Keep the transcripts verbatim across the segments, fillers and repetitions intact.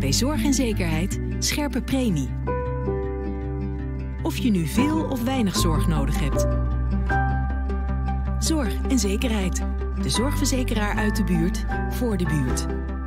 Bij Zorg en Zekerheid scherpe premie. Of je nu veel of weinig zorg nodig hebt. Zorg en Zekerheid. De zorgverzekeraar uit de buurt voor de buurt.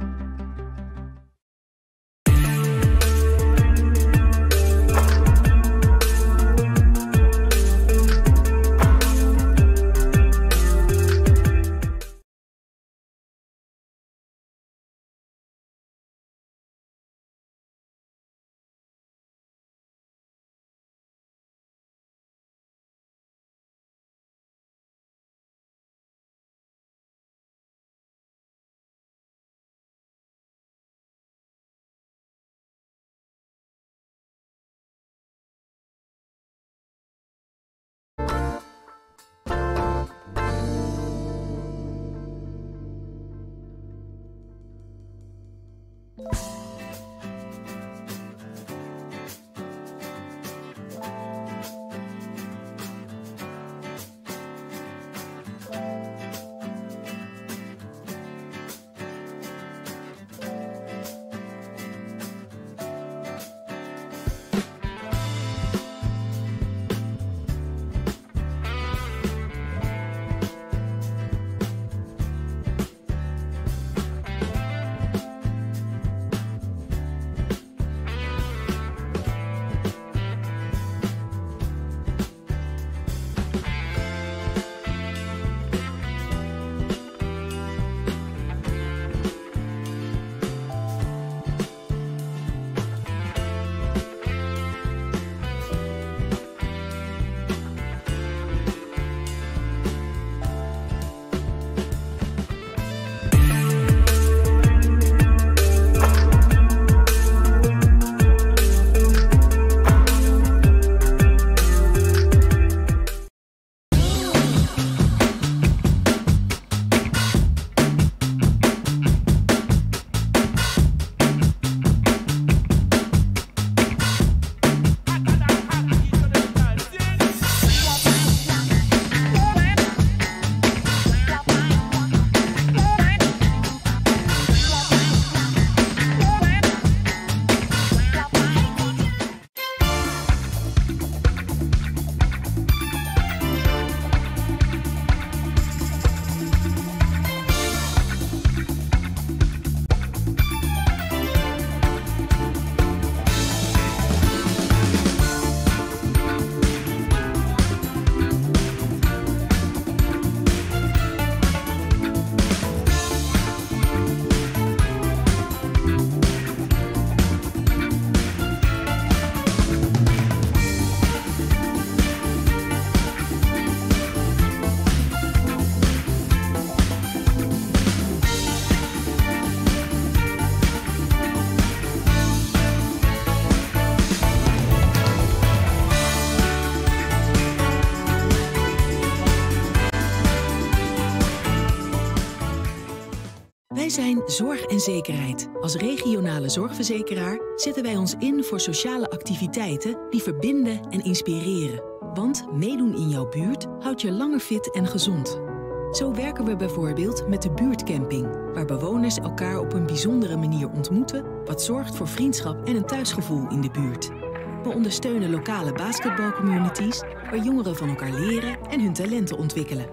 Wij zijn Zorg en Zekerheid. Als regionale zorgverzekeraar zetten wij ons in voor sociale activiteiten die verbinden en inspireren. Want meedoen in jouw buurt houdt je langer fit en gezond. Zo werken we bijvoorbeeld met de buurtcamping, waar bewoners elkaar op een bijzondere manier ontmoeten, wat zorgt voor vriendschap en een thuisgevoel in de buurt. We ondersteunen lokale basketbalcommunities, waar jongeren van elkaar leren en hun talenten ontwikkelen.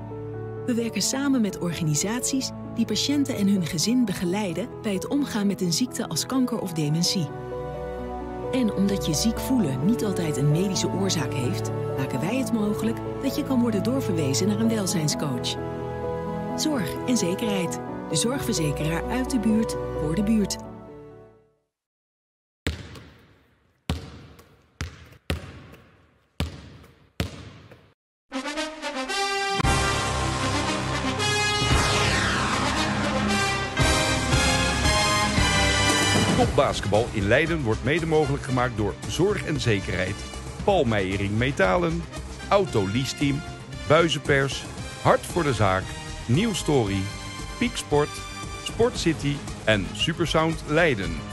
We werken samen met organisaties die patiënten en hun gezin begeleiden bij het omgaan met een ziekte als kanker of dementie. En omdat je ziek voelen niet altijd een medische oorzaak heeft, maken wij het mogelijk dat je kan worden doorverwezen naar een welzijnscoach. Zorg en Zekerheid. De zorgverzekeraar uit de buurt voor de buurt. Topbasketbal in Leiden wordt mede mogelijk gemaakt door Zorg en Zekerheid, Paul Meijering Metalen, Auto Lease Team, Buizenpers, Hart voor de Zaak, Nieuw Story, Peak Sport, Sport City en Supersound Leiden.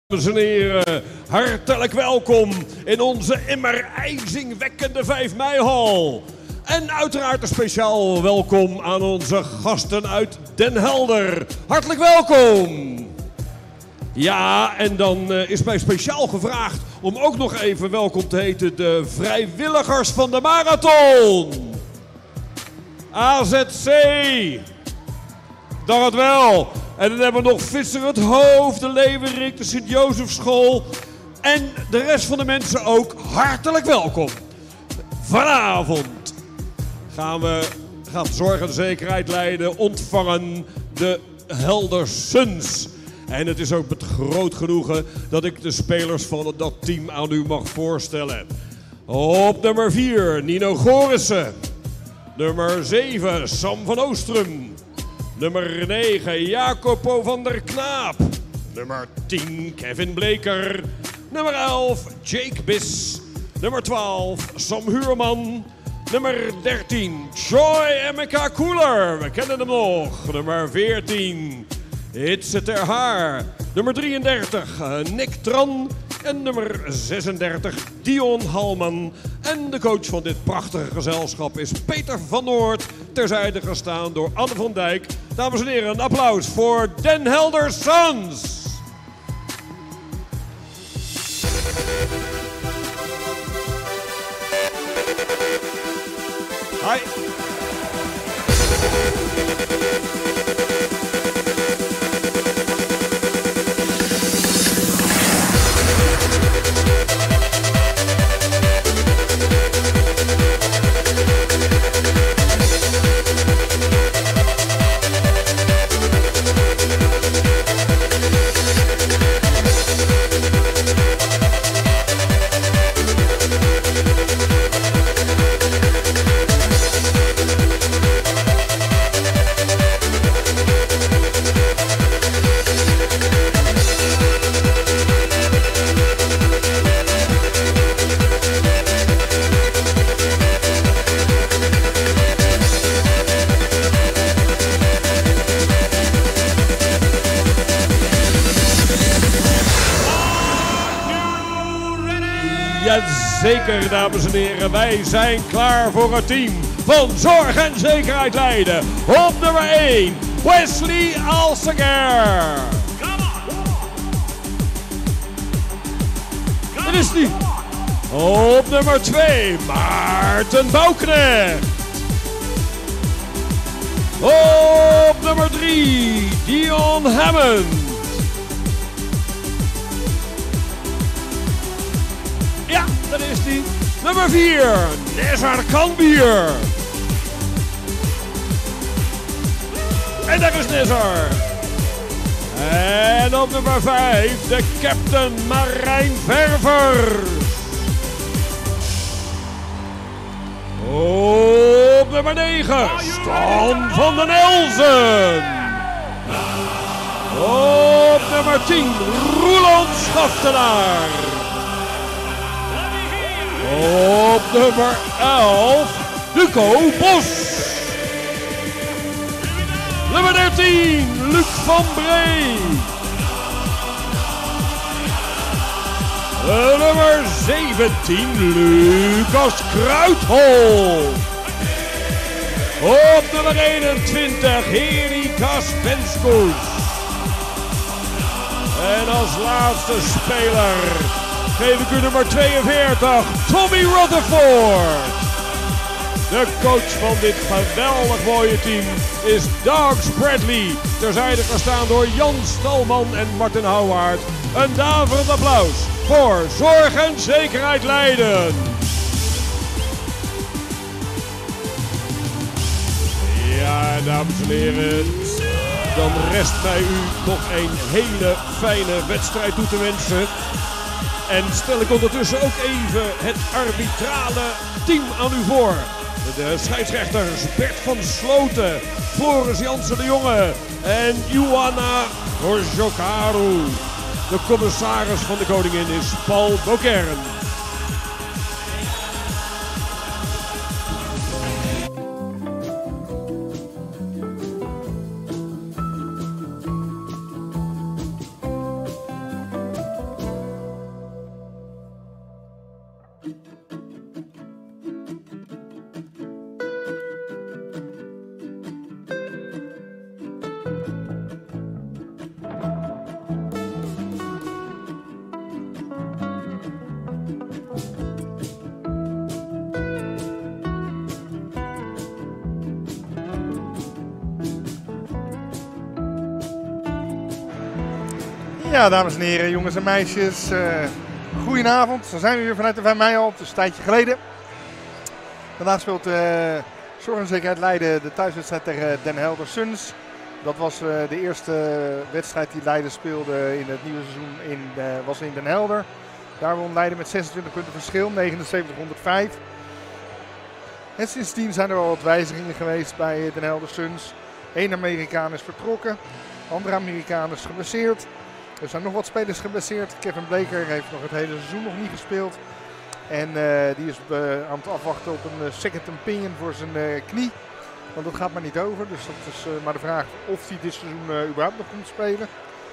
Dames en heren, hartelijk welkom in onze immer ijzingwekkende vijf mei-hal. En uiteraard een speciaal welkom aan onze gasten uit Den Helder. Hartelijk welkom! Ja, en dan uh, is mij speciaal gevraagd om ook nog even welkom te heten de vrijwilligers van de marathon. A Z C. Dank het wel. En dan hebben we nog Visser het Hoofd, de Leeuwerik, de Sint-Jozefschool. En de rest van de mensen ook hartelijk welkom. Vanavond gaan we gaan zorg en zekerheid leiden, ontvangen de Helder Suns. En het is ook met groot genoegen dat ik de spelers van dat team aan u mag voorstellen. Op nummer vier, Nino Gorissen. Nummer zeven, Sam van Oostrum. Nummer negen, Jacopo van der Knaap. Nummer tien, Kevin Bleker. Nummer elf, Jake Bis. Nummer twaalf, Sam Huurman. Nummer dertien, Joy Emeka Koeler. We kennen hem nog. Nummer veertien, Hitze ter Haar. Nummer drieëndertig, Nick Tran. En nummer zesendertig, Dion Halman. En de coach van dit prachtige gezelschap is Peter van Noord. Terzijde gestaan door Anne van Dijk. Dames en heren, een applaus voor Den Helder Suns. Hi. Jazeker, dames en heren, wij zijn klaar voor het team van Zorg en Zekerheid Leiden. Op nummer één, Wesley Alseger. Dat is die. Op nummer twee, Maarten Bouwknecht. Op nummer drie, Dion Hammond. Ja, dat is die. Nummer vier, Nezar Kanbier. En daar is Nezar. En op nummer vijf, de captain Marijn Ververs. Op nummer negen, Stan van den Elzen. Op nummer tien, Roeland Schaftenaar. Op nummer elf, Duco Bos. Nummer dertien, Luc van Bree. Uh, nummer zeventien, Lucas Kruithol. Op nummer eenentwintig, Herikas Benskoes. En als laatste speler geef ik u nummer tweeënveertig, Tommy Rutherford. De coach van dit geweldig mooie team is Doug Bradley. Terzijde gestaan door Jan Stalman en Martin Houwaard. Een daverend applaus voor Zorg en Zekerheid Leiden. Ja, dames en heren, dan rest mij u nog een hele fijne wedstrijd toe te wensen. En stel ik ondertussen ook even het arbitrale team aan u voor. De scheidsrechters Bert van Sloten, Floris Jansen de Jonge en Ioana Rojokaru. De commissaris van de koningin is Paul Bokern. Ja, dames en heren, jongens en meisjes, uh, goedenavond. Dan zijn we weer vanuit de vijf mei al, het is een tijdje geleden. Vandaag speelt uh, Zorg en Zekerheid Leiden de thuiswedstrijd tegen Den Helder Suns. Dat was uh, de eerste wedstrijd die Leiden speelde in het nieuwe seizoen, in, uh, was in Den Helder. Daar won Leiden met zesentwintig punten verschil, negenenzeventig honderdvijf. En sindsdien zijn er al wat wijzigingen geweest bij Den Helder Suns. Eén Amerikaan is vertrokken, andere Amerikaan is geblesseerd. Er zijn nog wat spelers geblesseerd. Kevin Bleker heeft nog het hele seizoen nog niet gespeeld. En uh, die is uh, aan het afwachten op een uh, second opinion voor zijn uh, knie. Want dat gaat maar niet over. Dus dat is uh, maar de vraag of hij dit seizoen uh, überhaupt nog komt spelen.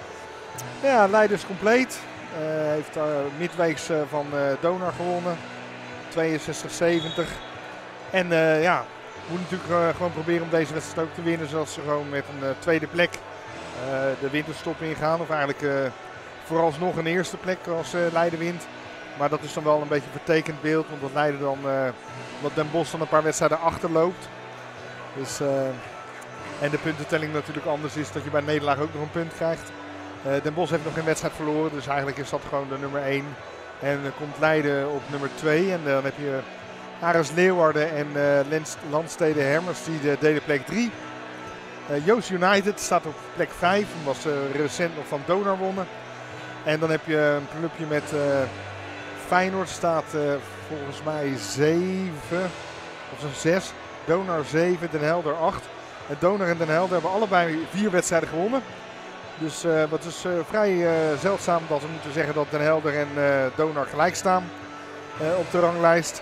Ja, Leiden is compleet. Uh, heeft uh, midweeks uh, van uh, Donar gewonnen. tweeënzestig zeventig. En uh, ja, moet natuurlijk uh, gewoon proberen om deze wedstrijd ook te winnen. Zodat ze gewoon met een uh, tweede plek uh, de winterstop ingaan. Of eigenlijk uh, vooralsnog een eerste plek als uh, Leiden wint. Maar dat is dan wel een beetje een vertekend beeld. Want dat Leiden dan, uh, wat Den Bosch dan een paar wedstrijden achterloopt. Dus, uh, en de puntentelling natuurlijk anders is. Dat je bij nederlaag ook nog een punt krijgt. Uh, Den Bosch heeft nog geen wedstrijd verloren. Dus eigenlijk is dat gewoon de nummer één. En dan komt Leiden op nummer twee. En dan heb je Ares Leeuwarden en uh, Landstede Hermers die de delen plek drie. Uh, Joost United staat op plek vijf. Omdat ze recent nog van Donar wonnen. En dan heb je een clubje met uh, Feyenoord staat uh, volgens mij zeven of zes. Donar zeven, Den Helder acht. En Donar en Den Helder hebben allebei vier wedstrijden gewonnen. Dus uh, het is uh, vrij uh, zeldzaam dat we moeten zeggen dat Den Helder en uh, Donar gelijk staan uh, op de ranglijst.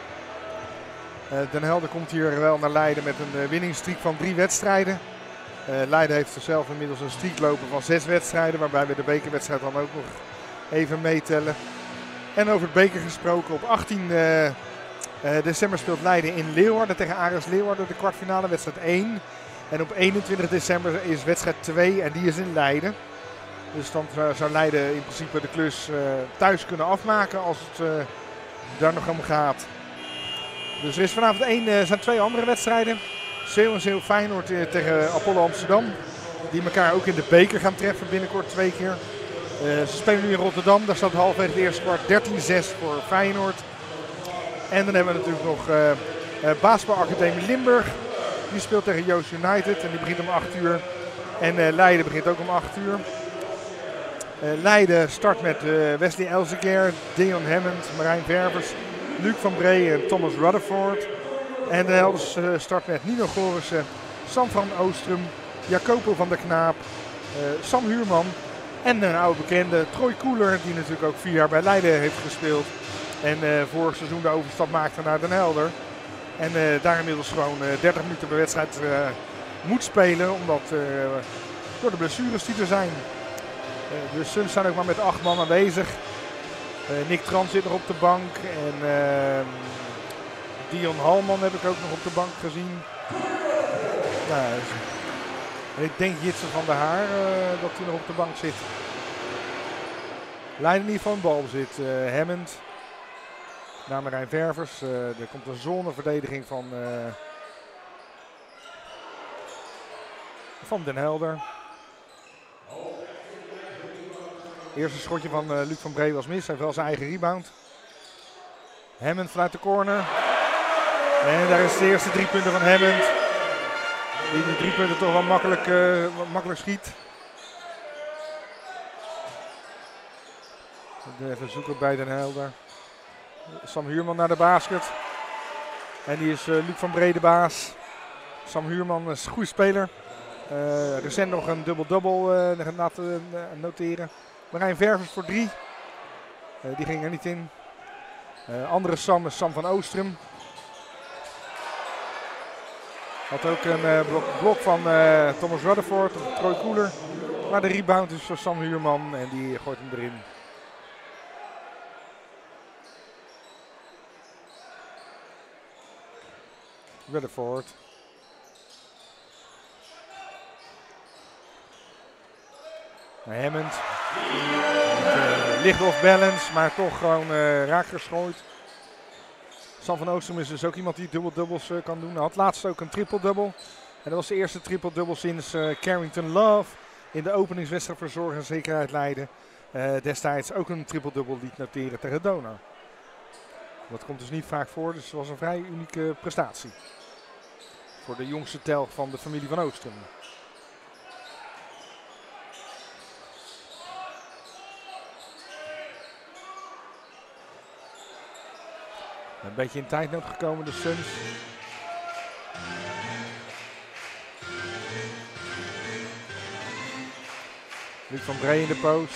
Uh, Den Helder komt hier wel naar Leiden met een uh, winningstreek van drie wedstrijden. Uh, Leiden heeft zelf inmiddels een streak lopen van zes wedstrijden, waarbij we de bekerwedstrijd dan ook nog even meetellen. En over het beker gesproken, op achttien uh, uh, december speelt Leiden in Leeuwarden tegen Ares Leeuwarden de kwartfinale, wedstrijd één. En op eenentwintig december is wedstrijd twee en die is in Leiden. Dus dan zou Leiden in principe de klus uh, thuis kunnen afmaken als het uh, daar nog om gaat. Dus er is vanavond één, uh, zijn twee andere wedstrijden. Zeeuw en Zeeuw Feyenoord uh, tegen Apollo Amsterdam. Die elkaar ook in de beker gaan treffen binnenkort twee keer. Uh, ze spelen nu in Rotterdam, daar staat halverwege het eerste kwart dertien zes voor Feyenoord. En dan hebben we natuurlijk nog uh, uh, Basketbalacademie Limburg. Die speelt tegen Joost United en die begint om acht uur. En uh, Leiden begint ook om acht uur. Uh, Leiden start met uh, Wesley Elsevier, Deon Hammond, Marijn Ververs, Luc van Bree en Thomas Rutherford. En de Helders uh, start met Nino Gorissen, Sam van Oostrum, Jacopo van der Knaap, uh, Sam Huurman en een oude bekende Troy Koeler, die natuurlijk ook vier jaar bij Leiden heeft gespeeld. En uh, vorig seizoen de overstap maakte naar Den Helder. En uh, daar inmiddels gewoon uh, dertig minuten per wedstrijd uh, moet spelen, omdat uh, door de blessures die er zijn. Uh, de Suns zijn ook maar met acht man aanwezig. Uh, Nick Trans zit nog op de bank en uh, Dion Halman heb ik ook nog op de bank gezien. Nou, en ik denk Jitse van der Haar uh, dat hij nog op de bank zit. Leiden niet van bal zit. Uh, Hammond. Naar Marijn Ververs. Uh, er komt een zoneverdediging van, uh, van Den Helder. Eerste schotje van uh, Luc van Bree was mis. Hij heeft wel zijn eigen rebound. Hammond vanuit de corner. En daar is de eerste drie punten van Hammond. Die de drie punten toch wel makkelijk, uh, makkelijk schiet. Even zoeken bij Den Helder. Sam Huurman naar de basket. En die is uh, Luc van Bree de baas. Sam Huurman is een goede speler. Uh, recent nog een dubbel-dubbel uh, laten uh, noteren. Marijn Ververs voor drie. Uh, die ging er niet in. Uh, andere Sam is Sam van Oostrum. Had ook een uh, blok, blok van uh, Thomas Rutherford of Troy Koeler. Maar de rebound is voor Sam Huurman en die gooit hem erin. Rutherford. Hammond. Uh, licht off balance, maar toch gewoon uh, raak geschooid. Sam van Oostrum is dus ook iemand die dubbel-dubbels uh, kan doen. Hij had laatst ook een triple-dubbel. En dat was de eerste triple-dubbel sinds uh, Carrington Love. in de openingswedstrijd voor Zorg en Zekerheid Leiden uh, destijds ook een triple-dubbel liet noteren tegen Donar. Dat komt dus niet vaak voor, dus het was een vrij unieke prestatie. Voor de jongste telg van de familie van Oostrum. Een beetje in tijdnood gekomen, de Suns. Luc van Bree in de post.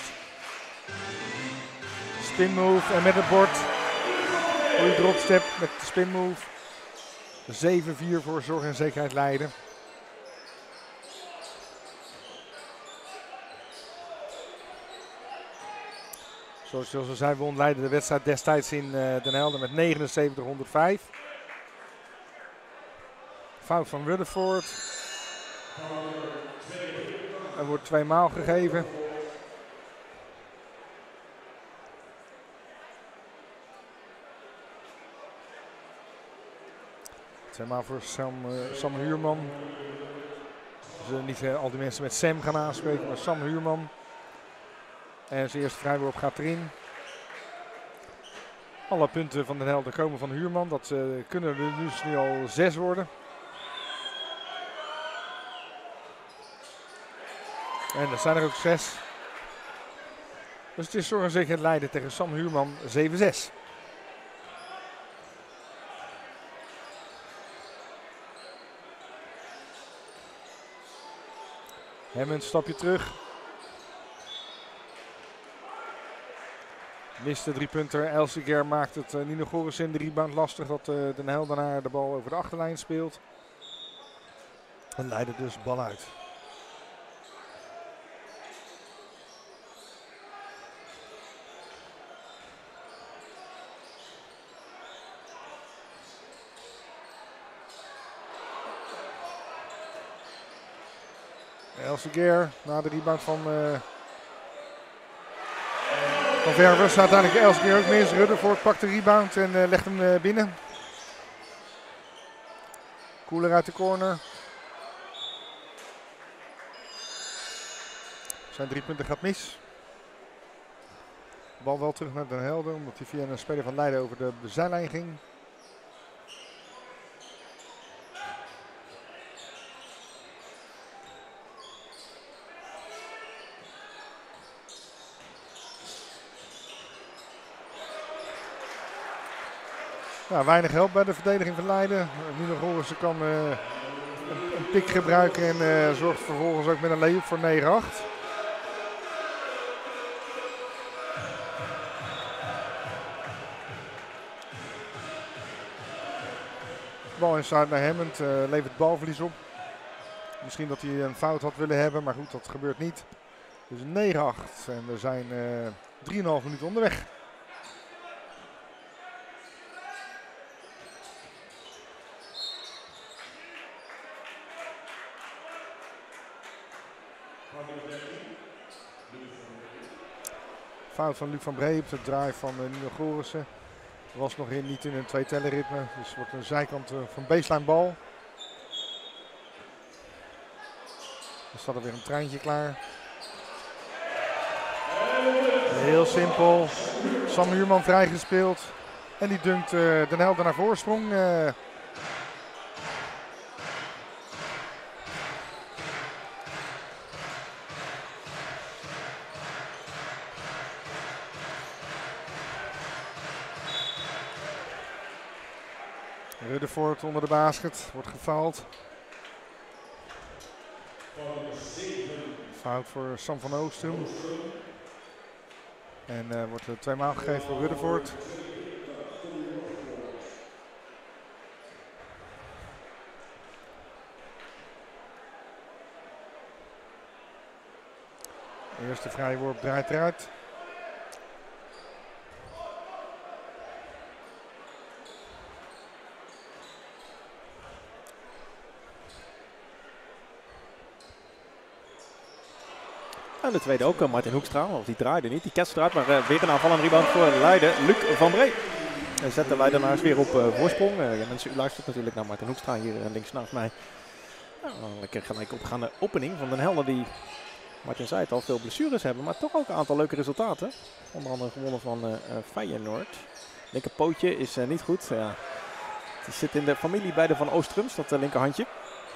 Spin move en met het bord. Goeie dropstep met de spin move. zeven vier voor Zorg en Zekerheid Leiden. Zoals je al zei, won Leiden de wedstrijd destijds in uh, Den Helder met negenenzeventig honderdvijf. Fout van Rutherford. Er wordt twee maal gegeven. Twee maal voor Sam, uh, Sam Huurman. We zullen niet uh, al die mensen met Sam gaan aanspreken, maar Sam Huurman. En zijn eerste vrijworp gaat erin. Alle punten van Den Helder komen van Huurman. Dat uh, kunnen er nu, nu al zes worden. En er zijn er ook zes. Dus het is Zorg en Zekerheid Leiden tegen Sam Huurman zeven zes. Hammond, stapje terug. Mist de driepunter. Elsevier maakt het uh, Nino Gorissen de rebound lastig dat uh, Den Heldenaar de bal over de achterlijn speelt. En Leiden dus bal uit. Elsevier na de rebound van... Uh, Van Verver staat uiteindelijk Elsevier ook mis. Rutherford pakt de rebound en uh, legt hem uh, binnen. Koeler uit de corner. Zijn drie punten gaat mis. Bal wel terug naar Den Helder, omdat hij via een speler van Leiden over de zijlijn ging. Nou, weinig help bij de verdediging van Leiden. Nino Gorissen kan uh, een, een pik gebruiken en uh, zorgt vervolgens ook met een lay-up voor negen acht. Bal inside naar Hammond, uh, levert balverlies op. Misschien dat hij een fout had willen hebben, maar goed, dat gebeurt niet. Dus negen acht en we zijn uh, drie komma vijf minuten onderweg. Fout van Luc van Bree op de drive van uh, Nino Gorissen. Was nog in, niet in een twee-teller ritme, dus het wordt een zijkant uh, van baseline bal. Dan staat er weer een treintje klaar. Heel simpel. Sam Huurman vrijgespeeld. En die dunkt uh, Den Helder naar voorsprong. Uh, Rutherford onder de basket, wordt gefaald. Fout voor Sam van Oostrum. En uh, wordt er twee maal gegeven voor Rutherford. De eerste vrije worp draait eruit. En de tweede ook, Martin Hoekstra, want die draaide niet. Die ketst eruit, maar uh, weer een aanvallende rebound voor Leiden. Luc van Bree. En zet de Leidenaars weer op uh, voorsprong. Uh, ja, mensen, u luistert natuurlijk naar Martin Hoekstra hier uh, links naast mij. Nou, een lekker gelijk opgaande opening van Den Helder die Martin zei het al, veel blessures hebben, maar toch ook een aantal leuke resultaten. Onder andere gewonnen van uh, uh, Feyenoord. Linkerpootje is uh, niet goed. Ja. Die zit in de familie bij de Van Oostrums, dat uh, linkerhandje.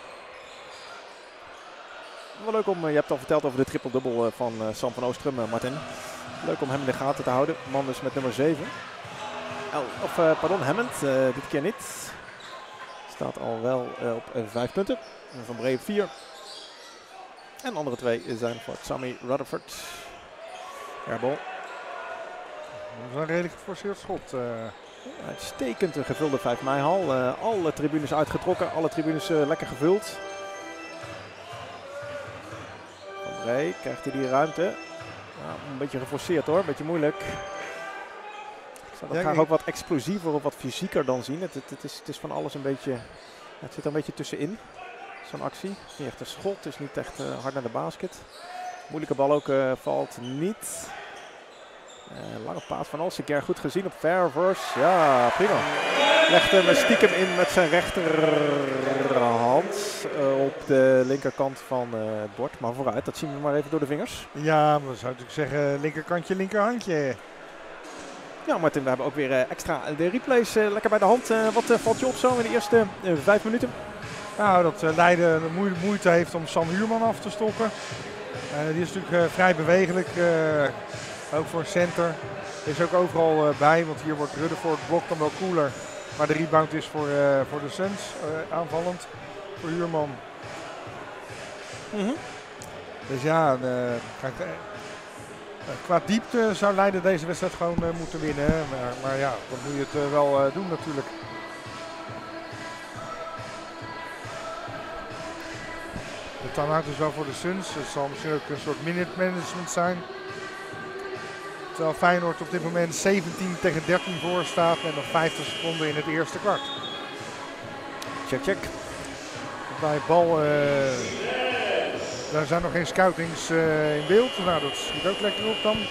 Wel leuk om, uh, je hebt al verteld over de triple-dubbel uh, van uh, Sam van Oostrum, uh, Martin. Leuk om hem in de gaten te houden. Man dus met nummer zeven. El, of uh, pardon, Hammond, uh, dit keer niet. Staat al wel uh, op uh, vijf punten. Van Bree op vier. En de andere twee zijn voor Sammy Rutherford. Airball. Dat is een redelijk geforceerd schot. Uh. Uitstekend een gevulde vijf mei-hal. Uh, alle tribunes uitgetrokken, alle tribunes uh, lekker gevuld. Van Bree, krijgt hij die ruimte? Ja, een beetje geforceerd hoor, een beetje moeilijk. Ik zou dat ja, graag ik... ook wat explosiever of wat fysieker dan zien. Het, het, het, is, het is van alles een beetje, het zit er een beetje tussenin. Zo'n actie. Het is niet echt een schot, het is niet echt uh, hard naar de basket. Moeilijke bal ook uh, valt niet. Uh, lange paas van Alseker, goed gezien op Fairverse. Ja, prima. Legt hem stiekem in met zijn rechterhand uh, op de linkerkant van uh, het bord. Maar vooruit, dat zien we maar even door de vingers. Ja, we zouden natuurlijk zeggen linkerkantje, linkerhandje. Ja, Martin, we hebben ook weer uh, extra de replays uh, lekker bij de hand. Uh, wat uh, valt je op zo in de eerste uh, vijf minuten? Nou, dat uh, Leiden moeite heeft om Sam Huurman af te stoppen. Uh, die is natuurlijk uh, vrij bewegelijk, uh, ook voor een center. Is ook overal uh, bij, want hier wordt Rutherford blokt dan wel cooler. Maar de rebound is voor, uh, voor de Suns uh, aanvallend, voor Huurman. Mm-hmm. Dus ja, uh, kijk, uh, qua diepte zou Leiden deze wedstrijd gewoon uh, moeten winnen. Maar, maar ja, dan moet je het uh, wel uh, doen natuurlijk. De time-out is wel voor de Suns. Het zal misschien ook een soort minute management zijn. Terwijl Feyenoord op dit moment zeventien tegen dertien voor staat met nog vijftig seconden in het eerste kwart. Check, check. Bij bal, uh, daar zijn nog geen scoutings uh, in beeld. Nou, dat schiet ook lekker op dan.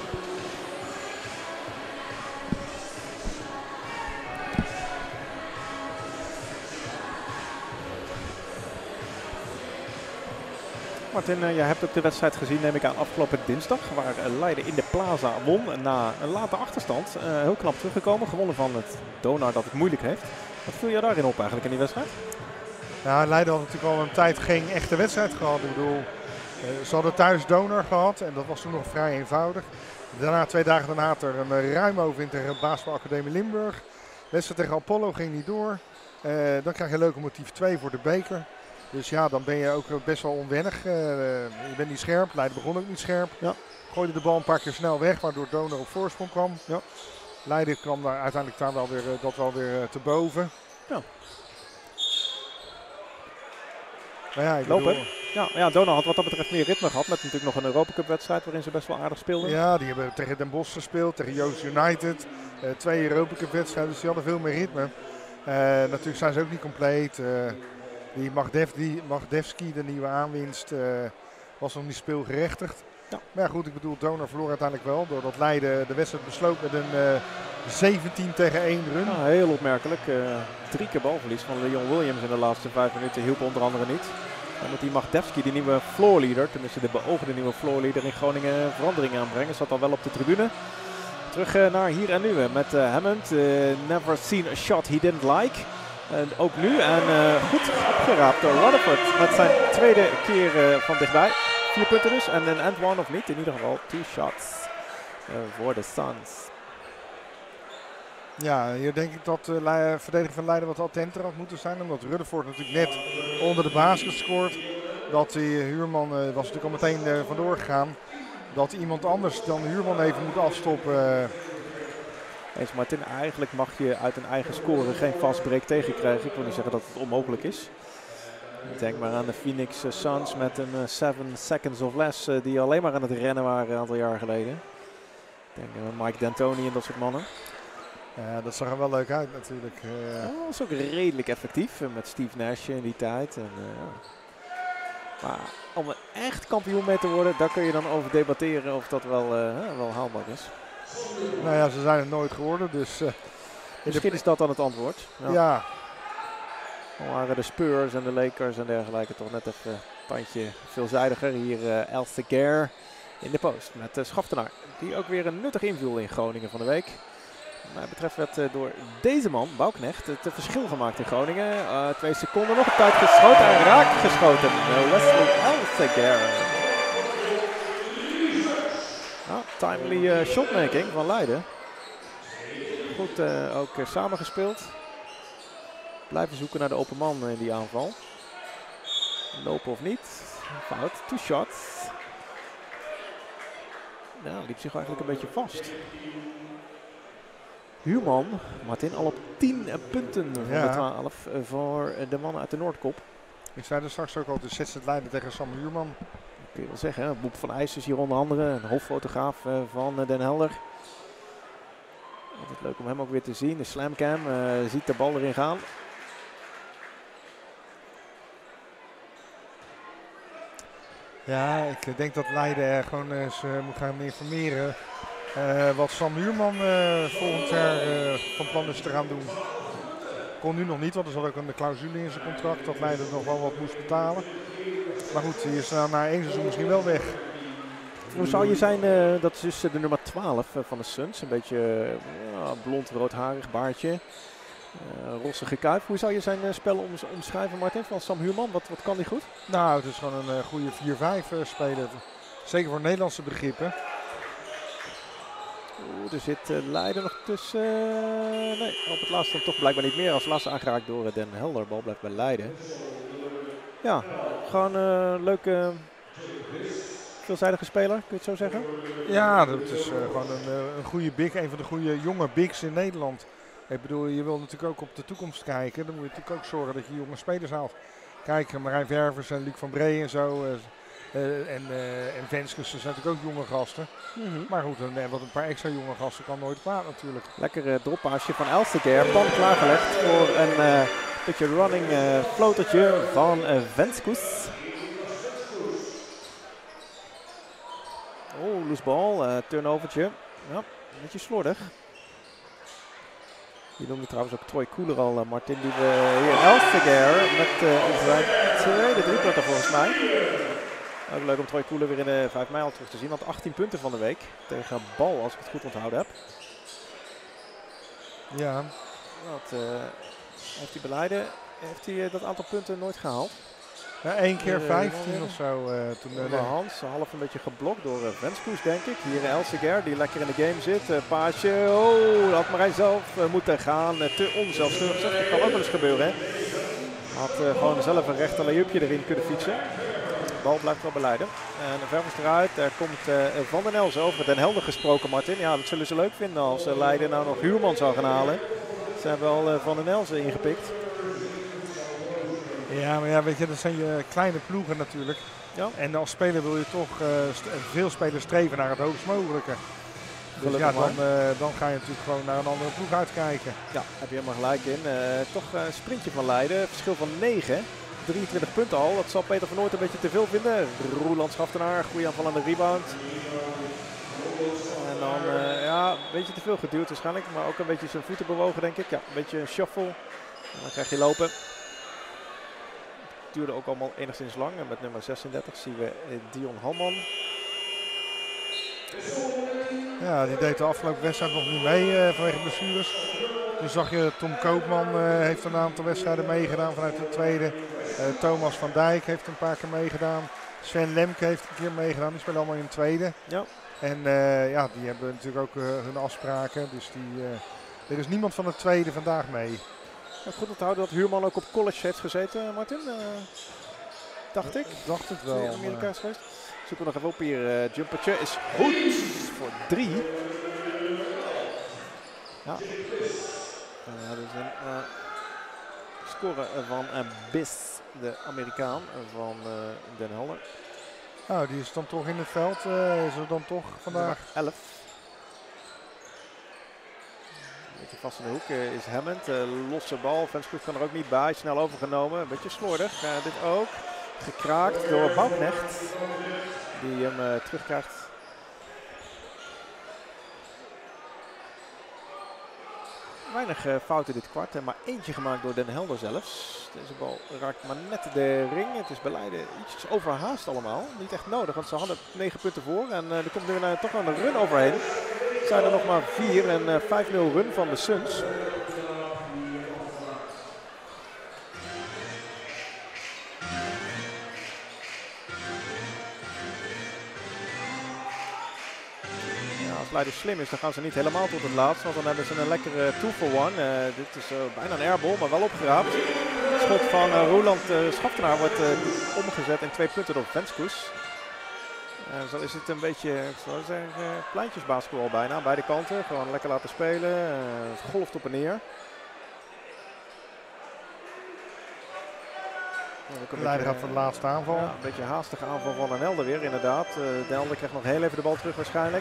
Martin, uh, jij hebt ook de wedstrijd gezien, neem ik aan, afgelopen dinsdag. Waar uh, Leiden in de Plaza won na een late achterstand. Uh, heel knap teruggekomen, gewonnen van het Donar dat het moeilijk heeft. Wat viel je daarin op eigenlijk in die wedstrijd? Ja, Leiden had natuurlijk al een tijd geen echte wedstrijd gehad. Ik bedoel, uh, ze hadden thuis Donar gehad en dat was toen nog vrij eenvoudig. Daarna, twee dagen daarna, had er een uh, ruim over tegen Basketbalacademie Limburg. De wedstrijd tegen Apollo ging niet door. Uh, dan krijg je Lokomotief twee voor de beker. Dus ja, dan ben je ook best wel onwennig. Uh, je bent niet scherp. Leiden begon ook niet scherp. Ja. Gooide de bal een paar keer snel weg, waardoor Donar op voorsprong kwam. Ja. Leiden kwam daar uiteindelijk daar wel weer, uh, dat wel weer uh, te boven. Ja. Maar ja, ik Lopen. bedoel, Ja, ja, Donar had wat dat betreft meer ritme gehad. Met natuurlijk nog een Europa Cup wedstrijd waarin ze best wel aardig speelden. Ja, die hebben tegen Den Bosch gespeeld, tegen Joost United. Uh, twee Europa Cup wedstrijden, dus die hadden veel meer ritme. Uh, natuurlijk zijn ze ook niet compleet. Uh, die Magdev, die Magdevski, de nieuwe aanwinst, uh, was nog niet speelgerechtigd. Ja. Maar ja, goed, ik bedoel, Donar verloor uiteindelijk wel. Doordat Leiden de wedstrijd besloot met een uh, zeventien tegen één run. Ja, heel opmerkelijk. Uh, drie keer balverlies van Leon Williams in de laatste vijf minuten hielp onder andere niet. En met die Magdevski, die nieuwe floorleader, tenminste de beoogde nieuwe floorleader in Groningen, veranderingen aanbrengen. Zat al wel op de tribune. Terug uh, naar hier en nu met uh, Hammond. Uh, never seen a shot he didn't like. En ook nu en uh, goed opgeraapt door Rutherford met zijn tweede keer uh, van dichtbij. Vier punten dus en een and one of niet. In ieder geval two shots uh, voor de Suns. Ja, hier denk ik dat de uh, verdediging van Leiden wat attenter had moeten zijn. Omdat Rutherford natuurlijk net onder de basket scoort. Dat die Huurman uh, was natuurlijk al meteen uh, vandoor gegaan. Dat iemand anders dan Huurman even moet afstoppen. Uh, Eens Martin, eigenlijk mag je uit een eigen score geen fast break tegenkrijgen. Ik wil niet zeggen dat het onmogelijk is. Ik denk maar aan de Phoenix Suns met een uh, seven seconds of less uh, die alleen maar aan het rennen waren een aantal jaar geleden. Ik denk uh, Mike D'Antoni en dat soort mannen. Ja, dat zag er wel leuk uit natuurlijk. Uh. Ja, dat was ook redelijk effectief uh, met Steve Nash in die tijd. En, uh, maar om er echt kampioen mee te worden, daar kun je dan over debatteren of dat wel, uh, wel haalbaar is. Nou ja, ze zijn het nooit geworden, dus... Uh, Misschien is dat dan het antwoord. Ja. ja. Dan waren de Spurs en de Lakers en dergelijke toch net even Tandje veelzijdiger. Hier uh, Elsevier in de post met uh, Schaftenaar. Die ook weer een nuttig inviel in Groningen van de week. Wat mij betreft werd uh, door deze man, Bouknecht, het uh, verschil gemaakt in Groningen. Uh, twee seconden nog op tijd geschoten en raak geschoten. Uh, Wesley Elsevier. Nou, timely uh, shotmaking van Leiden. Goed uh, ook uh, samengespeeld. Blijven zoeken naar de open man in die aanval. Lopen of niet. Fout. Two shots. Nou, liep zich eigenlijk een beetje vast. Huurman, Martin, al op tien punten van ja. de twaalf voor de mannen uit de Noordkop. Ik zei er straks ook al, de zesde Leiden tegen Sam Huurman. Kun je wel zeggen, hè? Boep van IJs is hier onder andere, een hoffotograaf uh, van uh, Den Helder. Altijd leuk om hem ook weer te zien. De slamcam uh, ziet de bal erin gaan. Ja, ik denk dat Leiden gewoon eens uh, moet gaan informeren uh, wat Sam Huurman uh, volgend jaar uh, van plan is te gaan doen. Kon nu nog niet, want er zat ook een clausule in zijn contract dat Leiden nog wel wat moest betalen. Maar goed, hij is uh, na één seizoen misschien wel weg. Hoe zou je zijn, uh, dat is dus de nummer twaalf uh, van de Suns, een beetje uh, blond, roodharig baardje, uh, rossige kuif. Hoe zou je zijn uh, spel oms omschrijven, Martin, van Sam Huurman? Wat, wat kan die goed? Nou, het is gewoon een uh, goede vier vijf uh, speler, zeker voor Nederlandse begrippen. Oeh, er zit uh, Leiden nog tussen. Uh, nee, op het laatste dan toch blijkbaar niet meer. Als laatste aangeraakt door uh, Den Helder. Bal blijft bij Leiden. Ja, gewoon een uh, leuke, veelzijdige speler, kun je het zo zeggen? Ja, dat is uh, gewoon een, uh, een goede big, een van de goede jonge bigs in Nederland. Ik bedoel, je wil natuurlijk ook op de toekomst kijken. Dan moet je natuurlijk ook zorgen dat je jonge spelers haalt. Kijk, Marijn Ververs en Luc van Bree en zo. Uh, Uh, en, uh, en Venskes zijn natuurlijk ook jonge gasten. Mm-hmm. Maar goed, een, wat een paar extra jonge gasten kan nooit kwaad natuurlijk. Lekker uh, droppaasje van Elsevier. Pan klaargelegd voor een uh, beetje running uh, floatertje van uh, Venskes. Oh, loose ball. Uh, turnovertje. Ja, een beetje slordig. Die noemde trouwens ook Troy Koeler al, uh, Martin. Die we hier Elsevier met uh, zijn tweede driepunter volgens mij. Ook leuk om Troy Koeler weer in de vijf mei al terug te zien. Want achttien punten van de week tegen Bal, als ik het goed onthouden heb. Ja. Dat uh, heeft hij beleiden. Heeft hij uh, dat aantal punten nooit gehaald? Ja, één keer uh, vijftien of zo. Uh, toen, uh, nee. Hans, half een beetje geblokt door uh, Venskes, denk ik. Hier Elsevier, die lekker in de game zit. Uh, paasje, oh, had Marijn zelf uh, moeten gaan. Uh, te onzelfstandig. Dat kan ook wel eens gebeuren, hè. Had uh, gewoon zelf een rechter lay-upje erin kunnen fietsen. De bal blijft wel beleiden. En de Ververs eruit. Er komt uh, Van den Elzen over Den Helder gesproken, Martin. Ja, dat zullen ze leuk vinden als uh, Leiden nou nog Huurman zou gaan halen. Ze hebben wel uh, Van den Elzen ingepikt. Ja, maar ja, weet je, dat zijn je kleine ploegen natuurlijk. Ja. En als speler wil je toch uh, veel spelers streven naar het hoogst mogelijke. Dus ja, dan, uh, dan ga je natuurlijk gewoon naar een andere ploeg uitkijken. Ja, heb je helemaal gelijk in. Uh, toch een sprintje van Leiden. Verschil van negen. drieëntwintig punten al. Dat zal Peter van Nooit een beetje te veel vinden. Roeland Schaftenaar, goede aanval aan de rebound. En dan uh, ja, een beetje te veel geduwd waarschijnlijk. Maar ook een beetje zijn voeten bewogen, denk ik. Ja, een beetje een shuffle. En dan krijg je lopen. Het duurde ook allemaal enigszins lang. En met nummer zesendertig zien we Dion Halman. Ja, die deed de afgelopen wedstrijd nog niet mee uh, vanwege blessures. Toen zag je Tom Koopman uh, heeft een aantal wedstrijden meegedaan vanuit de tweede. Uh, Thomas van Dijk heeft een paar keer meegedaan. Sven Lemke heeft een keer meegedaan. Die spelen allemaal in de tweede. Ja. En uh, ja, die hebben natuurlijk ook uh, hun afspraken. Dus die, uh, er is niemand van de tweede vandaag mee. Ja, goed onthouden dat Huurman ook op college heeft gezeten, Martin. Uh, dacht ik. Dacht het wel. Amerikaans geweest. Zoeken we nog even op hier. Uh, jumpertje is goed voor drie. Ja. Uh, dat is een uh, score van uh, Bis, de Amerikaan van uh, Den Helder. Nou, die is dan toch in het veld. Uh, is er dan toch vandaag? elf. Een beetje vast in de hoek uh, is Hammond. Uh, losse bal. Venskes kan er ook niet bij. Snel overgenomen. Een beetje slordig. Uh, dit ook. Gekraakt door Bouknecht. Die hem uh, terugkrijgt. weinig uh, fouten dit kwart. En maar eentje gemaakt door Den Helder zelfs. Deze bal raakt maar net de ring. Het is bij Leiden ietsjes overhaast allemaal. Niet echt nodig, want ze hadden negen punten voor. En uh, er komt nu uh, toch wel een run overheen. Er zijn er nog maar vier en uh, vijf nul run van de Suns. Als Leiden slim is, dan gaan ze niet helemaal tot het laatst, want dan hebben ze een lekkere two for one. Uh, dit is uh, bijna een airball, maar wel opgeraapt. Het schot van uh, Roland uh, Schaftenaar wordt uh, omgezet in twee punten door Venskoes. Uh, zo is het een beetje, ik zou zeggen, uh, pleintjesbasketbal bijna, beide kanten. Gewoon lekker laten spelen, uh, het golft op en neer. Leiden gaat voor de laatste aanval. Ja, een beetje haastige aanval van Den Helder weer, inderdaad. Uh, Den Helder krijgt nog heel even de bal terug waarschijnlijk.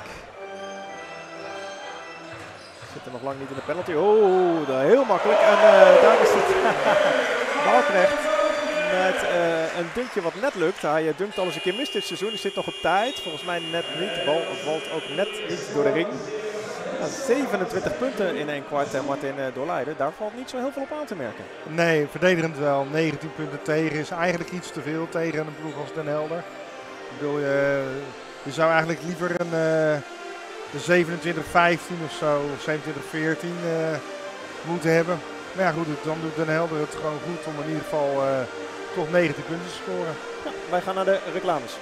Zit er nog lang niet in de penalty. Oh, dat heel makkelijk. En uh, daar is het Balknecht met uh, een dunkje wat net lukt. Hij uh, dunkt al eens een keer mis dit seizoen. Hij zit nog op tijd. Volgens mij net niet. De bal valt ook net niet door de ring. Ja, zevenentwintig punten in één kwart en Martin uh, door Leiden. Daar valt niet zo heel veel op aan te merken. Nee, verdedigend wel. negentien punten tegen is eigenlijk iets te veel tegen een ploeg als Den Helder. Ik bedoel, je, je zou eigenlijk liever een... Uh, de zevenentwintig vijftien of zo, of zevenentwintig veertien uh, moeten hebben. Maar ja goed, dan doet Den Helder het gewoon goed om in ieder geval uh, toch negentien punten te scoren. Ja, wij gaan naar de reclames.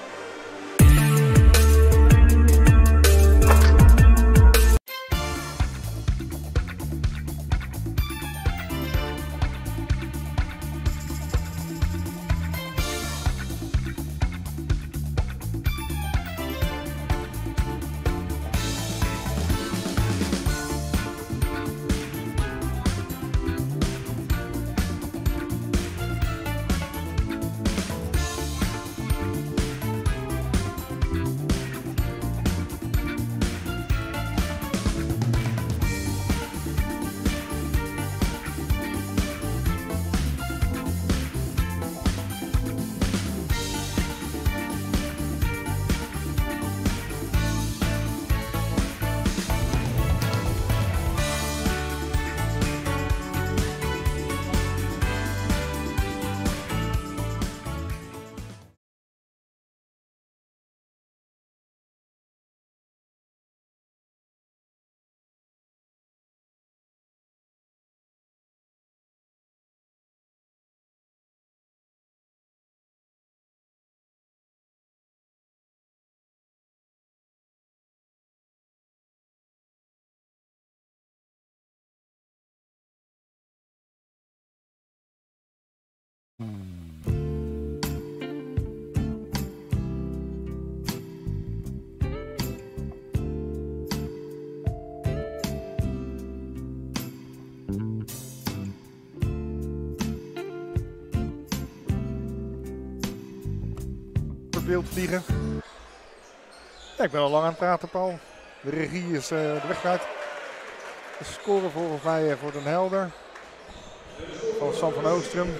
Beeld vliegen. Ja, ik ben al lang aan het praten, Paul. De regie is uh, de weg kwijt. De score volgens mij uh, voor Den Helder. Van Sam van Oostrum.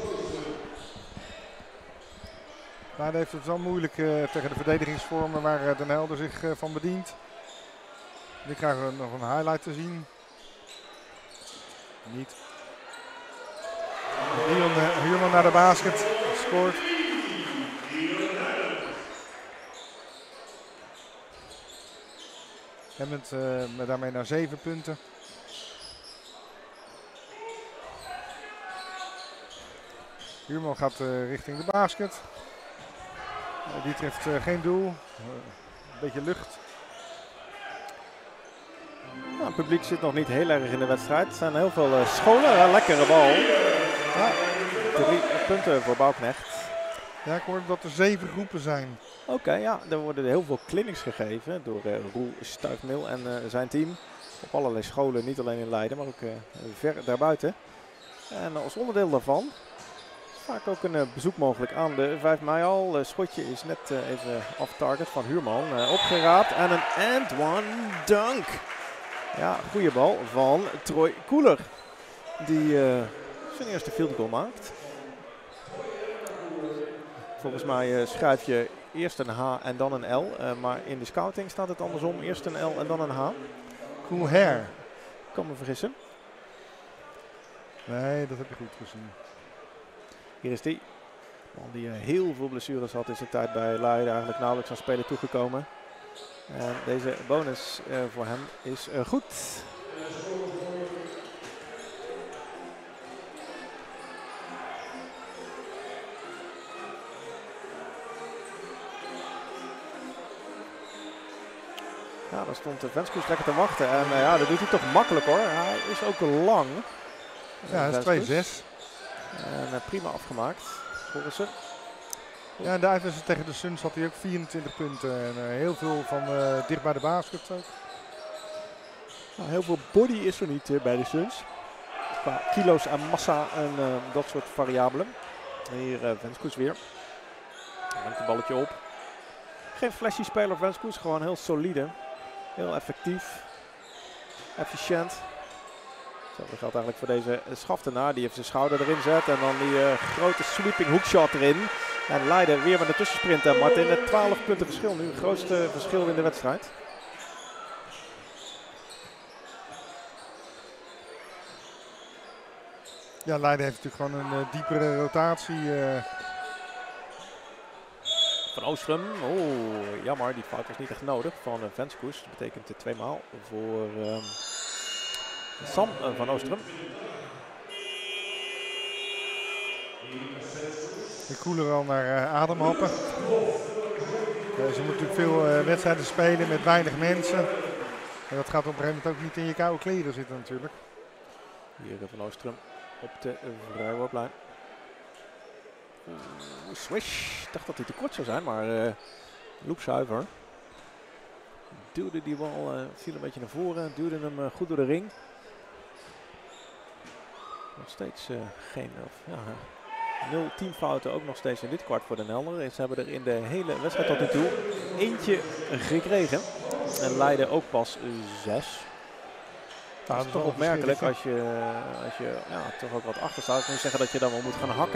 Maar hij heeft het wel moeilijk uh, tegen de verdedigingsvormen waar uh, Den Helder zich uh, van bedient. Nu krijgen we nog een highlight te zien. Niet. Leon uh, Huurman naar de basket. Scoort. En met, uh, met daarmee naar zeven punten. Huurman gaat uh, richting de basket. Uh, die treft uh, geen doel. Uh, een beetje lucht. Nou, het publiek zit nog niet heel erg in de wedstrijd. Er zijn heel veel uh, scholen. Ja, lekkere bal. Ja, drie punten voor Balknecht. Ja, ik hoorde dat er zeven groepen zijn. Oké, okay, ja, er worden heel veel clinics gegeven door uh, Roel Stuifmeel en uh, zijn team. Op allerlei scholen, niet alleen in Leiden, maar ook uh, ver daarbuiten. En als onderdeel daarvan vaak ook een uh, bezoek mogelijk aan de vijf mei al. Uh, schotje is net uh, even off-target van Huurman. Uh, opgeraapt en een and one dunk. Ja, goede bal van Troy Koeler. Die uh, zijn eerste field goal maakt. Volgens mij uh, schrijf je eerst een H en dan een L. Uh, maar in de scouting staat het andersom. Eerst een L en dan een H. Cool hair. Ik kan me vergissen. Nee, dat heb je goed gezien. Hier is die. Man die uh, heel veel blessures had in zijn tijd bij Leiden. Eigenlijk nauwelijks aan spelen toegekomen. En deze bonus uh, voor hem is uh, goed. Ja, daar stond de Venskoes lekker te wachten. En uh, ja, dat doet hij toch makkelijk hoor. Hij is ook lang. Ja, dat is twee zes. En uh, prima afgemaakt. Gorissen. Ja, in de uitwedstrijd tegen de Suns had hij ook vierentwintig punten. En uh, heel veel van uh, dicht bij de basket ook. Nou, heel veel body is er niet uh, bij de Suns. Qua kilo's en massa en uh, dat soort variabelen. En hier uh, Venskoes weer. Neemt een balletje op. Geen flashy speler Venskoes, gewoon heel solide. Heel effectief. Efficiënt. Zo, dat geldt eigenlijk voor deze Schaftenaar. Die heeft zijn schouder erin zet. En dan die uh, grote sweeping hookshot erin. En Leiden weer met een tussensprint. En Martin, het twaalf punten verschil nu. Het grootste verschil in de wedstrijd. Ja, Leiden heeft natuurlijk gewoon een uh, diepere rotatie. Uh. Van Oostrum. Oh, jammer. Die fout was niet echt nodig van uh, Venskoes. Dat betekent uh, twee maal voor uh, Sam uh, van Oostrum. De koeler al naar uh, ademhappen. Uh, ze moeten natuurlijk veel uh, wedstrijden spelen met weinig mensen. En dat gaat op een gegeven moment ook niet in je koude kleren zitten natuurlijk. Hier uh, van Oostrum op de uh, vrijworplijn. Uh, swish. Ik dacht dat hij te kort zou zijn, maar uh, loopzuiver. Duwde die bal, uh, viel een beetje naar voren, duwde hem uh, goed door de ring. Nog steeds uh, geen, of, ja, nul teamfouten ook nog steeds in dit kwart voor de Helder. Ze hebben er in de hele wedstrijd tot nu toe eentje gekregen. En Leiden ook pas uh, zes. Nou, dat is toch opmerkelijk als je, als je ja, toch ook wat achter staat. Ik moet zeggen dat je dan wel moet gaan hakken.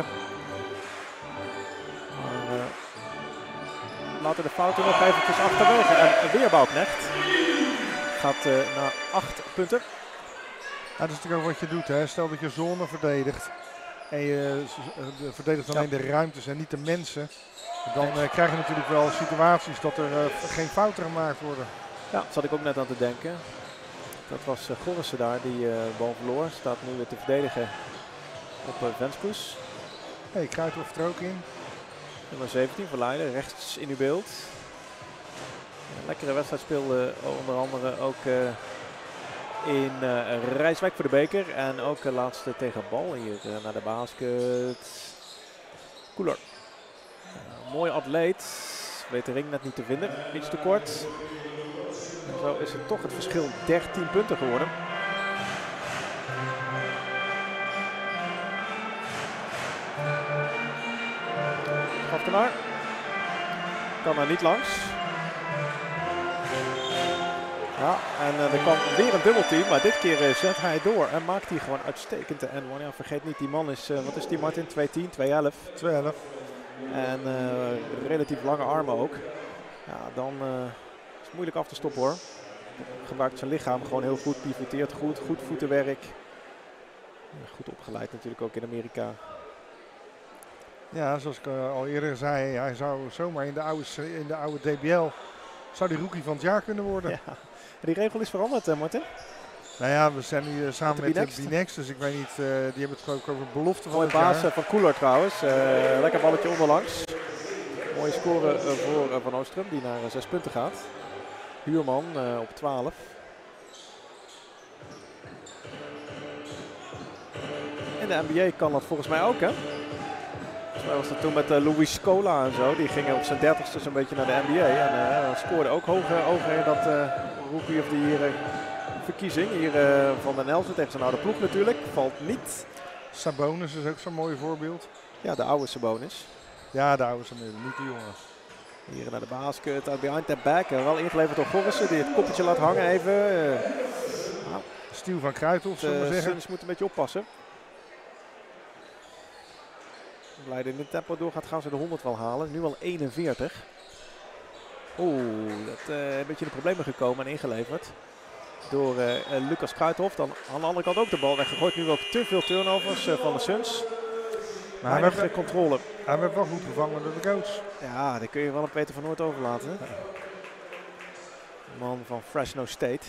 Maar, uh, laten de fouten nog eventjes achterwege. En weer Bouwknecht gaat uh, naar acht punten. Ja, dat is natuurlijk ook wat je doet. Hè. Stel dat je zone verdedigt. En je uh, verdedigt alleen ja. de ruimtes en niet de mensen. Dan uh, krijg je natuurlijk wel situaties dat er uh, geen fouten gemaakt worden. Ja, dat zat ik ook net aan te denken. Dat was uh, Gorissen daar die uh, bal verloor. Staat nu weer te verdedigen op uh, Venskoes. Hey, Kruithof er ook in. Nummer zeventien voor Leiden, rechts in uw beeld. Een lekkere wedstrijd speelde onder andere ook uh, in uh, Rijswijk voor de beker. En ook de uh, laatste tegen bal hier uh, naar de basket. Koeler. Uh, mooi atleet. Weet de ring net niet te vinden. Iets te kort. En zo is het toch het verschil dertien punten geworden. Schaftenaar. Kan er niet langs. Ja, en uh, er kwam weer een dubbelteam, maar dit keer uh, zet hij door en maakt hij gewoon uitstekend de N één. Ja, vergeet niet, die man is, uh, wat is die Martin? twee tien, twee elf. twee elf. En uh, relatief lange armen ook. Ja, dan uh, is het moeilijk af te stoppen hoor. Gebruikt zijn lichaam gewoon heel goed, pivoteert goed, goed voetenwerk. Ja, goed opgeleid natuurlijk ook in Amerika. Ja, zoals ik uh, al eerder zei, hij zou zomaar in de oude, in de oude D B L, zou die rookie van het jaar kunnen worden. Ja. Die regel is veranderd, uh, Martin. Nou ja, we zijn nu uh, samen met, met de B-Next, dus ik weet niet, uh, die hebben het geloof ik over belofte van het jaar. Mooie baas van Koeler trouwens, uh, lekker balletje onderlangs. Mooie score uh, voor uh, Van Oostrum, die naar uh, zes punten gaat. Huurman uh, op twaalf. In de N B A kan dat volgens mij ook, hè? Volgens mij was dat toen met uh, Louis Scola en zo. Die gingen op zijn dertigste zo'n beetje naar de N B A. En uh, scoorde ook hoger over dat uh, Rookie of the Year verkiezing. Hier uh, van den Elzen tegen zijn oude ploeg natuurlijk. Valt niet. Sabonis is ook zo'n mooi voorbeeld. Ja, de oude Sabonis. Ja, de oude Sabonis, niet de jongen. Hier naar de basket, uit behind the back. Uh, wel ingeleverd door Gorissen, die het koppeltje laat hangen even. Uh, nou, Stiel van Kruithof, zullen we zeggen. zeggen. Suns moet een beetje oppassen. Leiden in het tempo doorgaat, gaan ze de honderd wel halen. Nu al eenenveertig. Oeh, dat uh, een beetje in de problemen gekomen en ingeleverd. door uh, Lucas Kruithof. Dan aan de andere kant ook de bal weggegooid. Nu ook te veel turnovers uh, van de Suns. Maar hij heeft controle. Hij werd wel goed gevangen door de coach. Ja, die kun je wel aan Peter van Noort overlaten. Man van Fresno State.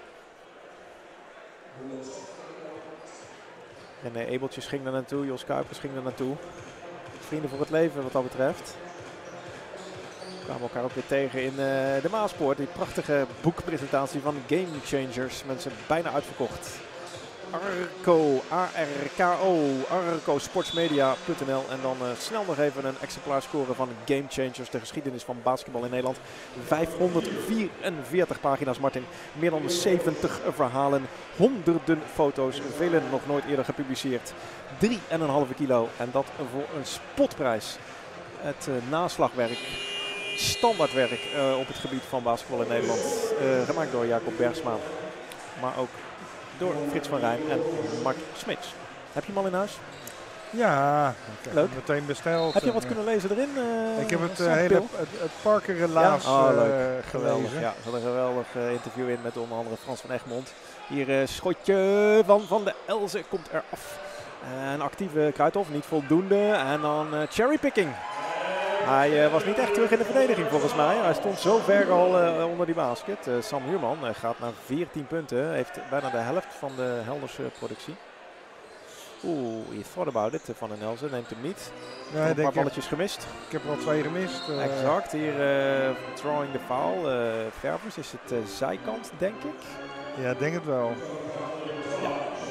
René Ebeltjes ging er naartoe, Jos Kuipers ging er naartoe. Vrienden voor het leven wat dat betreft. We kwamen elkaar ook weer tegen in uh, de Maaspoort. Die prachtige boekpresentatie van Game Changers. Mensen bijna uitverkocht. Arco, A R K O, arco sportsmedia punt n l en dan uh, snel nog even een exemplaar scoren van Game Changers, de geschiedenis van basketbal in Nederland. vijfhonderdvierenveertig pagina's, Martin, meer dan zeventig verhalen, honderden foto's, vele nog nooit eerder gepubliceerd. drie komma vijf kilo en dat voor een spotprijs. Het uh, naslagwerk, standaardwerk uh, op het gebied van basketbal in Nederland, uh, gemaakt door Jacob Bergsma, maar ook door Frits van Rijn en Mark Smits. Heb je hem al in huis? Ja, ik heb leuk. hem meteen besteld. Heb je wat kunnen lezen erin? Uh, ik heb het, uh, hele, het, het Parker-relaas ja? oh, uh, geweldig. Ja, er zat een geweldig uh, interview in met onder andere Frans van Egmond. Hier uh, schotje van Van de Elzen komt eraf. Uh, een actieve Kruithof, niet voldoende. En dan uh, cherrypicking. Hij uh, was niet echt terug in de verdediging volgens mij. Hij stond zo ver al uh, onder die basket. Uh, Sam Huurman uh, gaat naar veertien punten. Heeft bijna de helft van de Helderse productie. Oeh, he thought about it van den Elzen. Neemt hem niet. Ja, een paar balletjes ik, gemist. Ik heb er al twee gemist. Uh. Exact. Hier uh, throwing the foul. Uh, Ververs is het uh, zijkant, denk ik. Ja, denk het wel. Ja.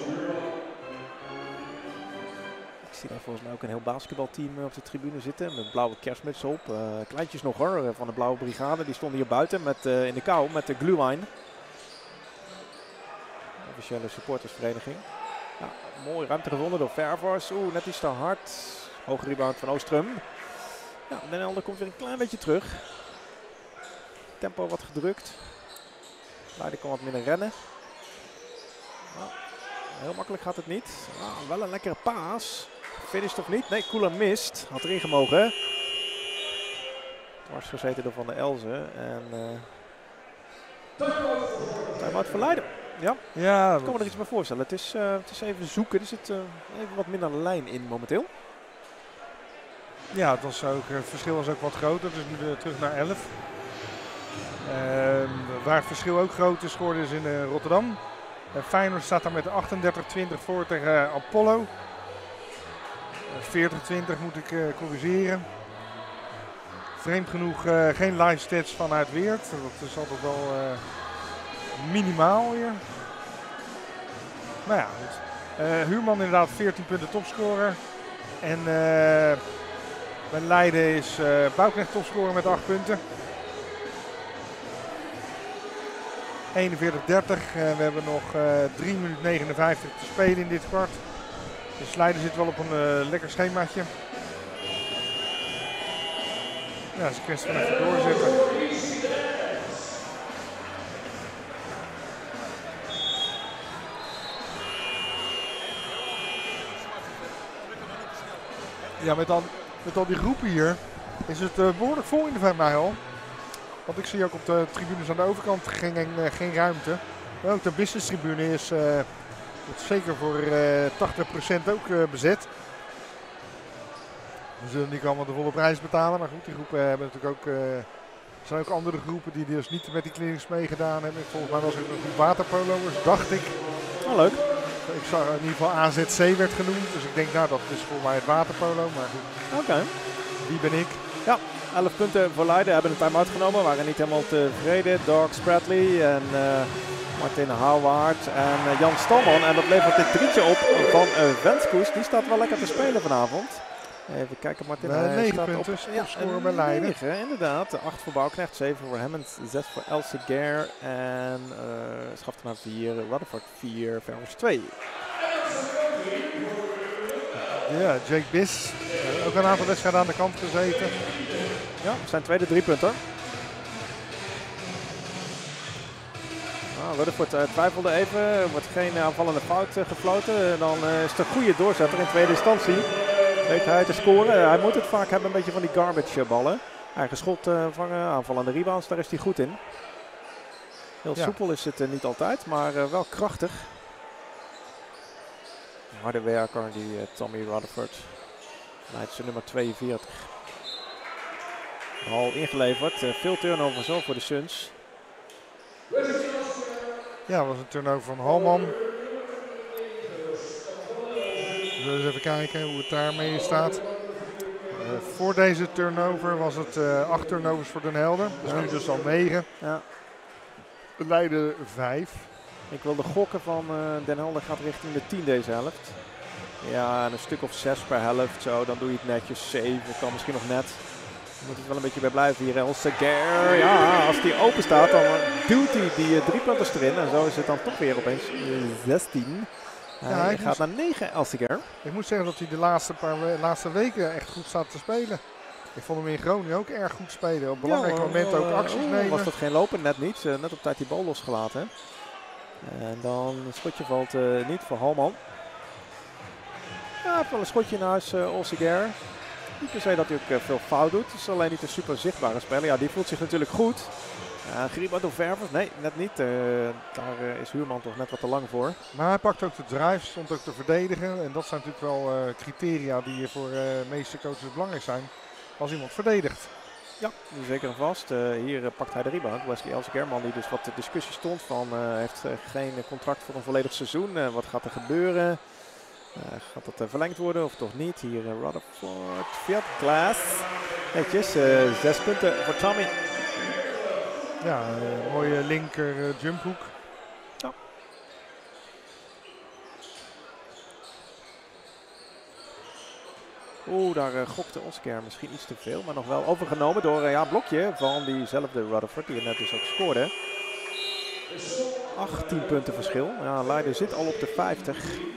Ik zie daar volgens mij ook een heel basketbalteam op de tribune zitten met blauwe kerstmuts op. Uh, kleintjes nog hoor, van de blauwe brigade. Die stonden hier buiten met, uh, in de kou met de Glühwein. Officiële supportersvereniging. Ja, mooi ruimte gevonden door Ververs. Oeh, net iets te hard. Hoge rebound van Oostrum. Ja, Den Helder komt weer een klein beetje terug. Tempo wat gedrukt. Leiden kan wat minder rennen. Nou, heel makkelijk gaat het niet. Nou, wel een lekkere paas. Finished of niet? Nee, Koeler mist. Had erin gemogen. Dwars gezeten door Van der Elzen. En uh, time-out voor Leiden. Ja, ja ik kan me er iets bij voorstellen. Het is, uh, het is even zoeken. Er zit uh, even wat minder lijn in momenteel. Ja, het, was ook, het verschil was ook wat groter. Dus nu uh, terug naar elf. Uh, waar het verschil ook groot is geworden is in uh, Rotterdam. Uh, Feyenoord staat daar met achtendertig twintig voor tegen uh, Apollo. veertig twintig moet ik uh, corrigeren. Vreemd genoeg uh, geen live stats vanuit Weert. Dat is altijd wel uh, minimaal hier. Nou ja, goed. Uh, Huurman inderdaad veertien punten topscorer. En uh, bij Leiden is uh, Bouknecht topscorer met acht punten. eenenveertig dertig. Uh, we hebben nog uh, drie minuten negenenvijftig te spelen in dit kwart. Dus Leiden zit wel op een uh, lekker schemaatje. Ja, dat is een kwestie van even doorzetten. Ja, met al, met al die groepen hier is het uh, behoorlijk vol in de Van Mijl. Want ik zie ook op de tribunes aan de overkant geen, uh, geen ruimte. Maar ook de business tribune is uh, zeker voor uh, tachtig procent ook uh, bezet. We zullen niet allemaal de volle prijs betalen. Maar goed, die groepen hebben natuurlijk ook... Uh, er zijn ook andere groepen die dus niet met die clinics meegedaan hebben. Volgens mij was het een groep waterpolo'ers, dacht ik. Oh, leuk. Ik zag in ieder geval A Z C werd genoemd. Dus ik denk, nou, dat is voor mij het waterpolo. Maar goed. Oké. Okay. Wie ben ik? Ja, elf punten voor Leiden. Hebben een time-out genomen. Waren niet helemaal tevreden. Doug Spradley en uh, Martin Houwaard en uh, Jan Stalman. En dat levert dit drietje op van uh, Wenskoes. Die staat wel lekker te spelen vanavond. Even kijken, Martin. Uh, negen punten. Op, ja, scoren bij Leiden. negen, inderdaad. acht voor Bouknecht, zeven voor Hammond, zes voor Elsevier en uh, Schaftenaar vier, Rutherford vier, Ververs twee. Ja, Jake Bis. Uh, ook een aantal wedstrijden aan de kant gezeten. Ja, zijn tweede driepunter. Nou, Rutherford uh, twijfelde even. Er wordt geen aanvallende fout uh, gefloten. Dan uh, is het een goede doorzetter in tweede instantie. Weet hij te scoren. Hij moet het vaak hebben, een beetje van die garbage ballen. Eigen schot uh, vangen, aanvallende rebounds, daar is hij goed in. Heel Ja. soepel is het uh, niet altijd, maar uh, wel krachtig. Een harde werker, die uh, Tommy Rutherford. Leidster nummer tweeënveertig. Al ingeleverd. Uh, veel turnover zo voor de Suns. Ja, dat was een turnover van Halman. We zullen eens even kijken hoe het daarmee staat. Uh, voor deze turnover was het uh, acht turnovers voor Den Helder. Dus nu dus al negen. Ja. Leiden vijf. Ik wilde gokken van uh, Den Helder gaat richting de tien deze helft. Ja, en een stuk of zes per helft. Zo, dan doe je het netjes. zeven kan misschien nog net. Je moet het wel een beetje bij blijven hier. Elsevier, ja, als die open staat, dan duwt hij die uh, drie punters erin. En zo is het dan toch weer opeens uh, zestien. Uh, Ja, hij hij gaat moest- naar negen, Elsevier. Ik moet zeggen dat hij de laatste, paar we- laatste weken echt goed staat te spelen. Ik vond hem in Groningen ook erg goed spelen. Op belangrijke Ja, momenten ook uh, acties oeh, nemen. Was dat geen lopen? Net niet. Uh, net op tijd die bal losgelaten. En dan het schotje valt uh, niet voor Halman. Ja, hij heeft wel een schotje in huis, uh, Elsevier. Niet per se dat hij ook uh, veel fout doet. Het is alleen niet een super zichtbare speler. Ja, die voelt zich natuurlijk goed. Uh, Gribaudo Ververs, nee, net niet. Uh, daar uh, is Huurman toch net wat te lang voor. Maar hij pakt ook de drive, stond ook te verdedigen. En dat zijn natuurlijk wel uh, criteria die voor de uh, meeste coaches belangrijk zijn. Als iemand verdedigt. Ja, zeker en vast. Uh, hier uh, pakt hij de rebound. Wesley Elsevier, man die dus wat de discussie stond van uh, heeft uh, geen contract voor een volledig seizoen. Uh, wat gaat er gebeuren? Uh, gaat dat uh, verlengd worden of toch niet? Hier uh, Rutherford, Fiat Glass. Netjes, uh, zes punten voor Tommy. Ja, uh, mooie linker uh, jumphoek. Ja. Oeh, daar uh, gokte Oscar misschien iets te veel, maar nog wel overgenomen door uh, ja, blokje van diezelfde Rutherford, die er net dus ook scoorde. achttien punten verschil. Ja, Leiden zit al op de vijftig.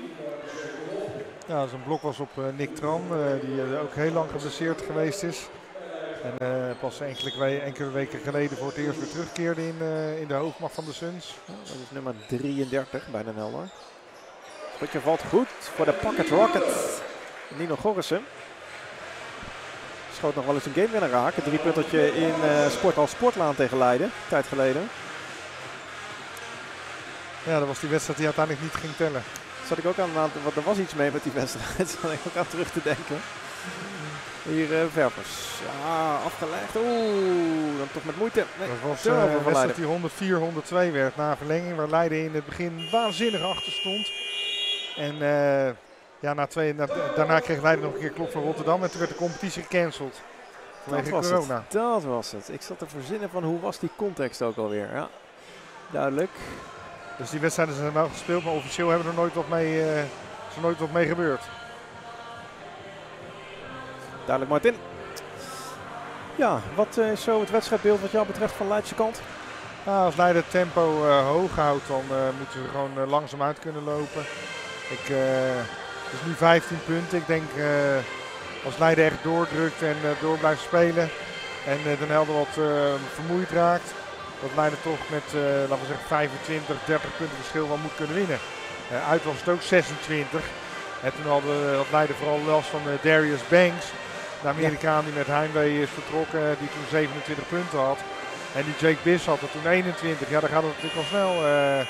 Ja, zijn blok was op uh, Nick Tran, uh, die uh, ook heel lang geblesseerd geweest is. En uh, pas enkele, we enkele weken geleden voor het eerst weer terugkeerde in, uh, in de hoofdmacht van de Suns. Ja, dat is nummer drieëndertig bij Den Helder. Schotje valt goed voor de Pocket Rockets. Nino Gorrissen. Schoot nog wel eens een gamewinner raken. Drie puntertje in uh, Sporthal Sportlaan tegen Leiden, een tijd geleden. Ja, dat was die wedstrijd die uiteindelijk niet ging tellen. Zat ik ook aan, want er was iets mee met die wedstrijd. Zat ik ook aan terug te denken. Hier uh, Ververs. Ja, afgelegd. Oeh, dan toch met moeite. Nee, Dat was turnover uh, van een wedstrijd Leiden. die honderdvier honderdtwee werd na verlenging. Waar Leiden in het begin waanzinnig achter stond. En uh, ja, na twee, na, daarna kreeg Leiden nog een keer klop van Rotterdam. En toen werd de competitie gecanceld. Dat Vanwege was corona. het. Dat was het. Ik zat te verzinnen van hoe was die context ook alweer. Ja, duidelijk. Dus die wedstrijden zijn wel gespeeld, maar officieel hebben er nooit wat mee, uh, is er nooit wat mee gebeurd. Duidelijk, Martin. Ja, wat uh, is zo het wedstrijdbeeld wat jou betreft van Leidse kant? Nou, als Leiden het tempo uh, hoog houdt, dan uh, moeten ze gewoon uh, langzaam uit kunnen lopen. Ik, uh, het is nu vijftien punten. Ik denk uh, als Leiden echt doordrukt en uh, door blijft spelen en uh, Den Helder wat uh, vermoeid raakt, dat Leiden toch met uh, laten we zeggen vijfentwintig, dertig punten verschil wel moet kunnen winnen. Uh, uit was het ook zesentwintig. En toen hadden, had Leiden vooral last van uh, Darius Banks, de Amerikaan die met heimwee is vertrokken, uh, die toen zevenentwintig punten had. En die Jake Biss had er toen eenentwintig. Ja, dan gaat het natuurlijk al snel. Uh,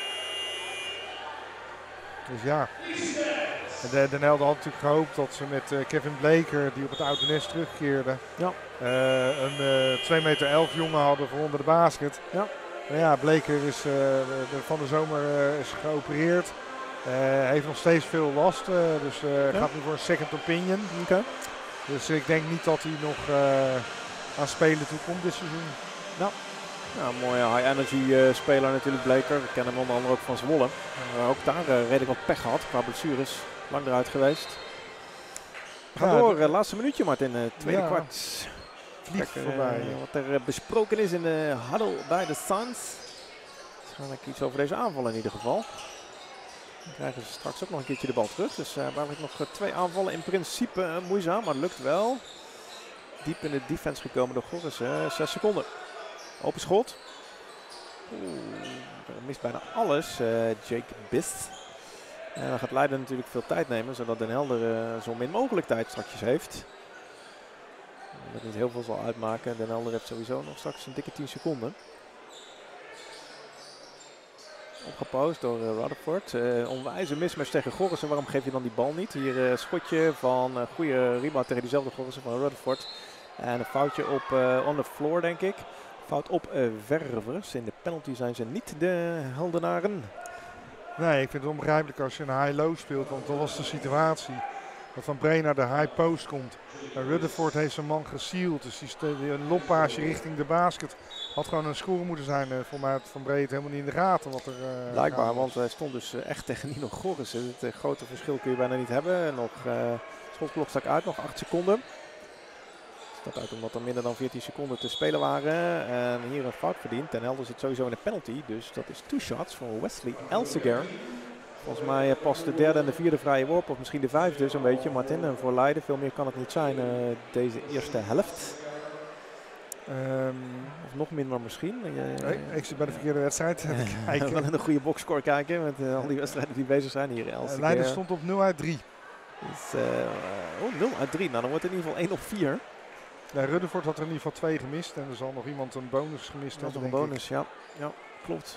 dus ja. En de, Den Helder had natuurlijk gehoopt dat ze met uh, Kevin Bleker, die op het oude nest terugkeerde, Ja. uh, een uh, twee meter elf jongen hadden voor onder de basket. Ja. Maar ja, Bleker is uh, de, van de zomer uh, is geopereerd. Uh, heeft nog steeds veel last. Uh, dus uh, Ja. gaat nu voor een second opinion. Oké. Dus ik denk niet dat hij nog uh, aan spelen toe komt dit seizoen. Ja, een mooie high energy uh, speler natuurlijk Bleker. We kennen hem onder andere ook van Zwolle. Uh, ook daar uh, redelijk wat pech gehad qua blessures. Lang eruit geweest. We gaan Ja, door. de- Uh, laatste minuutje Martin, uh, tweede Ja. kwart. Vliegt Kijk, uh, voorbij. wat er uh, besproken is in de huddle bij de Suns. Waarschijnlijk iets over deze aanval in ieder geval. Dan krijgen ze straks ook nog een keertje de bal terug. Dus uh, eigenlijk nog uh, twee aanvallen in principe uh, moeizaam, maar lukt wel. Diep in de defense gekomen door Gorrissen. Uh, zes seconden. Open schot. Oeh, mist bijna alles. Uh, Jake Biss. En dan gaat Leiden natuurlijk veel tijd nemen, zodat Den Helder uh, zo min mogelijk tijd straks heeft. Dat niet heel veel zal uitmaken. Den Helder heeft sowieso nog straks een dikke tien seconden. Opgepost door uh, Rutherford. Uh, onwijze mismatch tegen Gorissen. Waarom geef je dan die bal niet? Hier uh, schotje van uh, goede rebound tegen diezelfde Gorissen van Rutherford. En een foutje op uh, on the floor, denk ik. Fout op uh, Ververs. In de penalty zijn ze niet de Heldenaren. Nee, ik vind het onbegrijpelijk als je een high-low speelt, want dat was de situatie. Dat Van Bree naar de high post komt. En Rutherford heeft zijn man gesield, dus die een loppaasje richting de basket. Had gewoon een score moeten zijn. Uh, Volgens mij had Van Bree het helemaal niet in de gaten wat er uh, Blijkbaar, want hij stond dus uh, echt tegen Nino Gorissen. Het uh, grote verschil kun je bijna niet hebben. Nog uh, schotklok stak uit, nog acht seconden. Dat uit omdat er minder dan veertien seconden te spelen waren. En hier een fout verdiend. Ten Helder zit sowieso in de penalty. Dus dat is two shots voor Wesley Elseger. Volgens mij pas de derde en de vierde vrije worp. Of misschien de vijfde zo'n beetje. Martin, en voor Leiden. Veel meer kan het niet zijn uh, deze eerste helft. Um, of nog minder misschien. Uh, nee, ik zit bij de verkeerde wedstrijd. We gaan in een goede boxscore kijken. Met uh, al die wedstrijden die bezig zijn hier. Elseger. Uh, Leiden stond op nul uit drie. Dus, uh, oh, nul uit drie. Nou, dan wordt het in ieder geval één op vier. Ja, Rutherford had er in ieder geval twee gemist en er zal nog iemand een bonus gemist dat hebben. Nog een bonus, ik. ja. Ja, klopt.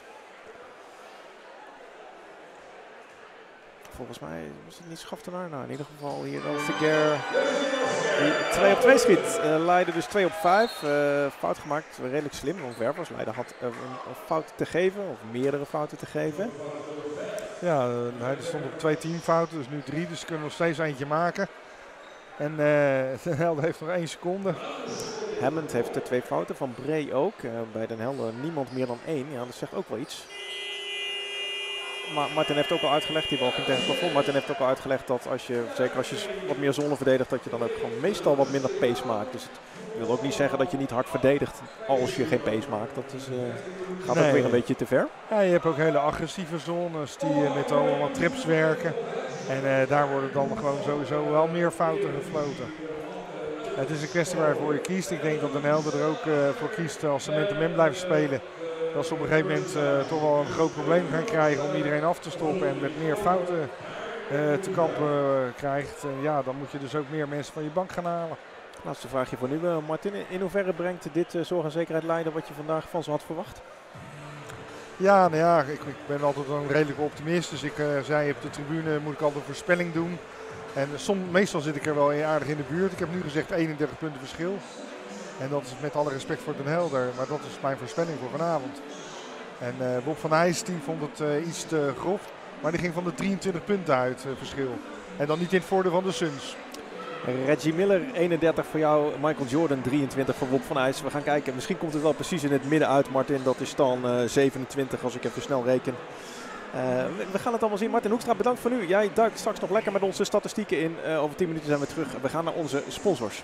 Volgens mij was het niet Schaftenaar. Nou, in ieder geval hier Elseger die twee op twee schiet. Uh, Leiden dus twee op vijf. Uh, fout gemaakt, redelijk slim. Want Ververs Leiden had uh, een, een fout te geven, of meerdere fouten te geven. Ja, uh, hij stond op twee teamfouten, dus nu drie. Dus ze kunnen nog steeds eentje maken. En uh, Den Helder heeft nog één seconde. Hammond heeft er twee fouten, Van Bree ook. Uh, bij Den Helder niemand meer dan één. Ja, dat zegt ook wel iets. Maar Martin heeft ook al uitgelegd, die bal ging tegen het plafond. Martin heeft ook al uitgelegd dat als je, zeker als je wat meer zone verdedigt, dat je dan ook gewoon meestal wat minder pace maakt. Dus het wil ook niet zeggen dat je niet hard verdedigt als je geen pace maakt. Dat is, uh, gaat nee. ook weer een beetje te ver. Ja, je hebt ook hele agressieve zones die uh, met allemaal trips werken. En uh, daar worden dan gewoon sowieso wel meer fouten gefloten. Het is een kwestie waarvoor je kiest. Ik denk dat Den Helder er ook uh, voor kiest als ze met de men blijven spelen. Dat ze op een gegeven moment uh, toch wel een groot probleem gaan krijgen om iedereen af te stoppen en met meer fouten uh, te kampen uh, krijgt. Uh, ja, dan moet je dus ook meer mensen van je bank gaan halen. Laatste vraagje voor nu. Uh, Martin, in hoeverre brengt dit uh, zorg en zekerheid Leiden wat je vandaag van ze had verwacht? Ja, nou ja, ik, ik ben altijd een redelijke optimist. Dus ik uh, zei op de tribune moet ik altijd een voorspelling doen. En som, meestal zit ik er wel aardig in de buurt. Ik heb nu gezegd eenendertig punten verschil. En dat is met alle respect voor Den Helder, maar dat is mijn voorspelling voor vanavond. En uh, Bob van Heijs die vond het uh, iets te grof, maar die ging van de drieëntwintig punten uit uh, verschil. En dan niet in het voordeel van de Suns. Reggie Miller, eenendertig voor jou. Michael Jordan, drieëntwintig voor Bob van Heijs. We gaan kijken, misschien komt het wel precies in het midden uit, Martin. Dat is dan uh, zevenentwintig als ik even snel reken. Uh, we, we gaan het allemaal zien. Martin Hoekstra, bedankt voor nu. Jij duikt straks nog lekker met onze statistieken in. Uh, over tien minuten zijn we terug. We gaan naar onze sponsors.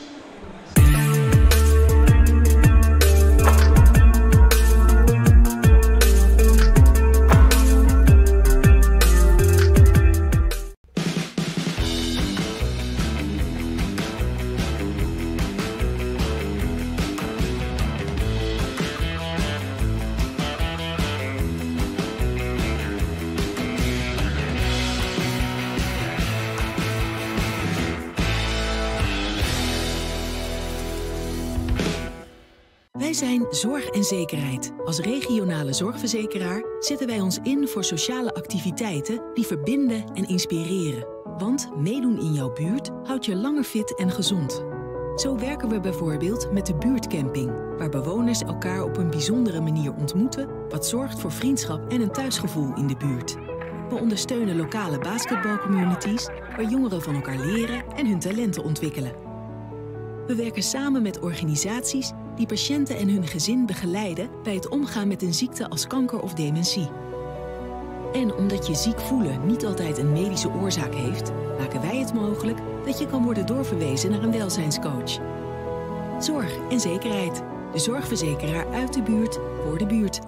Wij zijn Zorg en Zekerheid. Als regionale zorgverzekeraar zetten wij ons in voor sociale activiteiten die verbinden en inspireren. Want meedoen in jouw buurt houdt je langer fit en gezond. Zo werken we bijvoorbeeld met de buurtcamping, waar bewoners elkaar op een bijzondere manier ontmoeten, wat zorgt voor vriendschap en een thuisgevoel in de buurt. We ondersteunen lokale basketbalcommunities, waar jongeren van elkaar leren en hun talenten ontwikkelen. We werken samen met organisaties die patiënten en hun gezin begeleiden bij het omgaan met een ziekte als kanker of dementie. En omdat je ziek voelen niet altijd een medische oorzaak heeft, maken wij het mogelijk dat je kan worden doorverwezen naar een welzijnscoach. Zorg en zekerheid. De zorgverzekeraar uit de buurt voor de buurt.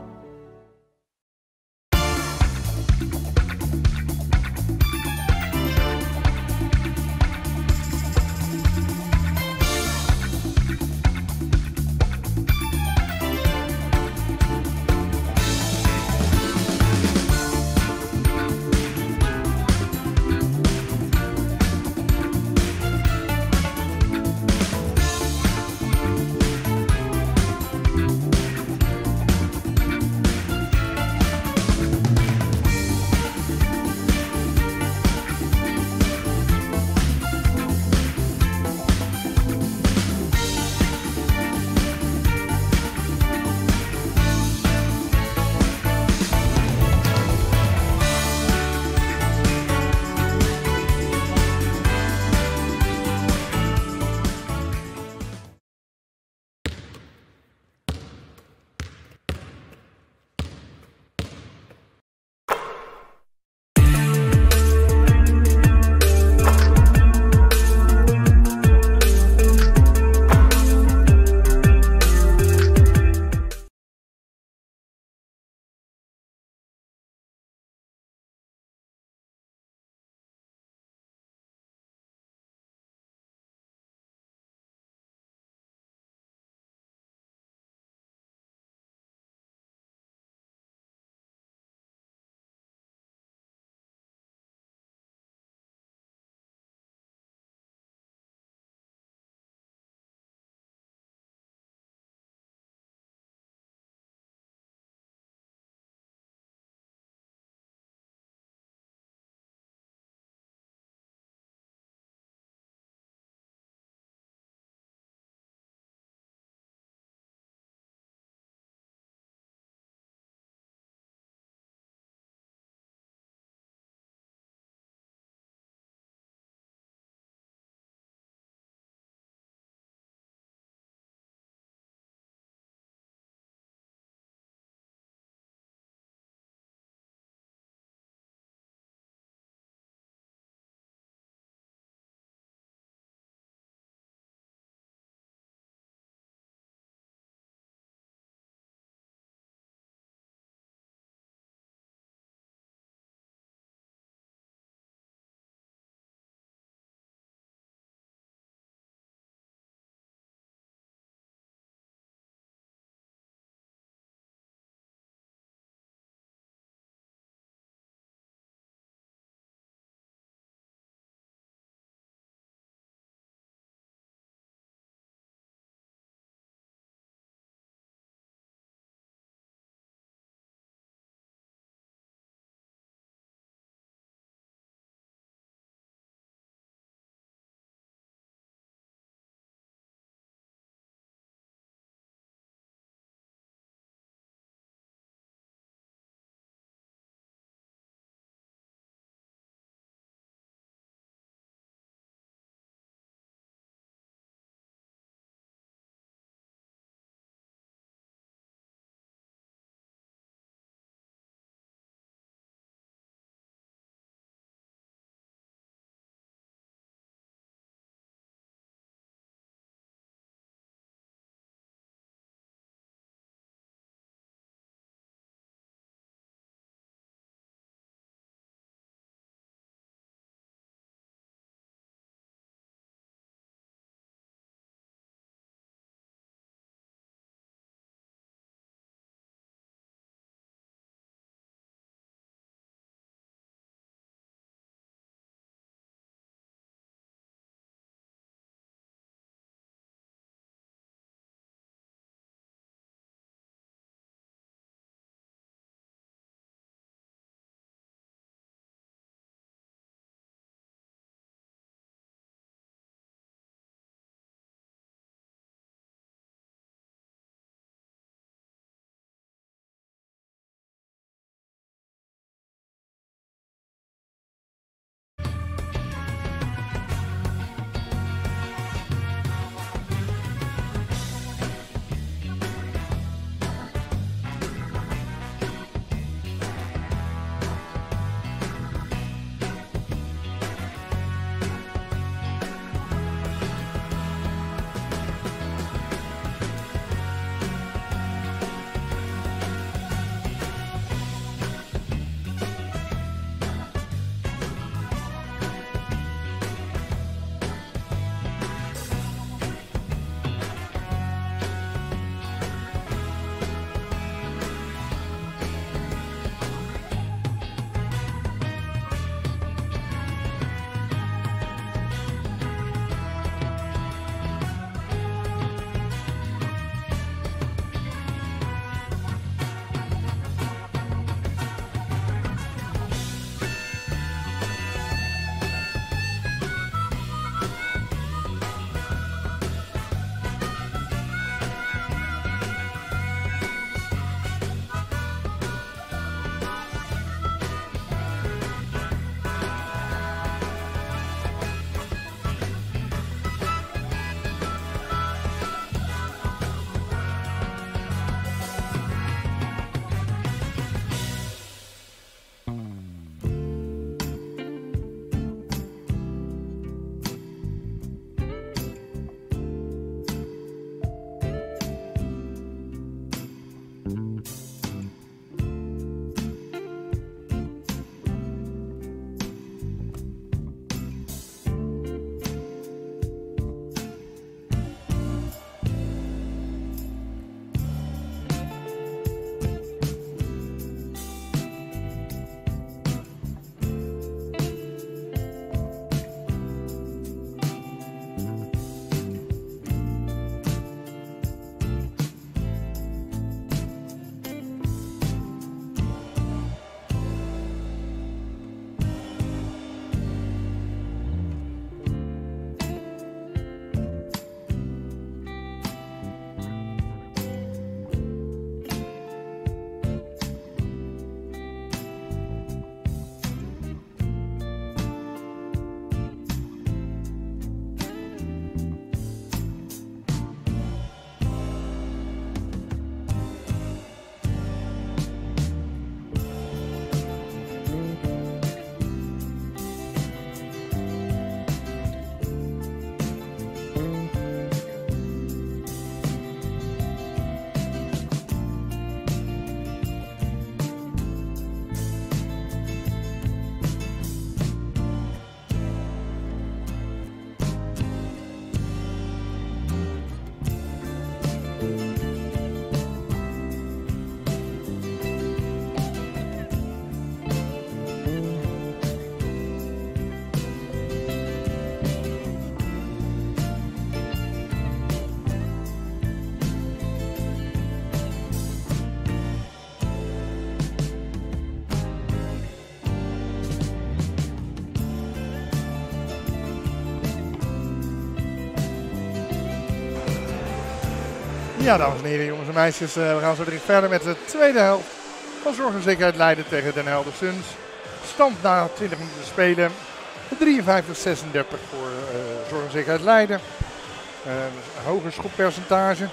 Ja, dames en heren, jongens en meisjes, uh, we gaan zo direct verder met de tweede helft van Zorg en Zekerheid Leiden tegen Den Helder Suns. Stand na twintig minuten spelen, drieënvijftig zesendertig voor uh, Zorg en Zekerheid Leiden. Uh, een hoger schoppercentage.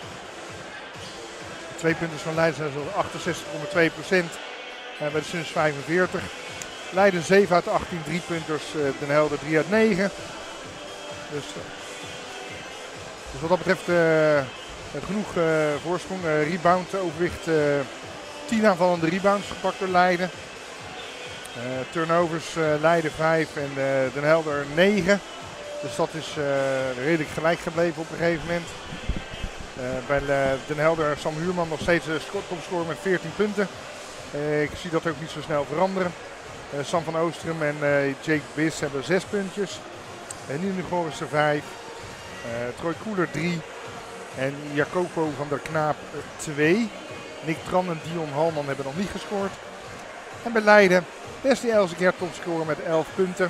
Twee punten van Leiden zijn zo'n achtenzestig komma twee procent, uh, bij de Suns vijfenveertig. Leiden zeven uit achttien driepunters, uh, Den Helder drie uit negen. Dus, uh, dus wat dat betreft uh, genoeg uh, voorsprong. Uh, rebound overwicht, uh, tien aanvallende rebounds gepakt door Leiden. Uh, turnovers uh, Leiden vijf en uh, Den Helder negen. Dus dat is uh, redelijk gelijk gebleven op een gegeven moment. Uh, bij uh, Den Helder Sam Huurman nog steeds uh, topscorer met veertien punten. Uh, ik zie dat ook niet zo snel veranderen. Uh, Sam van Oostrum en uh, Jake Biss hebben zes puntjes. Uh, Nino Goris er vijf. Uh, Troy Koeler drie. En Jacopo van der Knaap twee. Nick Tran en Dion Halman hebben nog niet gescoord. En bij Leiden Wesley Elsekeer topscorer met elf punten.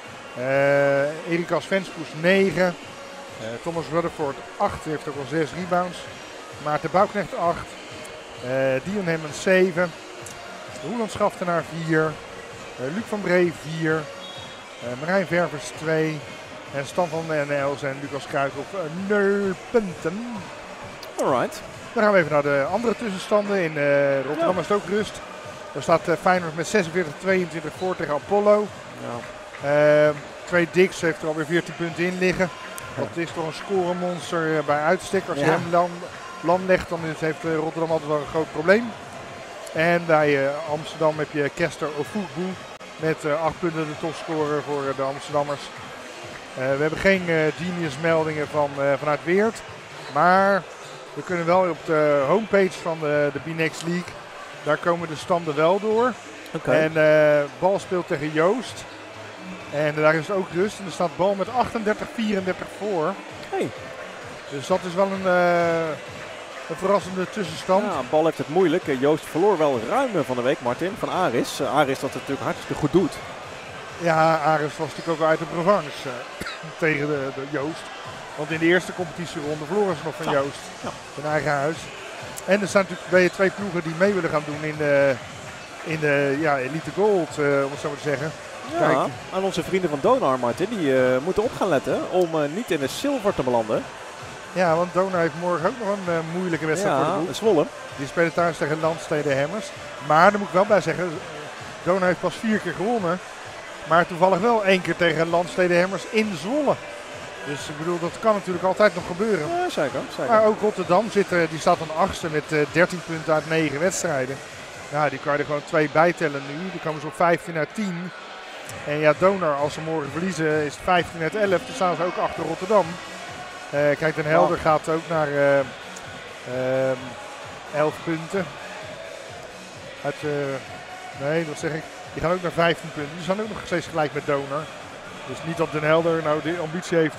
Uh, Erikas Venskoes negen. Uh, Thomas Rutherford acht, heeft ook al zes rebounds. Maarten Bouwknecht acht. Uh, Dion Hemmens zeven. Roeland Schaftenaar vier. Uh, Luc van Bree vier. Uh, Marijn Ververs twee. En Stan van den Els en Lucas Kruijkhoff uh, nul punten. Alright. Dan gaan we even naar de andere tussenstanden. In uh, Rotterdam ja. is het ook rust. Daar staat uh, Feyenoord met zesenveertig tweeëntwintig voor tegen Apollo. Ja. Uh, Twee Dix heeft er alweer veertien punten in liggen. Dat is toch een scoremonster uh, bij uitstek. Als ja. je hem lam, lam legt, dan is, heeft uh, Rotterdam altijd wel een groot probleem. En bij uh, Amsterdam heb je Kester Ofugbu met uh, acht punten de topscorer voor uh, de Amsterdammers. Uh, we hebben geen uh, genius meldingen van, uh, vanuit Weert. Maar we kunnen wel op de homepage van de, de B-Next League. Daar komen de standen wel door. Okay. En uh, bal speelt tegen Joost. En daar is het ook rust. En er staat bal met achtendertig vierendertig voor. Hey. Dus dat is wel een, uh, een verrassende tussenstand. Ja, bal heeft het moeilijk. Joost verloor wel ruim van de week, Martin, van Aris. Uh, Aris dat het natuurlijk hartstikke goed doet. Ja, Aris was natuurlijk ook wel uit de revanche uh, tegen de, de Joost. Want in de eerste competitieronde verloren ze nog van ja. Joost. Ja. In eigen huis. En er zijn natuurlijk bij twee ploegen die mee willen gaan doen in de, in de ja, Elite Gold, uh, om het zo maar te zeggen. Ja, Kijk. aan onze vrienden van Donar, Martin, die uh, moeten op gaan letten om uh, niet in de zilver te belanden. Ja, want Donar heeft morgen ook nog een uh, moeilijke wedstrijd ja, voor de boek. Zwolle. Die spelen thuis tegen Landstede Hemmers. Maar daar moet ik wel bij zeggen, Donar heeft pas vier keer gewonnen. Maar toevallig wel één keer tegen Landstede Hemmers in Zwolle. Dus ik bedoel, dat kan natuurlijk altijd nog gebeuren. Ja, zeker, zeker. Maar ook Rotterdam zit, uh, die staat aan achtste met uh, dertien punten uit negen wedstrijden. Ja, die kan je er gewoon twee bijtellen nu. Die komen ze op vijftien uit tien. En ja, Donar, als ze morgen verliezen, is het vijftien uit elf. Dan staan ze ook achter Rotterdam. Uh, kijk, Den Helder wow. gaat ook naar uh, uh, elf punten. Uit, uh, nee, dat zeg ik. Die gaan ook naar vijftien punten. Die staan ook nog steeds gelijk met Donar. Dus niet dat Den Helder nou de ambitie heeft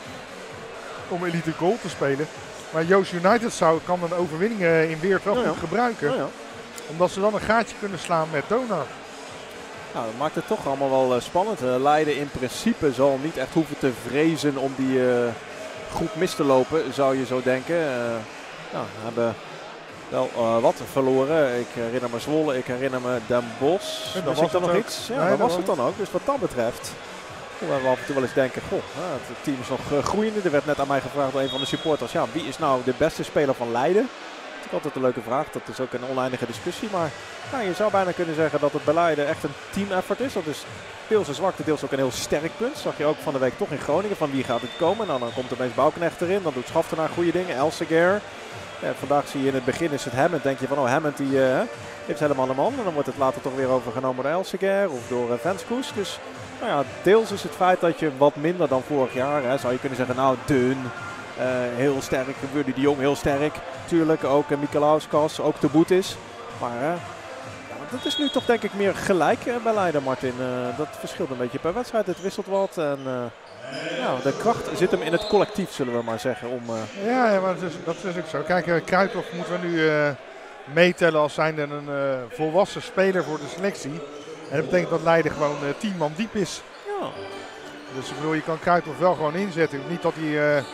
om Elite Gold te spelen. Maar Joost United zou, kan een overwinning uh, in Weert wel ja, goed ja. gebruiken. Ja, ja. Omdat ze dan een gaatje kunnen slaan met Donar. Nou, dat maakt het toch allemaal wel uh, spannend. Uh, Leiden in principe zal niet echt hoeven te vrezen om die uh, groep mis te lopen, zou je zo denken. Uh, nou, we hebben wel uh, wat verloren. Ik herinner me Zwolle, ik herinner me Den Bosch. Was ik dan nog ook. iets? Ja, nee, dat was het dan ook. Dus wat dat betreft, waar we af en toe wel eens denken, goh, uh, het team is nog uh, groeiende. Er werd net aan mij gevraagd door een van de supporters, ja, wie is nou de beste speler van Leiden? Dat is altijd een leuke vraag, dat is ook een oneindige discussie, maar nou, je zou bijna kunnen zeggen dat het bij Leiden echt een team effort is. Dat is deels een zwakte, deels ook een heel sterk punt. Zag je ook van de week toch in Groningen, van wie gaat het komen? Nou, dan komt opeens Bouwknecht erin, dan doet Schaftenaar goede dingen, Elsegeer. Ja, vandaag zie je in het begin is het Hammond, denk je van oh Hammond die uh, heeft helemaal een man. En dan wordt het later toch weer overgenomen door Elsegeer of door uh, Venskoes. Dus nou ja, deels is het feit dat je wat minder dan vorig jaar, hè, zou je kunnen zeggen, nou dun. Uh, heel sterk, Willy de Jong heel sterk. Tuurlijk ook uh, Mikalauskas, ook te boet is. Maar uh, ja, dat is nu toch denk ik meer gelijk uh, bij Leiden, Martin. Uh, dat verschilt een beetje per wedstrijd, het wisselt wat. En uh, nou, de kracht zit hem in het collectief, zullen we maar zeggen. Om, uh... ja, ja, maar dat is, dat is ook zo. Kijk, uh, Kruithof moeten we nu uh, meetellen als zijnde een uh, volwassen speler voor de selectie. En dat betekent dat Leiden gewoon uh, tien man diep is. Ja. Dus ik bedoel, je kan Kruithof wel gewoon inzetten. Niet dat hij uh, ja.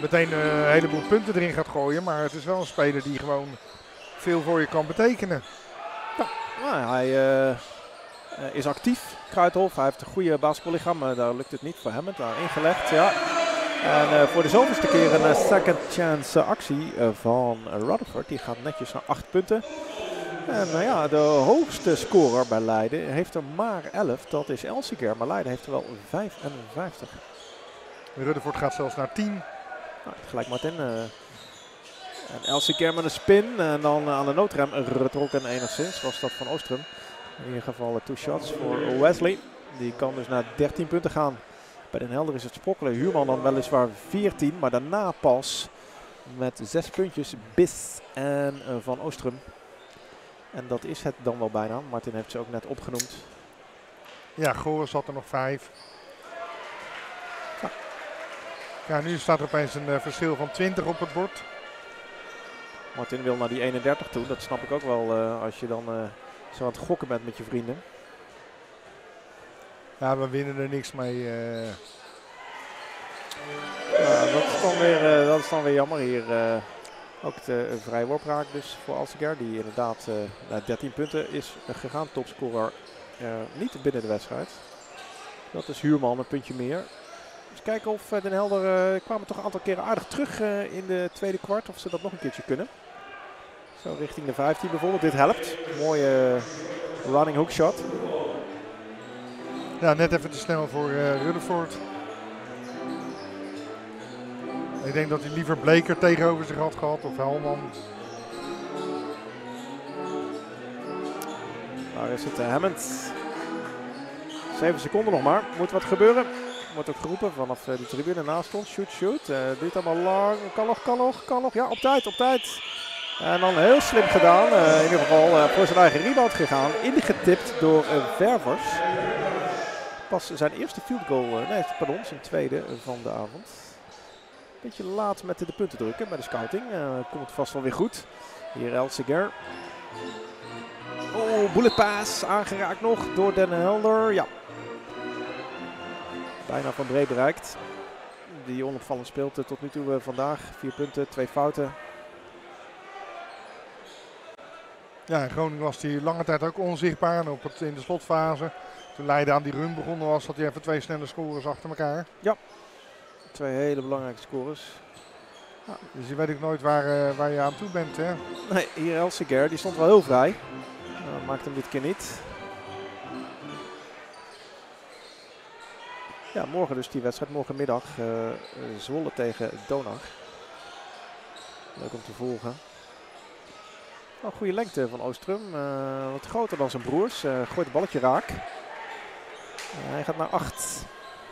meteen een heleboel punten erin gaat gooien. Maar het is wel een speler die gewoon veel voor je kan betekenen. Ja, nou, hij uh, is actief, Kruithof. Hij heeft een goede basketballichaam, maar daar lukt het niet voor hem. Daar ingelegd, ja. En uh, voor de zoveelste keer een uh, second chance uh, actie uh, van uh, Rutherford. Die gaat netjes naar acht punten. En uh, ja, de hoogste scorer bij Leiden heeft er maar elf. Dat is Elsevier, maar Leiden heeft er wel vijfenvijftig. Rutherford gaat zelfs naar tien. Nou, gelijk Martin. Uh, en Elsevier met een spin. En dan uh, aan de noodrem getrokken enigszins. Was dat van Oostrum. In ieder geval uh, two shots voor Wesley. Die kan dus naar dertien punten gaan. Bij Den Helder is het sprokkelen. Huurman dan weliswaar veertien. Maar daarna pas met zes puntjes Bis en uh, Van Oostrum. En dat is het dan wel bijna. Martin heeft ze ook net opgenoemd. Ja, Goris had er nog vijf. Ja, ja nu staat er opeens een uh, verschil van twintig op het bord. Martin wil naar die eenendertig toe. Dat snap ik ook wel uh, als je dan uh, zo aan het gokken bent met je vrienden. Ja, we winnen er niks mee. Uh. Ja, dat, is dan weer, uh, dat is dan weer jammer hier. Uh, ook de uh, vrije worpraak dus voor Elsevier. Die inderdaad uh, naar dertien punten is uh, gegaan. Topscorer uh, niet binnen de wedstrijd. Dat is Huurman een puntje meer. Dus kijken of uh, Den Helder uh, kwamen toch een aantal keren aardig terug uh, in de tweede kwart. Of ze dat nog een keertje kunnen. Zo richting de vijftien bijvoorbeeld. Dit helpt. Mooie uh, running hook shot. Ja, net even te snel voor uh, Rutherford. Ik denk dat hij liever Bleker tegenover zich had gehad of Helman. Daar is het uh, Hammond. Zeven seconden nog maar. Moet wat gebeuren. Wordt ook geroepen vanaf uh, de tribune naast ons. Shoot, shoot. Uh, duurt allemaal lang. Kan nog, kan nog, kan nog. Ja, op tijd, op tijd. En dan heel slim gedaan. Uh, in ieder geval uh, voor zijn eigen rebound gegaan. Ingetipt door uh, Ververs. Pas zijn eerste field goal, uh, nee, pardon, zijn tweede van de avond. Beetje laat met de, de punten drukken bij de scouting. Uh, komt vast wel weer goed. Hier Elsevier. Oh, bullet pass. Aangeraakt nog door Den Helder. Ja. Bijna van Bree bereikt. Die onopvallend speelt uh, tot nu toe uh, vandaag. Vier punten, twee fouten. Ja, in Groningen was hij lange tijd ook onzichtbaar. En op het, in de slotfase, toen Leiden aan die run begonnen was, had hij even twee snelle scores achter elkaar. Ja. Twee hele belangrijke scores. Ja, dus je weet ook nooit waar, uh, waar je aan toe bent. Hè? Nee, hier Elsevier, die stond wel heel vrij. Uh, maakt hem dit keer niet. Ja, morgen dus die wedstrijd. Morgenmiddag uh, Zwolle tegen Donar. Leuk om te volgen. Een goede lengte van Oostrum. Uh, wat groter dan zijn broers. Uh, gooit het balletje raak. Uh, hij gaat naar acht.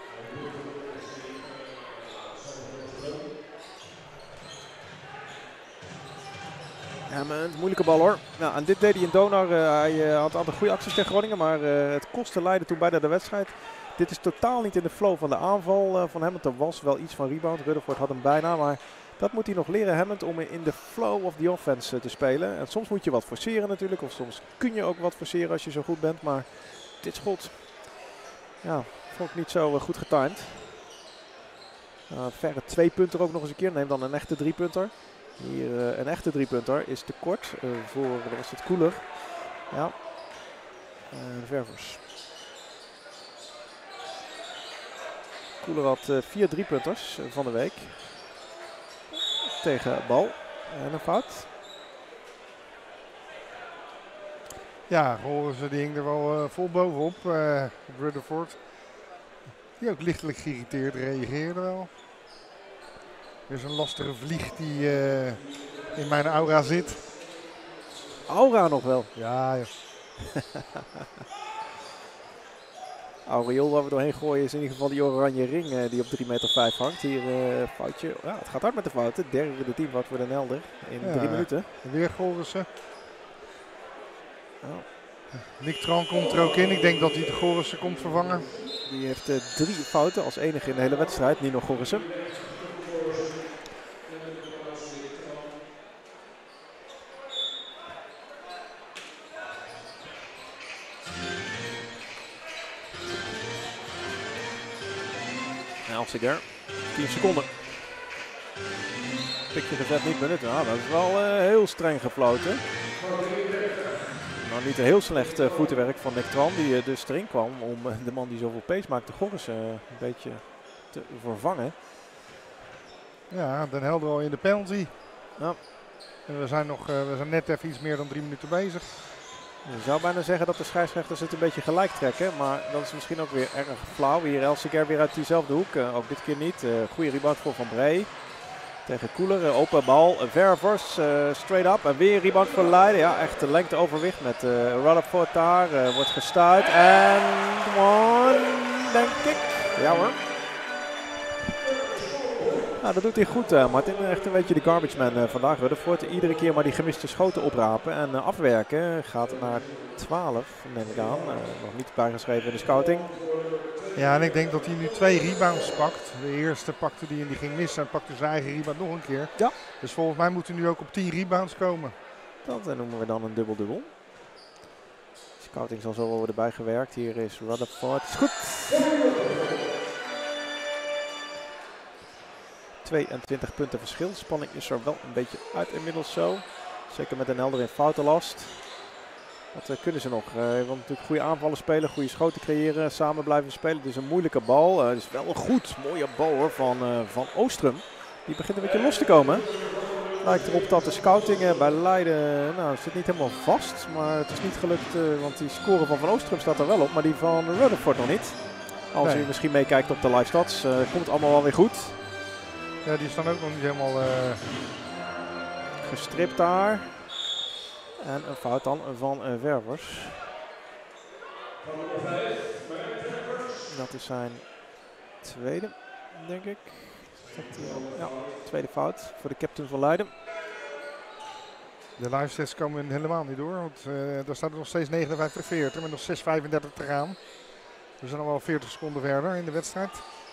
Ja, maar een moeilijke bal hoor. Nou, en dit deed hij in Donar. Uh, hij uh, had altijd goede acties tegen Groningen, maar uh, het kostte Leiden toen bijna de wedstrijd. Dit is totaal niet in de flow van de aanval uh, van Hammond. Er was wel iets van rebound. Rutherford had hem bijna, maar dat moet hij nog leren, Hammond, om in de flow of the offense uh, te spelen. En soms moet je wat forceren natuurlijk, of soms kun je ook wat forceren als je zo goed bent. Maar dit schot, ja, vond ik niet zo uh, goed getimed. Uh, verre twee punter ook nog eens een keer. Neem dan een echte drie punter. Hier uh, een echte driepunter is te kort uh, voor, dan was het Koeler. Ja, uh, Ververs. Koeler had uh, vier driepunters uh, van de week. Tegen bal. En een fout. Ja, Goris die hing er wel uh, vol bovenop. Uh, Rutherford. Die ook lichtelijk geïrriteerd reageerde wel. Er is een lastige vlieg die uh, in mijn aura zit. Aura nog wel. Ja, ja. Aureool waar we doorheen gooien is in ieder geval die oranje ring uh, die op drie meter vijf hangt. Hier uh, foutje. Ja, het gaat hard met de fouten. Derde de teamfout voor Den Helder in ja, drie minuten. Weer Gorissen. Oh. Nick Tran komt er ook in. Ik denk dat hij de Gorissen komt vervangen. Die heeft uh, drie fouten als enige in de hele wedstrijd. Nino Gorissen. Elsevier, tien seconden. pikje gezet, niet benut. Nou, dat is wel uh, heel streng gefloten. Nou, niet een heel slecht uh, voetenwerk van Nick Tran, die uh, dus erin kwam om uh, de man die zoveel pace maakte, Gorris, uh, een beetje te vervangen. Ja, Den Helder al in de penalty. Ja. En we zijn nog, uh, we zijn net even iets meer dan drie minuten bezig. Je zou bijna zeggen dat de scheidsrechters het een beetje gelijk trekken, maar dat is misschien ook weer erg flauw. Hier Elsevier weer uit diezelfde hoek, uh, ook dit keer niet. Uh, goede rebound voor Van Bree. Tegen Koeler, uh, open bal, uh, Ververs, uh, straight up en weer rebound voor Leiden. Ja, echt de lengte overwicht met uh, Rutherford daar, uh, wordt gestuit en one, denk ik. Ja hoor. Nou, dat doet hij goed, uh, Martin. Echt een beetje de garbage man uh, vandaag. Rutherford iedere keer maar die gemiste schoten oprapen en uh, afwerken. Gaat naar twaalf, neem ik aan. Uh, nog niet bijgeschreven in de scouting. Ja, en ik denk dat hij nu twee rebounds pakt. De eerste pakte hij en die ging missen en pakte zijn eigen rebound nog een keer. Ja. Dus volgens mij moet hij nu ook op tien rebounds komen. Dat uh, noemen we dan een dubbel-dubbel. Scouting zal zo wel worden bijgewerkt. Hier is Rutherford. Is goed. tweeëntwintig punten verschil. Spanning is er wel een beetje uit inmiddels zo. Zeker met Den Helder in foutenlast. Wat uh, kunnen ze nog? Uh, want natuurlijk goede aanvallen spelen, goede schoten creëren, samen blijven spelen. Het is een moeilijke bal. Uh, het is wel een goed, mooie bal hoor, van, uh, van Oostrum. Die begint een beetje los te komen. Lijkt erop dat de scouting uh, bij Leiden, nou, zit niet helemaal vast. Maar het is niet gelukt, uh, want die score van Van Oostrum staat er wel op, maar die van Rutherford nog niet. Als nee. u misschien meekijkt op de live stats, uh, komt het allemaal wel weer goed. Ja, die staan ook nog niet helemaal uh... gestript daar. En een fout dan van uh, Ververs. Dat is zijn tweede, denk ik. Ja, tweede fout voor de captain van Leiden. De live stats komen helemaal niet door, want uh, daar staat er nog steeds negenenvijftig veertig met nog zes vijfendertig te gaan. We zijn al wel veertig seconden verder in de wedstrijd.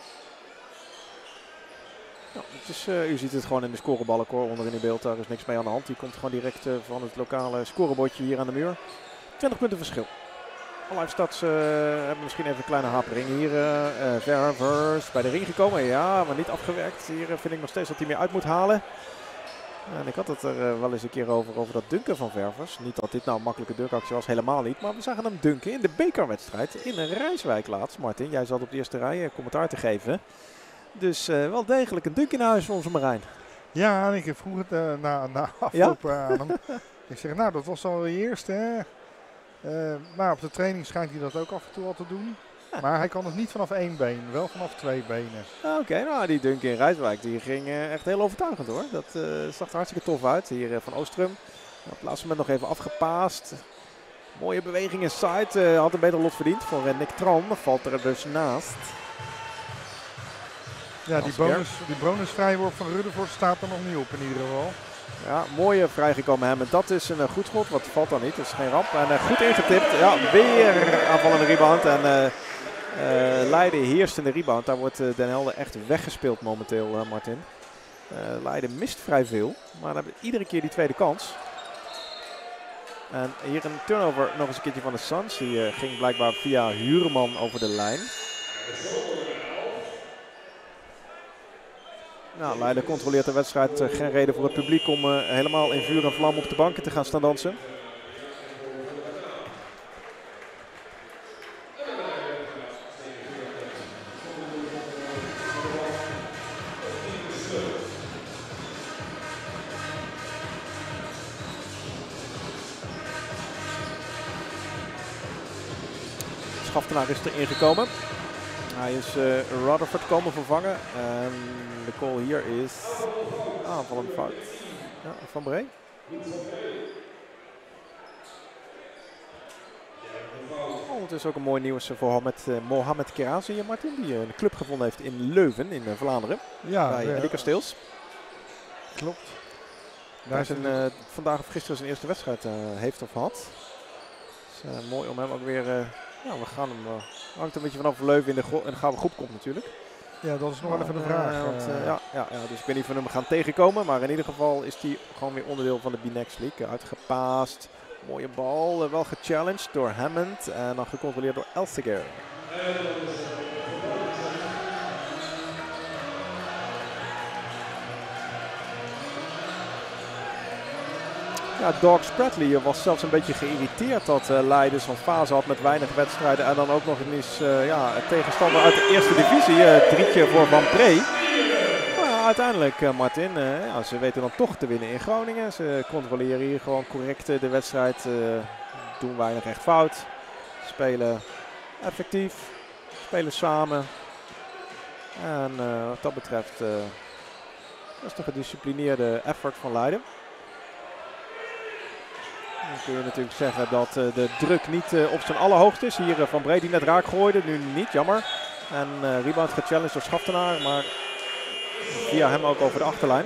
Ja, het is, uh, u ziet het gewoon in de scoreballenkoor onder in uw beeld. Daar is niks mee aan de hand. Die komt gewoon direct uh, van het lokale scorebordje hier aan de muur. twintig punten verschil. Live Stats uh, hebben misschien even een kleine hapering. Hier uh, uh, Ververs bij de ring gekomen. Ja, maar niet afgewerkt. Hier uh, vind ik nog steeds dat hij meer uit moet halen. En ik had het er uh, wel eens een keer over, over dat dunken van Ververs. Niet dat dit nou een makkelijke dunkactie was, helemaal niet. Maar we zagen hem dunken in de bekerwedstrijd in een Rijswijk laatst. Martin, jij zat op de eerste rij uh, commentaar te geven. Dus uh, wel degelijk een dunk in huis voor onze Marijn. Ja, en ik vroeg het uh, na, na afloop ja? aan hem. Ik zeg, nou dat was al de eerste hè. Uh, maar op de training schijnt hij dat ook af en toe al te doen. Ja. Maar hij kan het niet vanaf één been, wel vanaf twee benen. Oké, okay, nou die dunk in Rijswijk die ging uh, echt heel overtuigend hoor. Dat uh, zag er hartstikke tof uit. Hier uh, van Oostrum. Op het laatste moment nog even afgepaast. Mooie beweging inside. Uh, had een beter lot verdiend voor uh, Nick Tran. Valt er dus naast. Ja, die bonus, die bonusvrijworp van Rutherford staat er nog niet op in ieder geval. Ja, mooie vrijgekomen hem. En dat is een uh, goed schot. Wat valt dan niet, dat is geen ramp. En uh, goed ingetipt. Ja, weer aanvallende rebound. En uh, uh, Leiden heerst in de rebound. Daar wordt uh, Den Helder echt weggespeeld momenteel, uh, Martin. Uh, Leiden mist vrij veel. Maar dan hebben we iedere keer die tweede kans. En hier een turnover nog eens een keertje van de Suns. Die uh, ging blijkbaar via Huurman over de lijn. Nou, Leiden controleert de wedstrijd. Uh, geen reden voor het publiek om uh, helemaal in vuur en vlam op de banken te gaan staan dansen. Schaftenaar is erin gekomen. Hij is uh, Rutherford komen vervangen. En de call hier is aanvallende fout. Ja, Van Bree. Oh, het is ook een mooi nieuws voor Mohamed, uh, Mohamed Kerazi, Martin. Die uh, een club gevonden heeft in Leuven in uh, Vlaanderen. Ja, bij Eddy Kasteels. Klopt. Daar is een, uh, vandaag of gisteren zijn eerste wedstrijd uh, heeft of had. Dus, uh, mooi om hem ook weer... Uh, Ja, we gaan hem. Uh, hangt een beetje vanaf Leuven in de, in de gouden groep komt natuurlijk. Ja, dat is nog wel even de vraag. Uh, want, uh, ja, ja, ja, dus ik weet niet of we hem gaan tegenkomen. Maar in ieder geval is hij gewoon weer onderdeel van de B-Next League. Uh, uitgepaast. Mooie bal. Uh, wel gechallenged door Hammond. En dan gecontroleerd door Elsevier. Ja, Doug Spradley was zelfs een beetje geïrriteerd dat uh, Leiden zo'n fase had met weinig wedstrijden. En dan ook nog eens uh, ja, tegenstander uit de eerste divisie. Uh, drietje voor Van Pree. Maar ja, uiteindelijk, uh, Martin, uh, ja, ze weten dan toch te winnen in Groningen. Ze controleren hier gewoon correct uh, de wedstrijd. Uh, doen weinig echt fout. Spelen effectief. Spelen samen. En uh, wat dat betreft, uh, dat is toch een gedisciplineerde effort van Leiden. Dan kun je natuurlijk zeggen dat uh, de druk niet uh, op zijn allerhoogst is. Hier uh, Van Bree die net raak gooide, nu niet, jammer. En uh, rebound gechallenged door Schaftenaar, maar via hem ook over de achterlijn.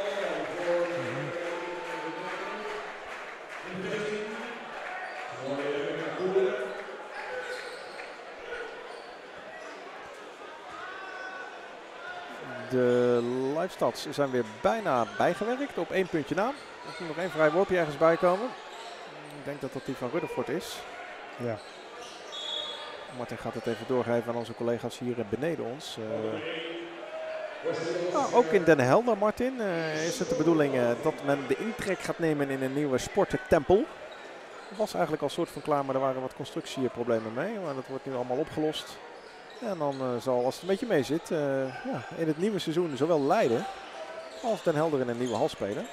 De live stats zijn weer bijna bijgewerkt, op één puntje na. Er moet nog één vrij worpje ergens bij komen. Ik denk dat dat die van Rutherford is. Ja. Martin gaat het even doorgeven aan onze collega's hier beneden ons. Uh, nou, ook in Den Helder, Martin, uh, is het de bedoeling uh, dat men de intrek gaat nemen in een nieuwe sporttempel. Dat was eigenlijk al soort van klaar, maar er waren wat constructieproblemen mee. Maar dat wordt nu allemaal opgelost. En dan uh, zal, als het een beetje mee zit, uh, ja, in het nieuwe seizoen zowel Leiden als Den Helder in een nieuwe hal spelen.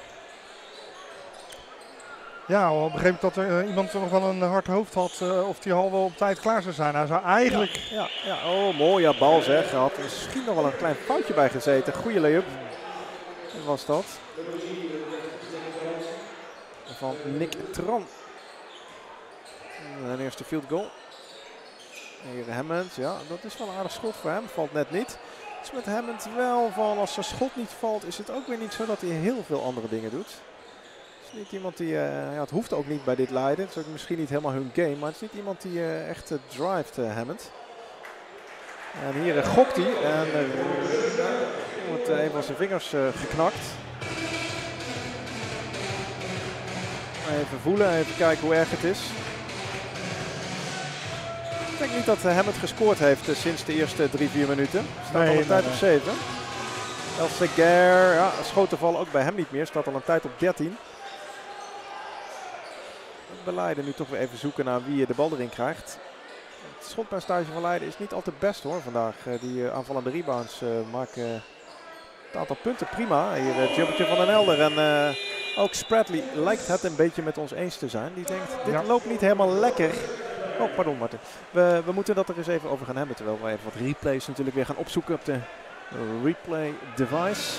Ja, al begreep ik dat er uh, iemand nog wel een hard hoofd had uh, of die hal wel op tijd klaar zou zijn. Hij zou eigenlijk... Ja, ja, ja. Oh, mooie bal zeg. Er had misschien nog wel een klein foutje bij gezeten. Goeie lay-up. Wat was dat? Van Nick Tran. En eerste field goal. Hier Hammond, ja, dat is wel een aardig schot voor hem. Valt net niet. Het is met Hammond wel van, als zijn schot niet valt, is het ook weer niet zo dat hij heel veel andere dingen doet. Het is niet iemand die, uh, ja, het hoeft ook niet bij dit Leiden. Het is ook misschien niet helemaal hun game, maar het is niet iemand die uh, echt uh, drivet, uh, Hammond. En hier uh, gokt hij en uh, wordt uh, even aan zijn vingers uh, geknakt. Even voelen, even kijken hoe erg het is. Ik denk niet dat uh, Hammond gescoord heeft uh, sinds de eerste drie, vier minuten. Staat nee, al een tijd nee, op nee. zeven. El Seger, ja, schoten ook bij hem niet meer. Staat al een tijd op dertien. We Leiden nu toch weer even zoeken naar wie de bal erin krijgt. Het schotpercentage van Leiden is niet al te best hoor vandaag. Uh, die uh, aanvallende rebounds uh, maken uh, het aantal punten prima. Hier uh, jumpertje van den Helder. En uh, ook Spradley lijkt het een beetje met ons eens te zijn. Die denkt, dit ja. loopt niet helemaal lekker. Oh, pardon Martin. We, we moeten dat er eens even over gaan hebben. Terwijl we even wat replays natuurlijk weer gaan opzoeken op de replay device.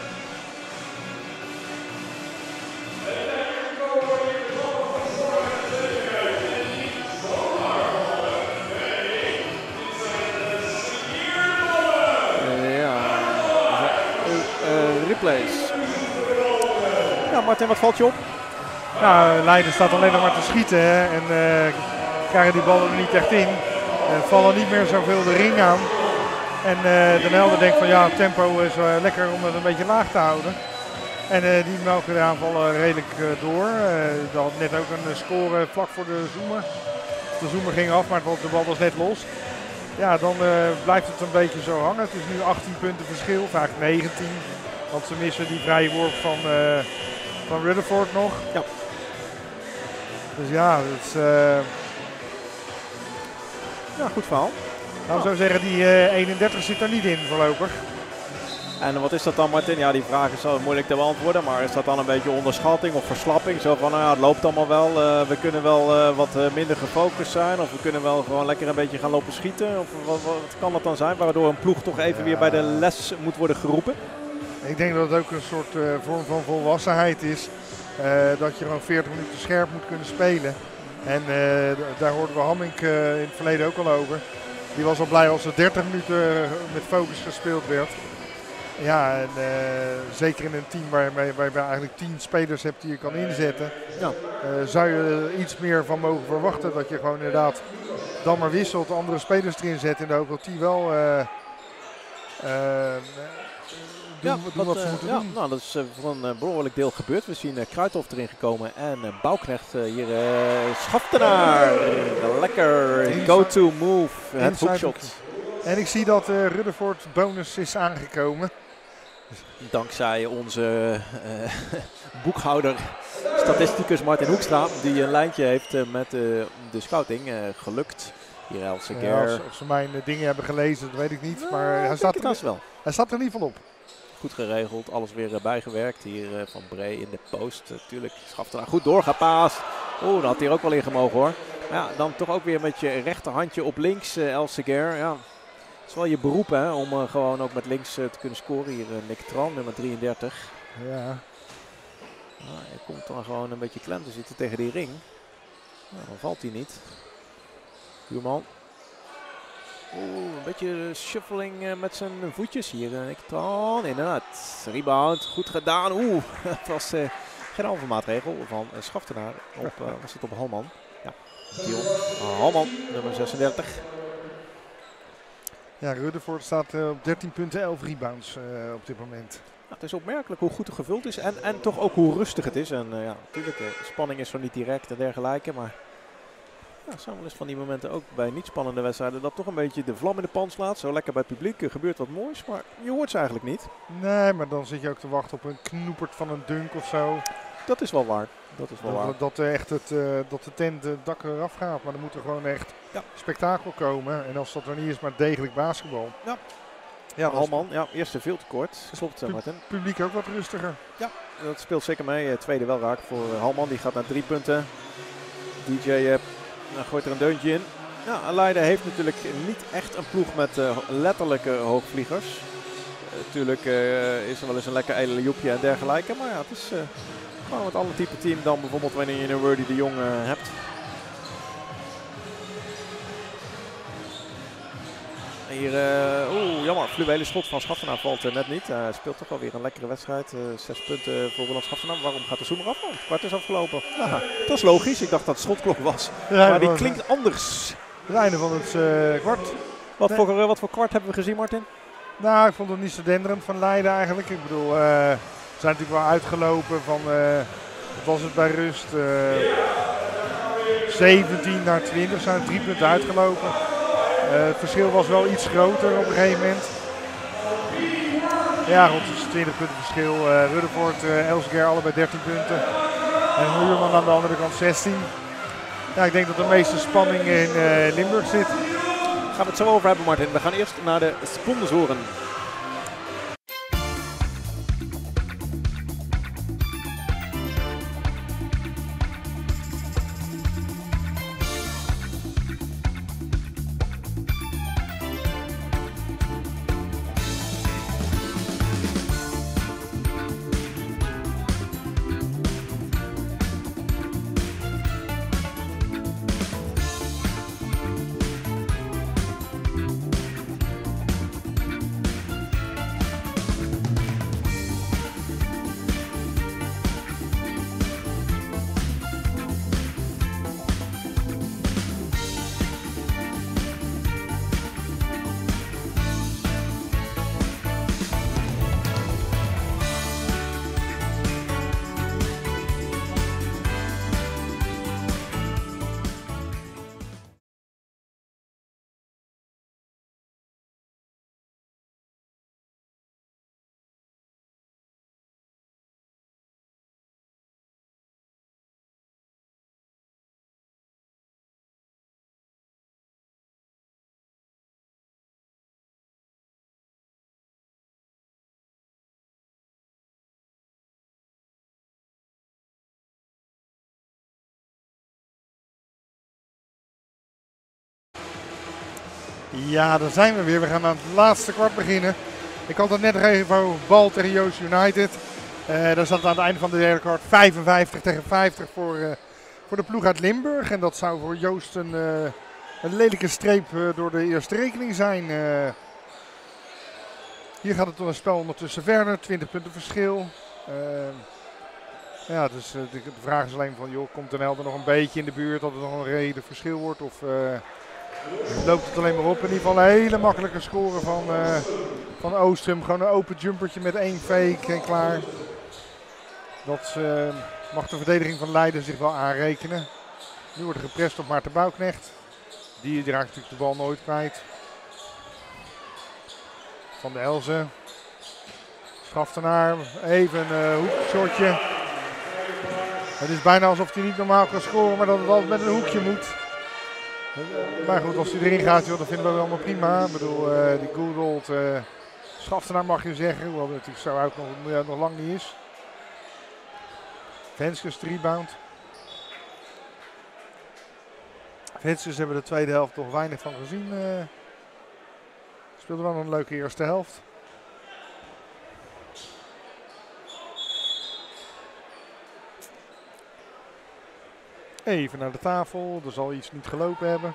Ja, uh, replays. Ja, Martin, wat valt je op? Nou, Leiden staat alleen nog maar te schieten hè, en uh, krijgen die ballen er niet echt in. Uh, vallen niet meer zoveel de ring aan. En uh, Den Helder denkt van ja, het tempo is uh, lekker om het een beetje laag te houden. En uh, die melken de aanvallen redelijk uh, door. Uh, dat had net ook een score vlak voor de zoomer. De zoomer ging af, maar de bal was net los. Ja, dan uh, blijft het een beetje zo hangen. Het is nu achttien punten verschil, vaak negentien. Want ze missen die vrije worp van, uh, van Rutherford nog. Ja. Dus ja, het is... Uh, ja, goed verhaal. Nou, ik zou zeggen, die uh, eenendertig zit er niet in voorlopig. En wat is dat dan, Martin? Ja, die vraag is zo moeilijk te beantwoorden, maar is dat dan een beetje onderschatting of verslapping? Zo van, nou ja, het loopt allemaal wel, uh, we kunnen wel uh, wat uh, minder gefocust zijn of we kunnen wel gewoon lekker een beetje gaan lopen schieten. Of wat, wat kan dat dan zijn, waardoor een ploeg toch even ja. weer bij de les moet worden geroepen? Ik denk dat het ook een soort uh, vorm van volwassenheid is. Uh, dat je gewoon veertig minuten scherp moet kunnen spelen. En uh, daar hoorden we Hammink uh, in het verleden ook al over. Die was al blij als er dertig minuten met focus gespeeld werd. Ja, en uh, zeker in een team waar, waar, waar je eigenlijk tien spelers hebt die je kan inzetten. Ja. Uh, zou je er iets meer van mogen verwachten. Dat je gewoon inderdaad dan maar wisselt, andere spelers erin zet. In de hoop dat die wel uh, uh, doen, ja, doen wat, wat ze uh, moeten ja, doen. Nou, dat is uh, voor een uh, behoorlijk deel gebeurd. We zien uh, Kruithof erin gekomen en uh, Bouwknecht uh, hier uh, Schaftenaar. Uh, lekker go-to move, het hoekshot. En ik zie dat uh, Rutherford bonus is aangekomen. Dankzij onze uh, boekhouder, statisticus Martin Hoekstra, die een lijntje heeft uh, met uh, de scouting, uh, gelukt. Hier Elsevier. Ja, als, als ze mijn uh, dingen hebben gelezen, dat weet ik niet. Maar uh, hij, staat er, wel. hij staat er in ieder geval op. Goed geregeld, alles weer uh, bijgewerkt. Hier uh, van Bree in de post. Natuurlijk, uh, Schaftenaar goed doorgepaast. Oeh, dat had hij er ook wel in gemogen hoor. Maar ja, dan toch ook weer met je rechterhandje op links, uh, Elsevier. Ja. Het is wel je beroep hè, om uh, gewoon ook met links uh, te kunnen scoren. Hier uh, Nick Tran, nummer drieëndertig. Ja. Nou, hij komt dan gewoon een beetje klem te zitten tegen die ring. Nou, dan valt hij niet. Buurman. Oeh, een beetje shuffling uh, met zijn voetjes hier. Uh, Nick Tran, inderdaad. Rebound, goed gedaan. Oeh, dat was uh, geen overmaatregel van uh, Schaftenaar. Op, uh, was het op Halman? Ja, Dion. Halman, nummer zesendertig. Ja, Rutherford staat uh, op dertien punten, elf rebounds uh, op dit moment. Ja, het is opmerkelijk hoe goed het gevuld is en, en toch ook hoe rustig het is. En uh, ja, natuurlijk, de spanning is zo niet direct en dergelijke. Maar ja, zijn wel eens van die momenten ook bij niet spannende wedstrijden dat toch een beetje de vlam in de pan slaat. Zo lekker bij het publiek, er gebeurt wat moois, maar je hoort ze eigenlijk niet. Nee, maar dan zit je ook te wachten op een knoepert van een dunk of zo. Dat is wel waar. Dat is wel dat, waar. Dat, echt het, uh, dat de tent het dak eraf gaat, maar er moet er gewoon echt ja. spektakel komen. En als dat er niet is, maar degelijk basketbal. Ja. Ja, Halman, ja, eerste veel te kort. Klopt, pu Martin. Publiek ook wat rustiger. Ja, dat speelt zeker mee. Tweede wel raak voor Halman, die gaat naar drie punten. D J uh, gooit er een deuntje in. Ja, Leiden heeft natuurlijk niet echt een ploeg met uh, letterlijke hoogvliegers. Natuurlijk uh, uh, is er wel eens een lekker Eiljoepje en dergelijke, maar ja, het is uh, gewoon wat ander type team dan bijvoorbeeld wanneer je een Wordy de Jong uh, hebt. Hier, uh, oeh, jammer, fluwele schot van Schaftenaar valt uh, net niet. Hij uh, speelt toch wel weer een lekkere wedstrijd. Uh, zes punten voor Roland Schaftenaar. Waarom gaat de zoemer af? Oh, het kwart is afgelopen. Ja, dat is logisch. Ik dacht dat het schotklok was. Ja, maar die klinkt anders. Het einde van het uh, kwart. Wat, nee. voor, uh, wat voor kwart hebben we gezien, Martin? Nou, ik vond het niet zo denderend van Leiden eigenlijk. Ik bedoel, uh, we zijn natuurlijk wel uitgelopen van, uh, wat was het bij rust? Uh, zeventien naar twintig zijn er drie punten uitgelopen. Uh, het verschil was wel iets groter op een gegeven moment. Ja, rond het twintig punten verschil. Uh, Rutherford, uh, Elsevier allebei dertien punten. En Huurman aan de andere kant zestien. Ja, ik denk dat de meeste spanning in uh, Limburg zit. Gaan we het zo over hebben, Martin. We gaan eerst naar de sponsoren. Ja, daar zijn we weer. We gaan aan het laatste kwart beginnen. Ik had het net nog even over bal tegen Joost United. Uh, daar zat het aan het einde van de derde kwart vijfenvijftig tegen vijftig voor, uh, voor de ploeg uit Limburg. En dat zou voor Joost een, uh, een lelijke streep uh, door de eerste rekening zijn. Uh, hier gaat het om een spel ondertussen verder. twintig punten verschil. Uh, ja, dus uh, de, de vraag is alleen van, joh, komt Den Helder nog een beetje in de buurt dat het nog een reden verschil wordt? Of uh, loopt het alleen maar op? In ieder geval een hele makkelijke score van, uh, van Oostrum. Gewoon een open jumpertje met één fake en klaar. Dat uh, mag de verdediging van Leiden zich wel aanrekenen. Nu wordt er geprest op Maarten Bouwknecht. Die raakt natuurlijk de bal nooit kwijt. Van de Elzen. Schaftenaar, even een uh, hoekshotje. Het is bijna alsof hij niet normaal kan scoren, maar dat het altijd met een hoekje moet. Uh, maar goed, als hij erin gaat, joh, dan vinden we het allemaal prima. Ik bedoel, uh, die good old uh, Schaftenaar mag je zeggen, hoewel het natuurlijk zo oud nog, uh, nog lang niet is. Venskes rebound. Venskes hebben de tweede helft toch weinig van gezien. Uh, speelde wel een leuke eerste helft. Even naar de tafel, er zal iets niet gelopen hebben.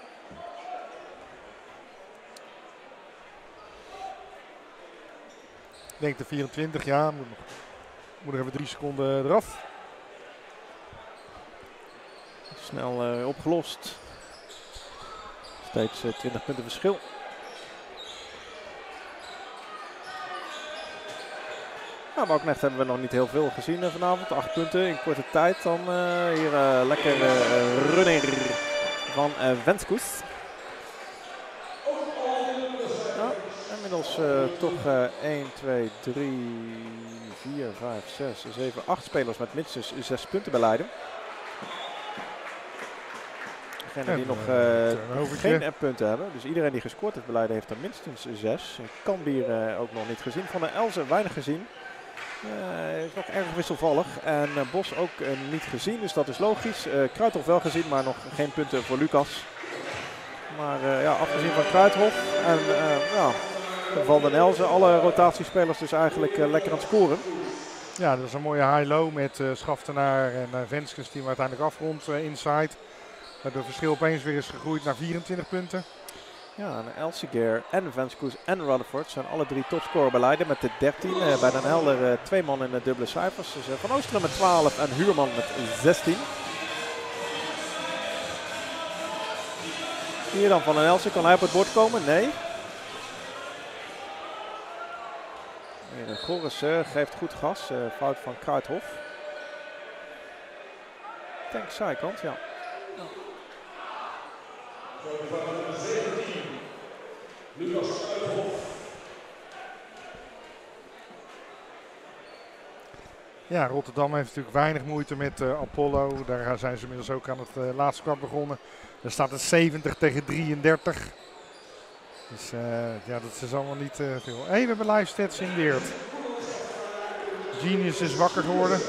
Ik denk de vierentwintig, ja, moet nog, moet nog even drie seconden eraf. Snel uh, opgelost. Steeds uh, twintig punten verschil. Nou, Bauknecht hebben we nog niet heel veel gezien uh, vanavond. Acht punten in korte tijd. Dan uh, hier uh, lekker uh, runner van uh, Venskes. Ja, inmiddels uh, toch uh, één, twee, drie, vier, vijf, zes, zeven, acht spelers met minstens zes punten bij Leiden. Degenen die nog uh, geen uh, punten hebben. Dus iedereen die gescoord heeft bij Leiden heeft er minstens zes. Kambier uh, ook nog niet gezien. Van de Elze weinig gezien. Uh, is nog erg wisselvallig. En uh, Bos ook uh, niet gezien, dus dat is logisch. Uh, Kruithof wel gezien, maar nog geen punten voor Lucas. Maar uh, ja, afgezien van Kruithof en uh, ja, van den Elze, alle rotatiespelers dus eigenlijk uh, lekker aan het scoren. Ja, dat is een mooie high-low met uh, Schaftenaar en uh, Venskes die hem uiteindelijk afrondt uh, inside. Waardoor het verschil opeens weer is gegroeid naar vierentwintig punten. Ja, en Elsevier en Venskes en Rutherford zijn alle drie topscorer bij Leiden met de dertien. Uh, bij Den Helder uh, twee man in de dubbele cijfers. Dus uh, Van Oosteren met twaalf en Huurman met zestien. Hier dan Van den Elsen, kan hij op het bord komen? Nee. Weer Goris uh, geeft goed gas, uh, fout van Kruithof. Ik denk zijkant, ja. ja. Ja, Rotterdam heeft natuurlijk weinig moeite met uh, Apollo. Daar zijn ze inmiddels ook aan het uh, laatste kwart begonnen. Er staat het zeventig tegen drieëndertig. Dus uh, ja, dat is allemaal niet uh, veel. Hé, hey, we hebben live stats in Weert. Genius is wakker geworden.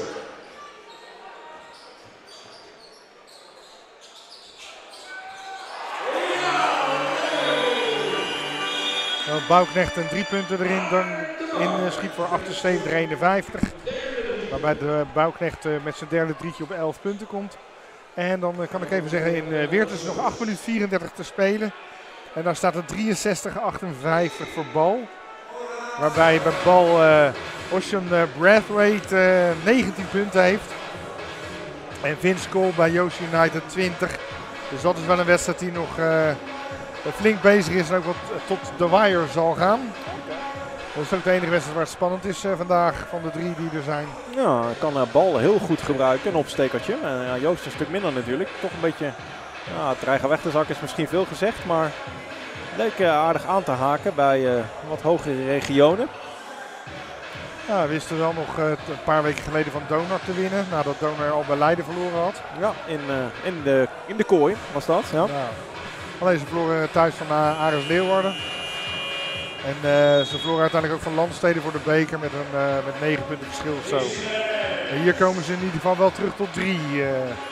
Uh, Bauknecht een drie punten erin, dan in uh, schiet voor achtenzeventig eenenvijftig. Waarbij de Bauknecht uh, met zijn derde drietje op elf punten komt. En dan uh, kan ik even zeggen, in uh, Weert is nog acht minuten vierendertig te spelen. En dan staat het drieënzestig achtenvijftig voor Bal. Waarbij bij Bal uh, Ocean uh, Brathwaite uh, negentien punten heeft. En Vince Cole bij Joost United twintig. Dus dat is wel een wedstrijd die nog uh, flink bezig is en ook wat tot de wire zal gaan. Dat is ook de enige wedstrijd waar het spannend is uh, vandaag van de drie die er zijn. Ja, kan uh, Bal heel goed gebruiken, een opstekertje. Uh, ja, Joost een stuk minder natuurlijk. Toch een beetje, ja, dreigen weg te zakken is misschien veel gezegd, maar leuk uh, aardig aan te haken bij uh, wat hogere regionen. Ja, we wisten wel nog uh, een paar weken geleden van Donar te winnen, nadat Donar al bij Leiden verloren had. Ja, in, uh, in, de, in de kooi was dat. Ja. Ja. Alleen ze verloren thuis van uh, Ares Leeuwarden. En uh, ze verloren uiteindelijk ook van Landsteden voor de beker met, een, uh, met negen punten verschil of zo. En hier komen ze in ieder geval wel terug tot drie. Uh,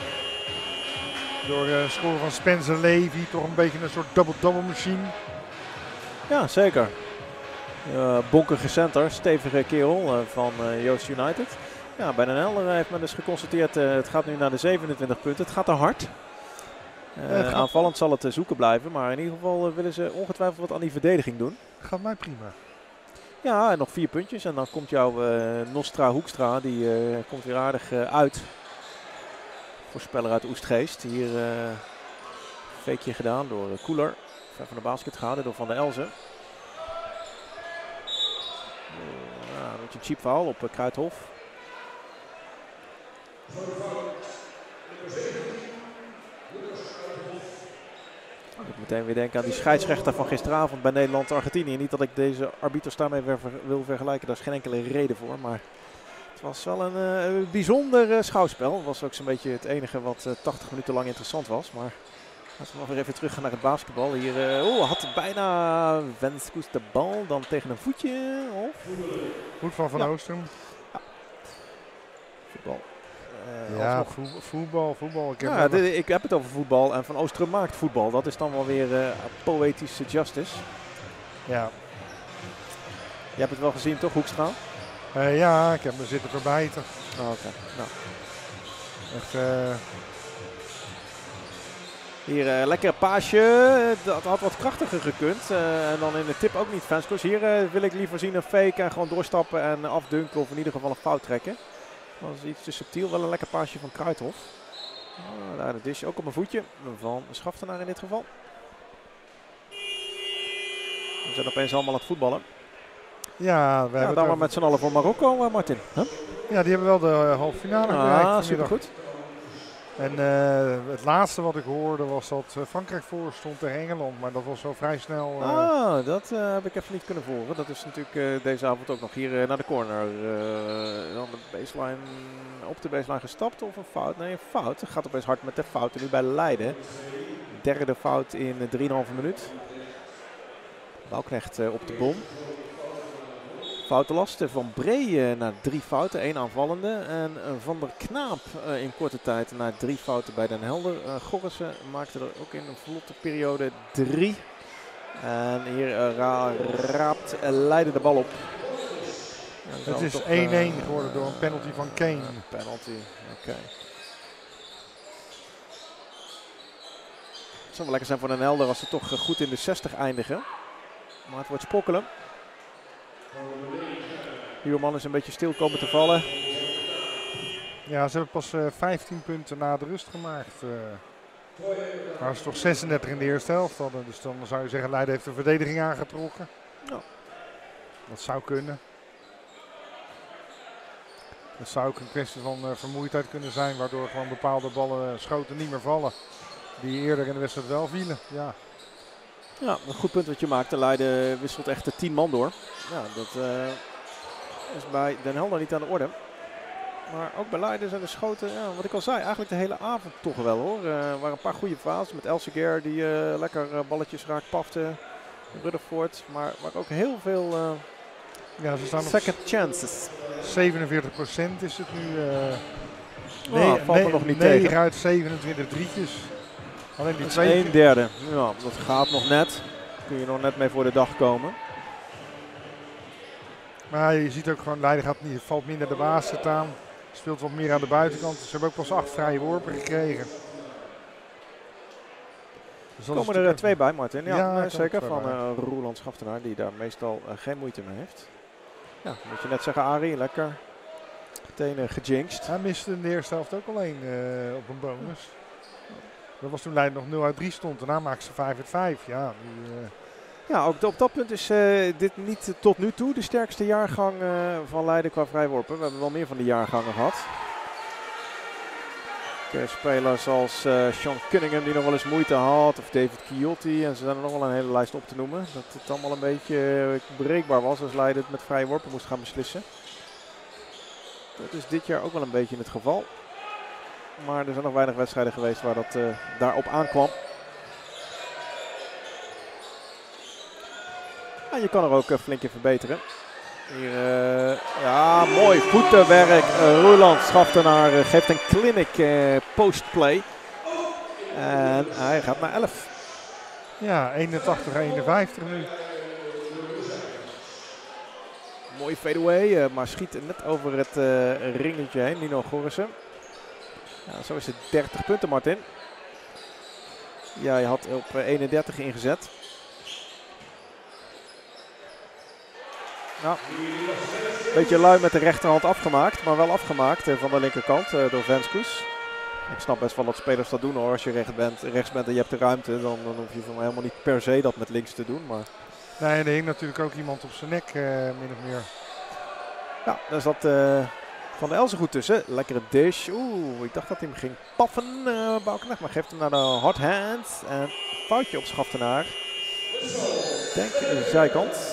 door uh, scoren van Spencer Levy, toch een beetje een soort double-double machine. Ja, zeker. Uh, bonkige center, stevige kerel uh, van uh, Joost United. Ja, bij Den Helder heeft men dus geconstateerd, uh, het gaat nu naar de zevenentwintig punten. Het gaat te hard. Uh, uh, aanvallend zal het uh, zoeken blijven, maar in ieder geval uh, willen ze ongetwijfeld wat aan die verdediging doen. Gaat mij prima. Ja, en nog vier puntjes en dan komt jouw uh, Nostra Hoekstra, die uh, komt weer aardig uh, uit. Voorspeller uit Oestgeest. Hier uh, een fakeje gedaan door uh, Koeler. Ver van de basket gehouden door Van der Elzen. Uh, ja, een beetje een cheap foul op uh, Kruithof. Ik moet meteen weer denken aan die scheidsrechter van gisteravond bij Nederland-Argentinië. Niet dat ik deze arbiters daarmee weer ver, wil vergelijken, daar is geen enkele reden voor. Maar het was wel een uh, bijzonder uh, schouwspel. Het was ook zo'n beetje het enige wat uh, tachtig minuten lang interessant was. Maar laten we nog weer even terug gaan naar het basketbal. Hier uh, oh, had bijna Venskus de bal, dan tegen een voetje. Of? Goed van Van Ja. Oostrum. Ja. Voetbal. Uh, Ja, alsnog. voe- voetbal, voetbal. Ik heb, Ja, wel- dit- ik heb het over voetbal en Van Oostrum maakt voetbal. Dat is dan wel weer uh, poëtische justice. ja. Je hebt het wel gezien toch, Hoekstra? Uh, ja, ik heb me zitten verbijten. Oh, oké. Nou. Echt, uh, Hier een uh, lekkere paasje. Dat had wat krachtiger gekund. Uh, en dan in de tip ook niet Vanskos. Hier uh, wil ik liever zien een fake en gewoon doorstappen en afdunken of in ieder geval een fout trekken. Dat is iets te subtiel. Wel een lekker paasje van Kruithof. Uh, daar de dish ook op mijn voetje van Schaftenaar in dit geval. We zijn opeens allemaal aan het voetballen. ja, we Ja, hebben dan het maar over- met z'n allen voor Marokko, uh, Martin. Huh? ja, die hebben wel de uh, halve finale bereikt Ah, vanmiddag. supergoed. En uh, het laatste wat ik hoorde was dat uh, Frankrijk voor stond tegen Engeland. Maar dat was zo vrij snel. Uh, Ah, dat uh, heb ik even niet kunnen volgen. Dat is natuurlijk uh, deze avond ook nog hier uh, naar de corner. Uh, dan de baseline, op de baseline gestapt of een fout? Nee, een fout. Het gaat opeens hard met de fouten nu bij Leiden. Derde fout in uh, drieënhalve minuut. Bouwknecht uh, op de bom. Foutenlasten van Bree uh, naar drie fouten, één aanvallende. En uh, Van der Knaap uh, in korte tijd naar drie fouten bij Den Helder. Uh, Gorrissen maakte er ook in een vlotte periode drie. En hier uh, ra raapt uh, Leiden de bal op. En het zo is toch, één-één uh, geworden door een penalty van Kane. Een penalty, oké. Okay. Het zou wel lekker zijn voor Den Helder als ze toch uh, goed in de zestig eindigen. Maar het wordt spokkelen. Huurman is een beetje stil komen te vallen. Ja, ze hebben pas uh, vijftien punten na de rust gemaakt. Uh, maar ze toch zesendertig in de eerste helft hadden. Dus dan zou je zeggen, Leiden heeft de verdediging aangetrokken. Ja. Dat zou kunnen. Het zou ook een kwestie van uh, vermoeidheid kunnen zijn, waardoor gewoon bepaalde ballen, uh, schoten niet meer vallen. Die eerder in de wedstrijd wel vielen. Ja. Ja, een goed punt wat je maakt. De Leiden wisselt echt de tien man door. Ja, dat uh, is bij Den Helder niet aan de orde. Maar ook bij Leiden zijn de schoten, ja, wat ik al zei, eigenlijk de hele avond toch wel hoor. Er uh, waren een paar goede fases met Elsevier die uh, lekker uh, balletjes raakt pafte. Rutherford, maar, maar ook heel veel uh, Ja, ze staan second chances. zevenenveertig procent is het nu. Uh, Oh, nee, valt er nee, nog niet negen tegen. uit zevenentwintig drietjes. Alleen die Dat is twee. een derde. Ja, dat gaat nog net. Kun je nog net mee voor de dag komen. Maar je ziet ook gewoon, Leiden gaat niet, valt minder de basket aan. Speelt wat meer aan de buitenkant. Ze hebben ook pas acht vrije worpen gekregen. Dus Er dat is komen er uh, natuurlijk- twee bij, Martin. Ja, Ja, nee, er komen zeker. twee Van bij. uh, Roeland Schaftenaar, die daar meestal uh, geen moeite mee heeft. Ja, moet je net zeggen, Arie, lekker. Meteen uh, gejinxed. Hij miste in de eerste helft ook alleen uh, op een bonus. Dat was toen Leiden nog nul uit drie stond. Daarna maakten ze vijf uit vijf. Ja, die, uh, Ja, ook op dat punt is uh, dit niet uh, tot nu toe de sterkste jaargang uh, van Leiden qua vrijworpen. We hebben wel meer van die jaargangen gehad. Uh, spelers als uh, Sean Cunningham die nog wel eens moeite had. Of David Chiotti. En ze zijn er nog wel een hele lijst op te noemen. Dat het allemaal een beetje uh, breekbaar was als Leiden het met vrije worpen moest gaan beslissen. Dat is dit jaar ook wel een beetje het geval. Maar er zijn nog weinig wedstrijden geweest waar dat uh, daarop aankwam. Ja, je kan er ook uh, flink in verbeteren. Hier, uh, ja, mooi voetenwerk. Uh, Roeland Schaftenaar uh, geeft een clinic uh, postplay. En hij gaat naar elf. ja, eenentachtig eenenvijftig nu. Mooi fadeaway, uh, maar schiet net over het uh, ringetje heen. Nino Gorrissen. Ja, zo is het dertig punten, Martin. Ja, je had op uh, eenendertig ingezet. Nou, een beetje lui met de rechterhand afgemaakt, maar wel afgemaakt uh, van de linkerkant uh, door Venskus. Ik snap best wel dat spelers dat doen hoor. Als je rechts bent, rechts bent en je hebt de ruimte, dan, dan hoef je van mij helemaal niet per se dat met links te doen. Maar Nee, en er hing natuurlijk ook iemand op zijn nek, uh, min of meer. ja, daar zat uh, Van de Elze goed tussen. Lekkere dish. Oeh, ik dacht dat hij hem ging paffen. Uh, Bouwknecht, maar geeft hem naar de hard hand. En foutje op Schaftenaar. Ik denk de zijkant.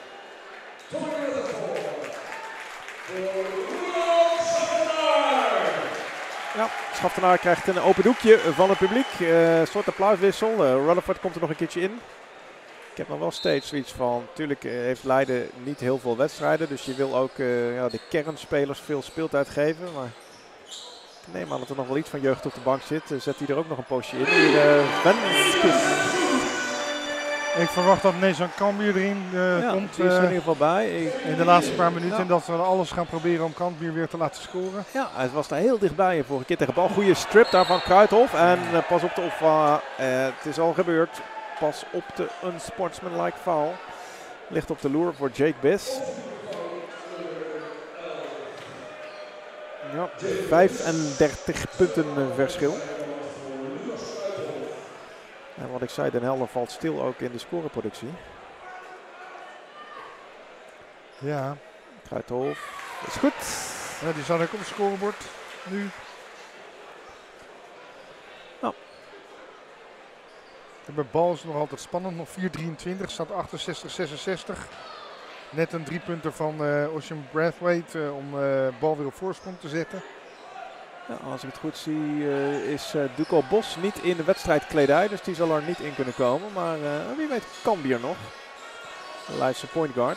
Ja, Schaftenaar krijgt een open doekje van het publiek. Een uh, soort applauswissel. Uh, Rutherford komt er nog een keertje in. Ik heb nog wel steeds zoiets van, natuurlijk uh, heeft Leiden niet heel veel wedstrijden. Dus je wil ook uh, ja, de kernspelers veel speeltijd geven. Maar ik neem aan dat er nog wel iets van jeugd op de bank zit. Uh, zet hij er ook nog een poosje in. Hier, uh, Venskes. Ik verwacht dat Nezan Cambuur erin uh, ja, komt. Die is er uh, in ieder geval bij. Ik, in de laatste paar minuten. Ja. En dat we alles gaan proberen om Cambuur weer te laten scoren. Ja, hij was daar heel dichtbij vorige keer tegen bal. Goede strip daar van Kruithof. En uh, pas op de of uh, uh, het is al gebeurd. Pas op de unsportsmanlike foul. Ligt op de loer voor Jake Biss. Ja, vijfendertig punten verschil. En wat ik zei, Den Helder valt stil ook in de scoreproductie. Ja. Kruithof is goed. Ja, die staat ook op het scorebord nu. Nou. De bal is nog altijd spannend. Nog vier drieëntwintig, staat achtenzestig zesenzestig. Net een driepunter van uh, Ocean Brathwaite uh, om de uh, bal weer op voorsprong te zetten. Ja, als ik het goed zie uh, is uh, Duco Bos niet in de wedstrijdkledij, dus die zal er niet in kunnen komen. Maar uh, wie weet Cambuur nog. Leidse point guard.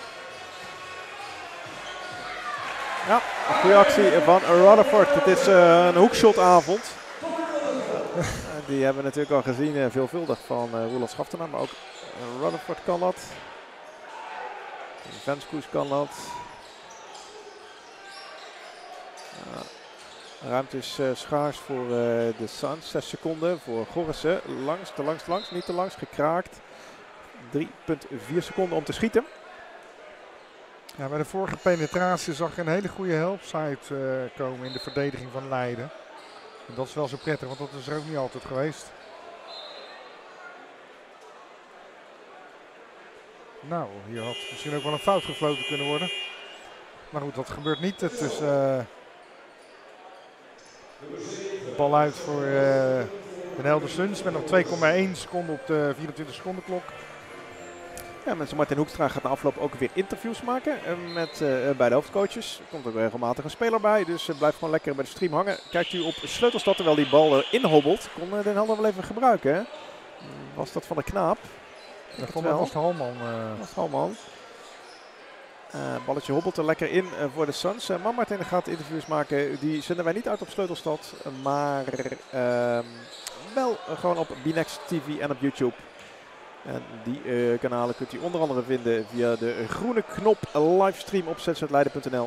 Ja, een goede actie van Rutherford. Het is uh, een hoekshotavond. uh, die hebben we natuurlijk al gezien uh, veelvuldig van uh, Roeland Schaftenaar, maar ook uh, Rutherford kan dat. Venskes kan dat. Uh, Ruimte is uh, schaars voor uh, de Suns. zes seconden voor Gorissen. Langs, te langs, te langs. Niet te langs. Gekraakt. drie komma vier seconden om te schieten. Ja, bij de vorige penetratie zag je een hele goede helpside uh, komen in de verdediging van Leiden. En dat is wel zo prettig, want dat is er ook niet altijd geweest. Nou, hier had misschien ook wel een fout gefloten kunnen worden. Maar goed, dat gebeurt niet. Het is... Uh, De bal uit voor uh, Den Helder Suns met nog twee komma één seconden op de vierentwintig seconden klok. Ja, mensen Martin Hoekstra gaat na afloop ook weer interviews maken uh, met uh, bij de hoofdcoaches. Er komt ook regelmatig een speler bij, dus uh, blijf gewoon lekker bij de stream hangen. Kijkt u op Sleutelstad terwijl die bal erin hobbelt. Kon uh, Den Helder wel even gebruiken. Hè? Was dat van de Knaap? Dat vond ik was de Halman. Uh. Was de Halman. Uh, balletje hobbelt er lekker in uh, voor de Suns. Uh, maar Martin gaat interviews maken. Die zenden wij niet uit op Sleutelstad. Uh, maar uh, wel uh, gewoon op B-Next T V en op YouTube. En die uh, kanalen kunt u onder andere vinden via de groene knop livestream op z z leiden punt n l.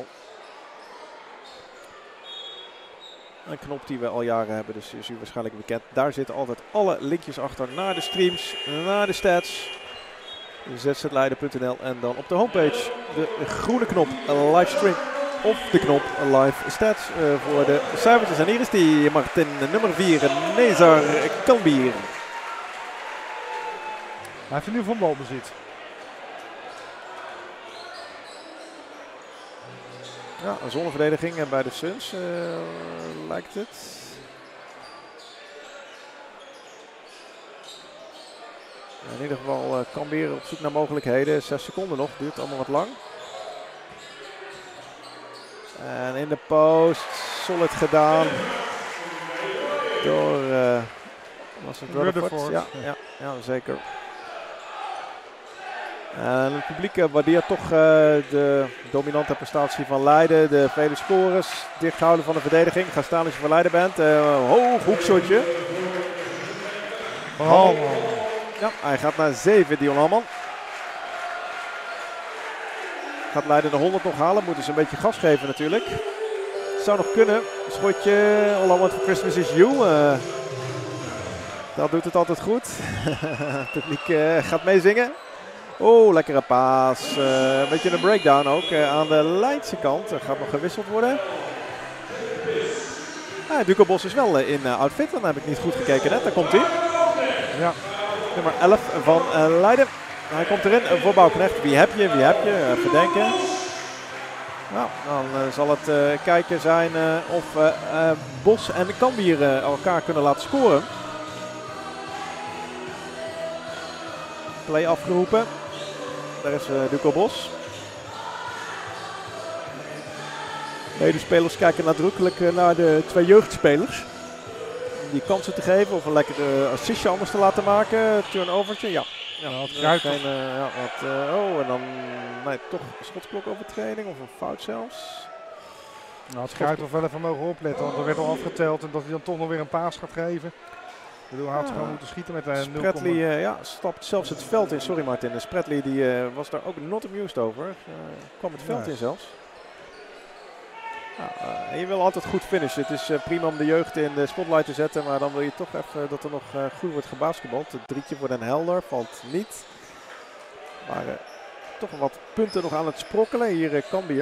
Een knop die we al jaren hebben, dus is u waarschijnlijk bekend. Daar zitten altijd alle linkjes achter naar de streams, naar de stats. z z leiden punt n l en dan op de homepage de groene knop livestream of de knop live stats uh, voor de cijfertjes. En hier is die Martin, nummer vier, Nezar Cambuur. Hij heeft in ieder geval balbezit. Ja, een zonneverdediging bij de Suns uh, lijkt het. In ieder geval uh, Cambuur op zoek naar mogelijkheden. Zes seconden nog, duurt allemaal wat lang. En in de post, solid gedaan. Door, uh, was het Rutherford? Ja, ja, ja, zeker. En het publiek uh, waardeert toch uh, de dominante prestatie van Leiden. De vele scores, dichthouden van de verdediging. Ga staan als je van Leiden bent. Uh, hoog hoekshotje. Oh. Ja, hij gaat naar zeven, Dion Halman. Gaat Leiden de honderd nog halen. Moeten ze een beetje gas geven natuurlijk. Zou nog kunnen. Schotje, All I Want For Christmas Is You. Uh, dat doet het altijd goed. Het publiek uh, gaat meezingen. Oh, lekkere paas. Uh, een beetje een breakdown ook uh, aan de Leidse kant. Er gaat nog gewisseld worden. Ah, Duco Bos is wel uh, in uh, outfit. Dan heb ik niet goed gekeken net. Daar komt hij. Ja. Nummer elf van uh, Leiden. Hij komt erin uh, voor Bouwknecht. Wie heb je? Wie heb je? Even denken. Nou, dan uh, zal het uh, kijken zijn uh, of uh, uh, Bos en Cambuur uh, elkaar kunnen laten scoren. Play afgeroepen. Daar is uh, Duco Bos. Medespelers kijken nadrukkelijk uh, naar de twee jeugdspelers. Om die kansen te geven of een lekkere assistje anders te laten maken. Turnovertje, ja. Ja, Ja, uh, geen, uh, ja, wat, uh, oh, en dan nee, toch een schotsklokovertreding of een fout zelfs. Nou, had Kruijt toch wel even mogen opletten, want er werd al afgeteld en dat hij dan toch nog weer een paas gaat geven. Ik bedoel, hij had Ja. gewoon moeten schieten met een nul. Spratly uh, ja, stapt zelfs het veld in. Sorry Martin, Spratly die, uh, was daar ook not amused over. Uh, kwam het veld Ja. in zelfs. Ja, uh, en je wil altijd goed finishen. Het is uh, prima om de jeugd in de spotlight te zetten, maar dan wil je toch even dat er nog uh, goed wordt gebasketbald. Het drietje voor Den Helder valt niet. Maar uh, toch wat punten nog aan het sprokkelen. Hier uh, Cambuur.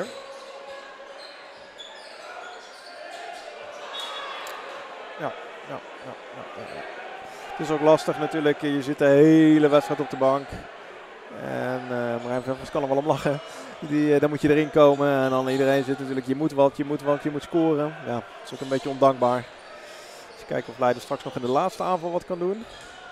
Ja, ja, ja, ja, ja. Het is ook lastig natuurlijk. Je zit de hele wedstrijd op de bank. En uh, Marijn Veffers kan er wel om lachen. Die, uh, dan moet je erin komen en dan iedereen zit natuurlijk, je moet wat, je moet wat, je moet scoren. Ja, het is ook een beetje ondankbaar. Eens kijken of Leiden straks nog in de laatste aanval wat kan doen.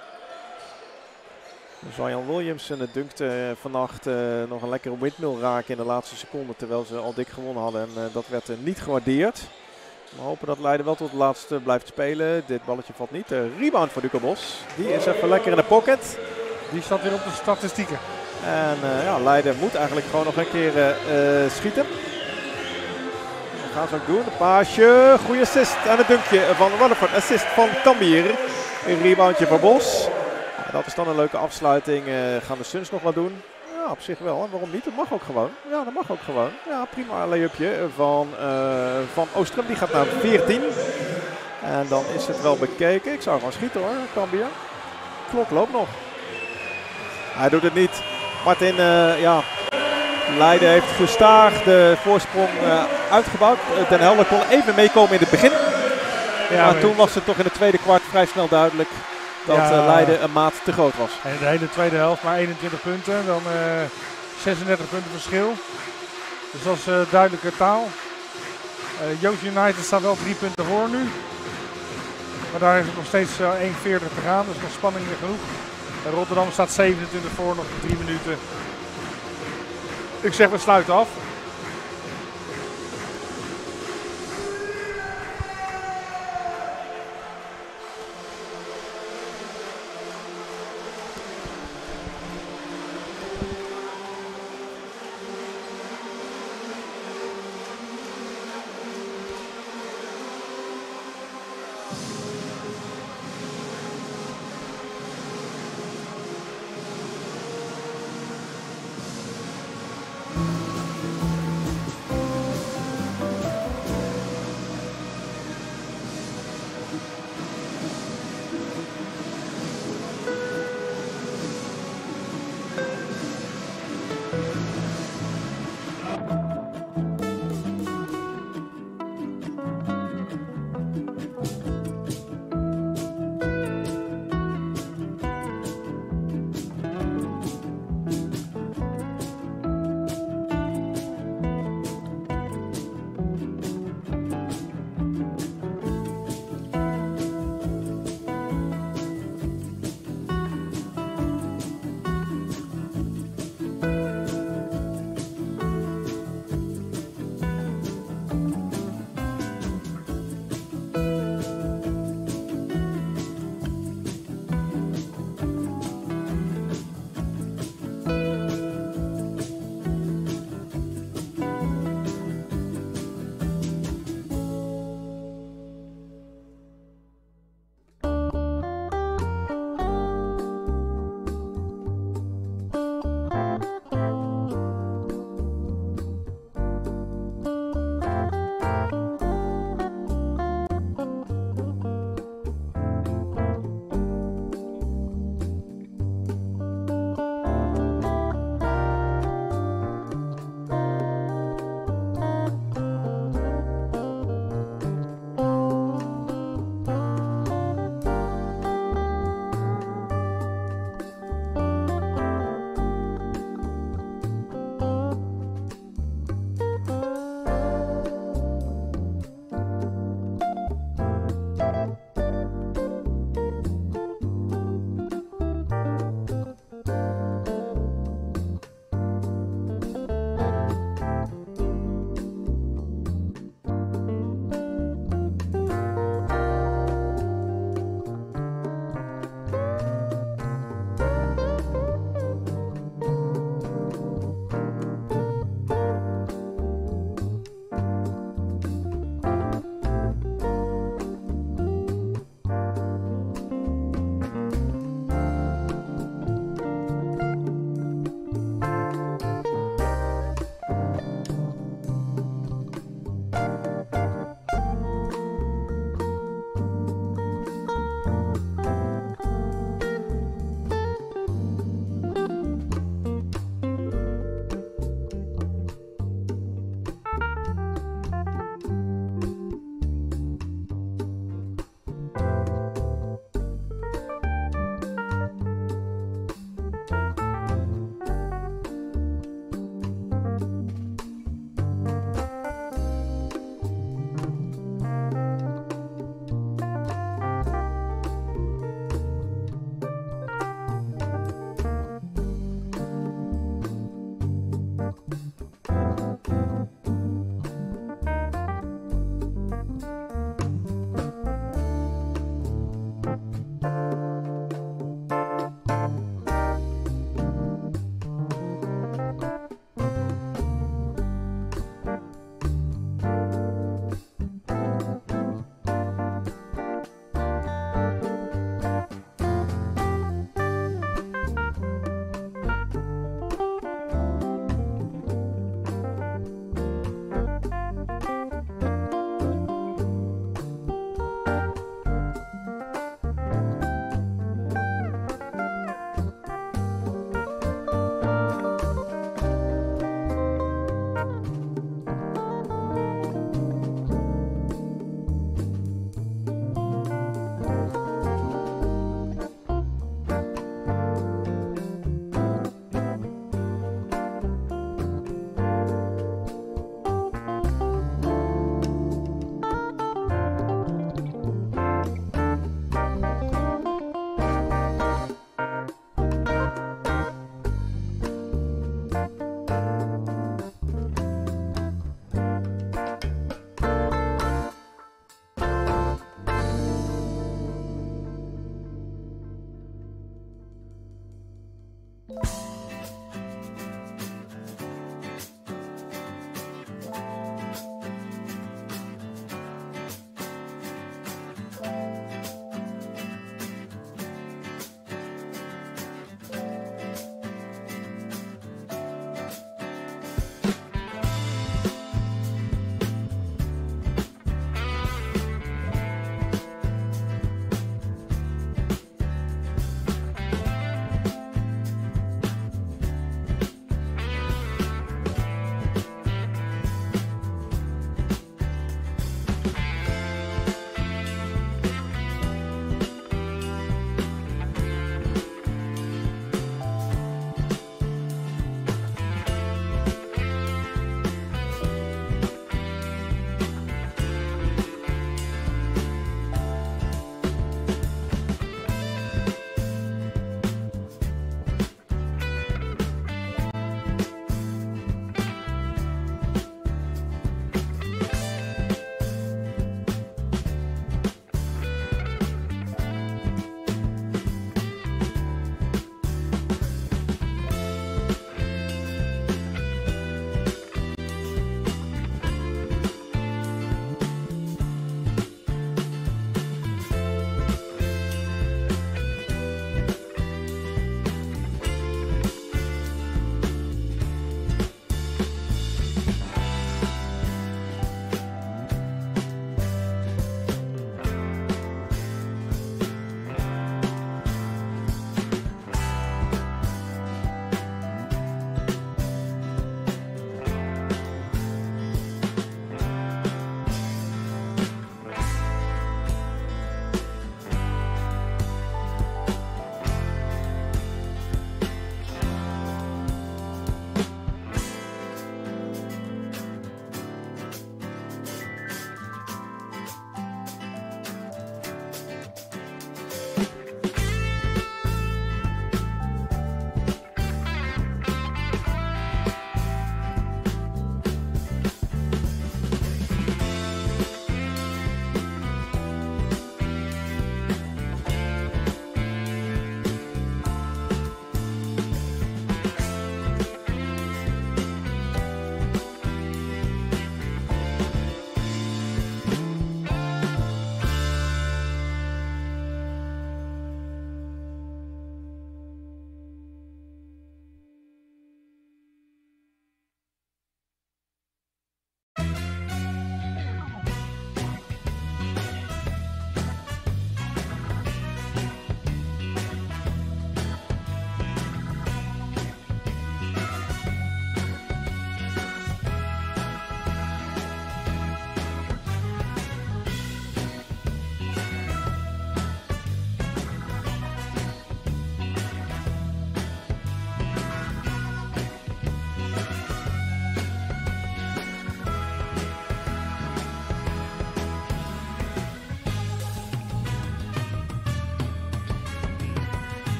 Zion Williamson het dunkt uh, vannacht uh, nog een lekkere windmill raken in de laatste seconde. Terwijl ze al dik gewonnen hadden en uh, dat werd uh, niet gewaardeerd. We hopen dat Leiden wel tot het laatste blijft spelen. Dit balletje valt niet. Uh, rebound voor Duco Bos. Die is even lekker in de pocket. Die staat weer op de statistieken. En uh, ja, Leiden moet eigenlijk gewoon nog een keer uh, uh, schieten. Dat gaan ze ook doen. Een paasje. Goede assist. En het dunkje van Rutherford. Assist van Cambuur. Een reboundje voor Bos. Ja, dat is dan een leuke afsluiting. Uh, gaan de Suns nog wat doen? Ja, op zich wel. En waarom niet? Dat mag ook gewoon. Ja, dat mag ook gewoon. Ja, prima lay-upje van, uh, van Oostrum. Die gaat naar veertien. En dan is het wel bekeken. Ik zou gewoon schieten hoor, Cambuur. Klok loopt nog. Hij doet het niet. Martin, uh, ja, Leiden heeft gestaag de voorsprong uh, uitgebouwd. Uh, Den Helder kon even meekomen in het begin. Ja, maar toen was het toch in het tweede kwart vrij snel duidelijk dat ja. uh, Leiden een maat te groot was. En in de hele tweede helft maar eenentwintig punten, dan uh, zesendertig punten verschil. Dus dat is uh, duidelijke taal. Uh, Joost United staat wel drie punten voor nu. Maar daar is het nog steeds uh, één veertig te gaan, dus nog spanning genoeg. Rotterdam staat zevenentwintig voor, nog drie minuten. Ik zeg we sluiten af.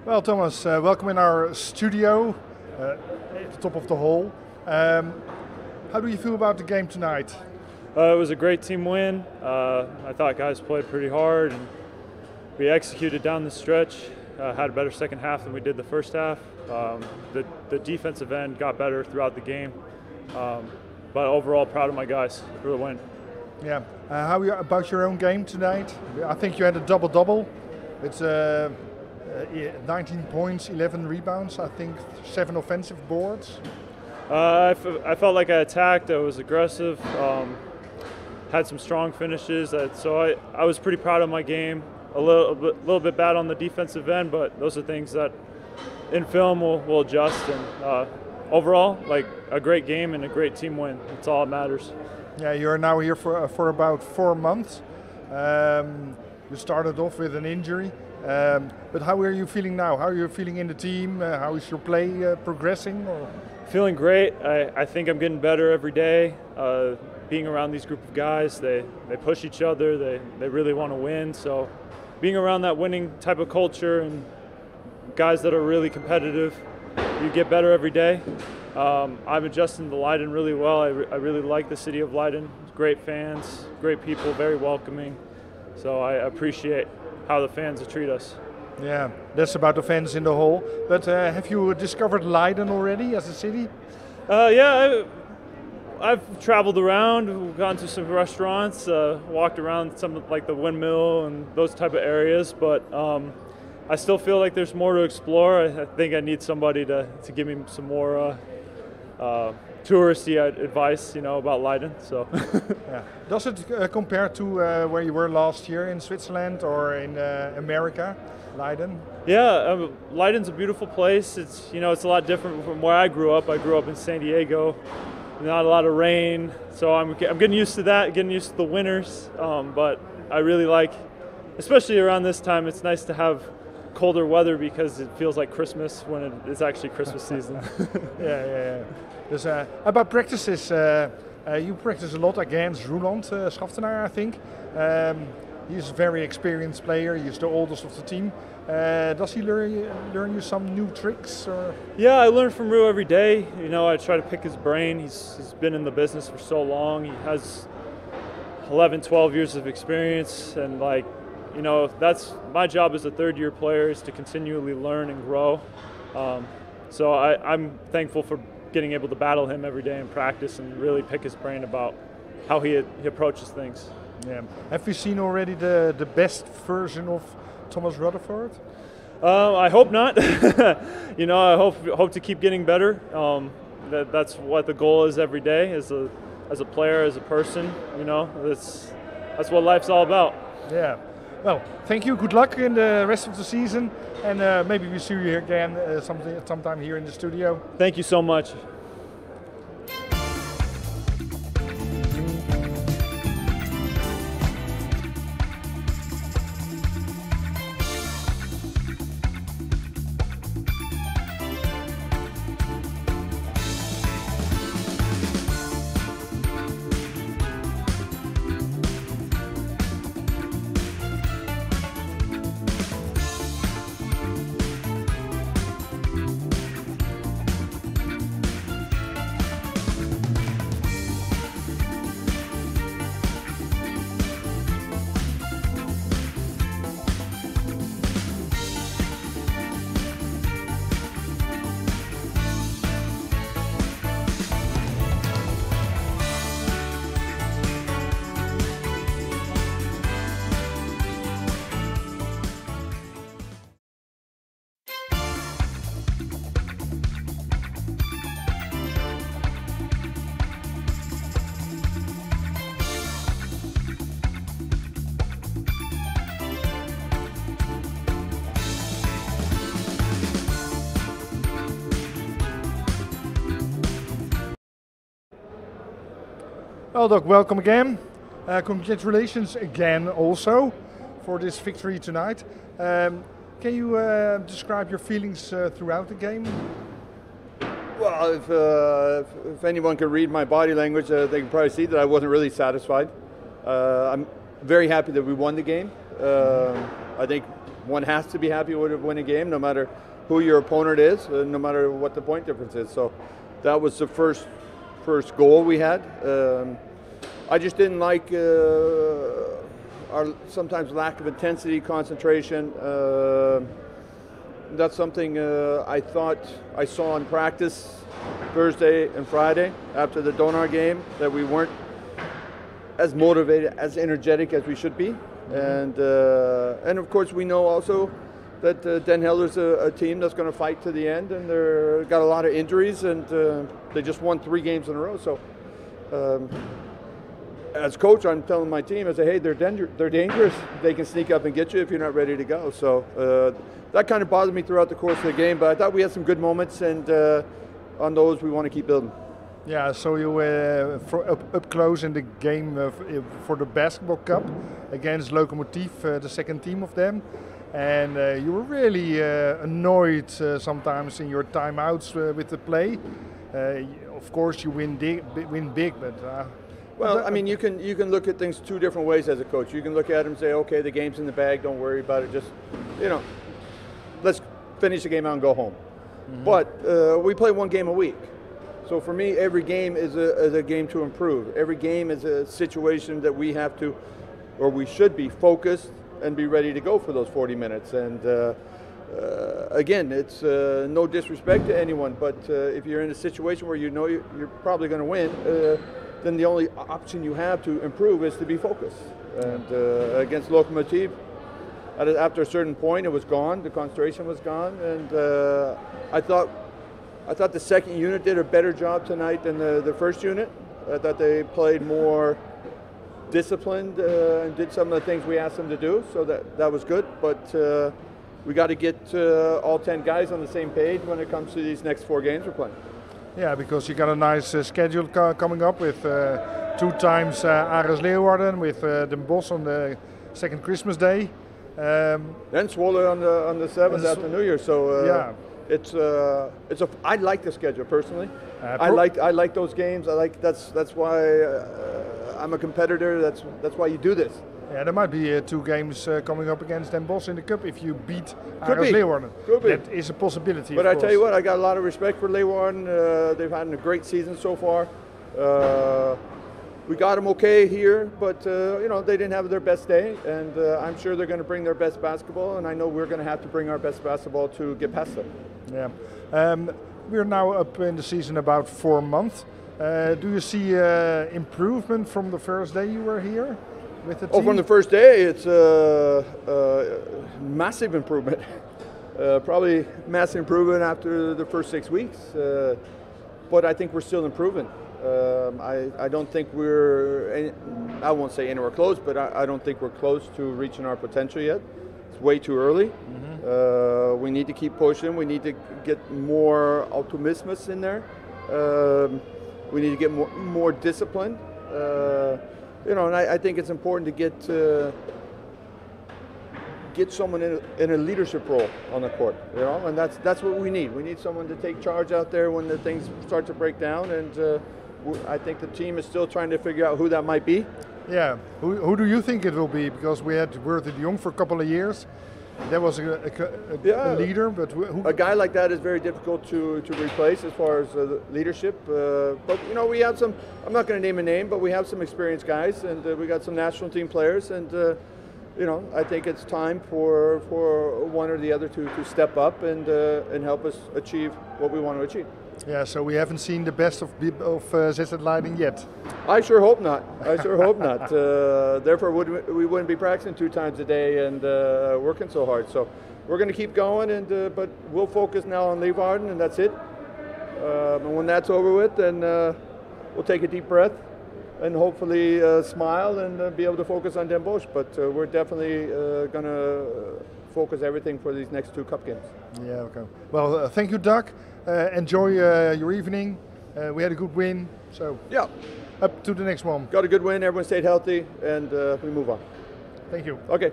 Well, Thomas, uh, welcome in our studio uh, at the top of the hall. Um, how do you feel about the game tonight? Uh, it was a great team win. Uh, I thought guys played pretty hard and we executed down the stretch. Uh, had a better second half than we did the first half. Um, the, the defensive end got better throughout the game. Um, but overall, proud of my guys for the win. Yeah. Uh, how are you about your own game tonight? I think you had a double-double. It's uh, uh, nineteen points, eleven rebounds, I think seven offensive boards. Uh, I, f I felt like I attacked, I was aggressive, um, had some strong finishes, uh, so I, I was pretty proud of my game. A little, a bit, little bit bad on the defensive end, but those are things that in film we'll, we'll adjust. And uh, overall, like a great game and a great team win. That's all that matters. Yeah, you're now here for, uh, for about four months. Um, you started off with an injury. Um, but how are you feeling now? How are you feeling in the team? Uh, how is your play uh, progressing? Or? Feeling great. I, I think I'm getting better every day. Uh, being around these group of guys, they, they push each other. They, they really want to win. So being around that winning type of culture and guys that are really competitive, you get better every day. Um, I'm adjusting to Leiden really well. I, re I really like the city of Leiden. Great fans, great people, very welcoming. So I appreciate how the fans treat us. Yeah, that's about the fans in the hall. But uh, have you discovered Leiden already as a city? Uh, yeah, I, I've traveled around, gone to some restaurants, uh, walked around some like the windmill and those type of areas. But um, I still feel like there's more to explore. I, I think I need somebody to to give me some more uh, uh, touristy advice, you know, about Leiden. So. Yeah. Does it uh, compare to uh, where you were last year in Switzerland or in uh, America, Leiden? Yeah, um, Leiden's a beautiful place. It's you know it's a lot different from where I grew up. I grew up in San Diego. Not a lot of rain, so I'm I'm getting used to that, getting used to the winters. Um, but I really like, especially around this time, it's nice to have colder weather because it feels like Christmas when it is actually Christmas season. yeah, yeah, yeah. Dus, uh, about practices, uh, uh, you practice a lot against Roeland uh, Schaftenaar, I think. Um, he's a very experienced player, he's the oldest of the team. Uh, does he learn you, learn you some new tricks? Or? Yeah, I learn from Rue every day. You know, I try to pick his brain. He's, he's been in the business for so long. He has eleven, twelve years of experience, and like, you know, that's my job as a third year player is to continually learn and grow. Um, so I, I'm thankful for getting able to battle him every day in practice and really pick his brain about how he, he approaches things. Yeah. Have you seen already the, the best version of Thomas Rutherford? Uh, I hope not. You know, I hope hope to keep getting better. Um, that, that's what the goal is every day as a, as a player, as a person. You know, that's, that's what life's all about. Yeah. Well, thank you. Good luck in the rest of the season, and uh, maybe we see you here again uh, sometime, sometime here in the studio. Thank you so much. Well, Doc, welcome again. Uh, congratulations again also for this victory tonight. Um, can you uh, describe your feelings uh, throughout the game? Well, if, uh, if, if anyone can read my body language, uh, they can probably see that I wasn't really satisfied. Uh, I'm very happy that we won the game. Uh, I think one has to be happy with a winning game, no matter who your opponent is, uh, no matter what the point difference is. So that was the first first goal we had. Um, I just didn't like uh, our sometimes lack of intensity, concentration. Uh, that's something uh, I thought I saw in practice Thursday and Friday after the Donar game, that we weren't as motivated, as energetic as we should be. Mm-hmm. And uh, and of course we know also that uh, Den Helder's a, a team that's going to fight to the end, and they've got a lot of injuries, and uh, they just won three games in a row. So um, as coach, I'm telling my team, I say, hey, they're, danger- they're dangerous. They can sneak up and get you if you're not ready to go. So uh, that kind of bothered me throughout the course of the game, but I thought we had some good moments, and uh, on those we want to keep building. Yeah, so you were uh, up, up close in the game uh, for the Basketball Cup against Lokomotiv, uh, the second team of them. And uh, you were really uh, annoyed uh, sometimes in your timeouts uh, with the play. Uh, of course, you win, dig, win big, but... Uh, well, I mean, you can you can look at things two different ways as a coach. You can look at it and say, okay, the game's in the bag, don't worry about it. Just, you know, let's finish the game out and go home. Mm-hmm. But uh, we play one game a week. So for me, every game is a, is a game to improve. Every game is a situation that we have to, or we should be focused and be ready to go for those forty minutes. And uh, uh, again, it's uh, no disrespect to anyone, but uh, if you're in a situation where you know you're, you're probably going to win, uh, then the only option you have to improve is to be focused. And uh, against Lokomotiv, after a certain point, it was gone. The concentration was gone, and uh, I thought I thought the second unit did a better job tonight than the, the first unit. I thought they played more disciplined uh, and did some of the things we asked them to do, so that, that was good. But uh, we got to get uh, all ten guys on the same page when it comes to these next four games we're playing. Yeah, because you got a nice uh, schedule co- coming up with uh, two times uh, Ares Leeuwarden, with uh, Den Bosch on the second Christmas Day. Um, then Zwolle on the on the seventh after New Year. So uh, yeah. It's uh, it's a. I like the schedule personally. Uh, I like I like those games. I like that's that's why uh, I'm a competitor. That's that's why you do this. Yeah, there might be uh, two games uh, coming up against Den Bosch in the cup if you beat Could Ares be. Leeuwarden. Could be. That is a possibility. But of I course. tell you what, I got a lot of respect for Leeuwarden. Uh, they've had a great season so far. Uh, we got them okay here, but uh, you know they didn't have their best day, and uh, I'm sure they're going to bring their best basketball, and I know we're going to have to bring our best basketball to get past them. Yeah. Um, we're now up in the season about four months. Uh, do you see uh, improvement from the first day you were here with the team? Oh, from the first day, it's a uh, uh, massive improvement. Uh, probably massive improvement after the first six weeks. Uh, but I think we're still improving. Um, I, I don't think we're, any, I won't say anywhere close, but I, I don't think we're close to reaching our potential yet. It's way too early. Mm-hmm. Uh, we need to keep pushing. We need to get more optimismus in there. Um, we need to get more, more discipline. Uh, you know, and I, I think it's important to get uh, get someone in a, in a leadership role on the court. You know, and that's that's what we need. We need someone to take charge out there when the things start to break down. And uh, I think the team is still trying to figure out who that might be. Yeah, who, who do you think it will be? Because we had Worthy de Jong for a couple of years. That was a, a, a, yeah. a leader, but who? A guy like that is very difficult to, to replace as far as uh, leadership. Uh, but you know, we have some. I'm not going to name a name, but we have some experienced guys, and uh, we got some national team players, and uh, you know, I think it's time for for one or the other to, to step up and uh, and help us achieve what we want to achieve. Yeah, so we haven't seen the best of of uh, Z Z Leiden yet. I sure hope not. I sure hope not. Uh, therefore, would we wouldn't be practicing two times a day and uh, working so hard. So we're going to keep going, and uh, but we'll focus now on Leeuwarden, and that's it. Um, and when that's over with, then uh, we'll take a deep breath and hopefully uh, smile and uh, be able to focus on Den Bosch. But uh, we're definitely uh, going to focus everything for these next two cup games. Yeah. Okay. Well, uh, thank you, Doug. Uh, enjoy uh, your evening. Uh, we had a good win, so yeah. Up to the next one. Got a good win. Everyone stayed healthy, and uh, we move on. Thank you. Okay.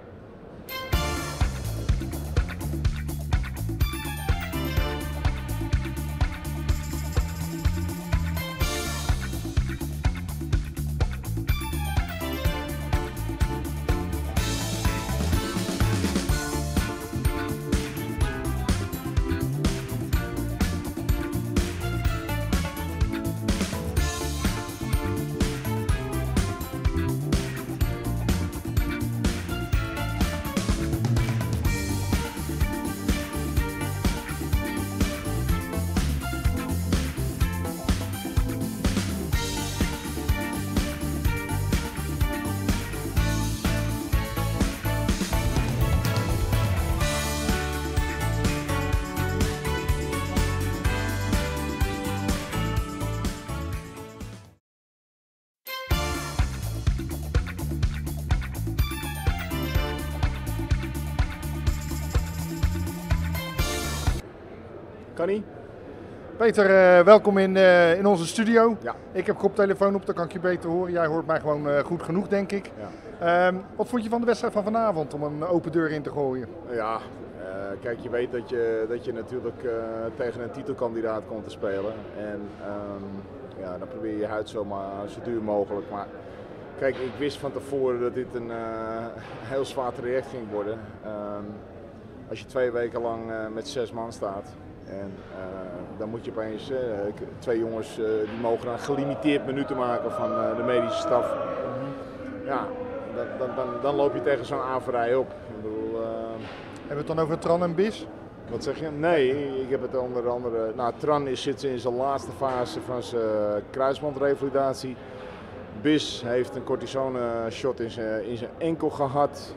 Kan-ie? Peter, uh, welkom in, uh, in onze studio. Ja. Ik heb koptelefoon op, dan kan ik je beter horen. Jij hoort mij gewoon uh, goed genoeg, denk ik. Ja. Um, wat vond je van de wedstrijd van vanavond om een open deur in te gooien? Ja, uh, kijk, je weet dat je, dat je natuurlijk uh, tegen een titelkandidaat komt te spelen. En um, ja, dan probeer je je huid zo, maar, zo duur mogelijk. Maar kijk, ik wist van tevoren dat dit een uh, heel zwaar traject ging worden. Um, als je twee weken lang uh, met zes man staat. En uh, dan moet je opeens, uh, twee jongens uh, die mogen dan gelimiteerd minuten maken van uh, de medische staf. Ja, dan, dan, dan, dan loop je tegen zo'n averij op. Ik bedoel, uh, hebben we het dan over Tran en Bis? Wat zeg je? Nee, ik heb het onder andere. Nou, Tran is, zit in zijn laatste fase van zijn kruisbandrevalidatie. Bis heeft een cortisone shot in zijn, in zijn enkel gehad.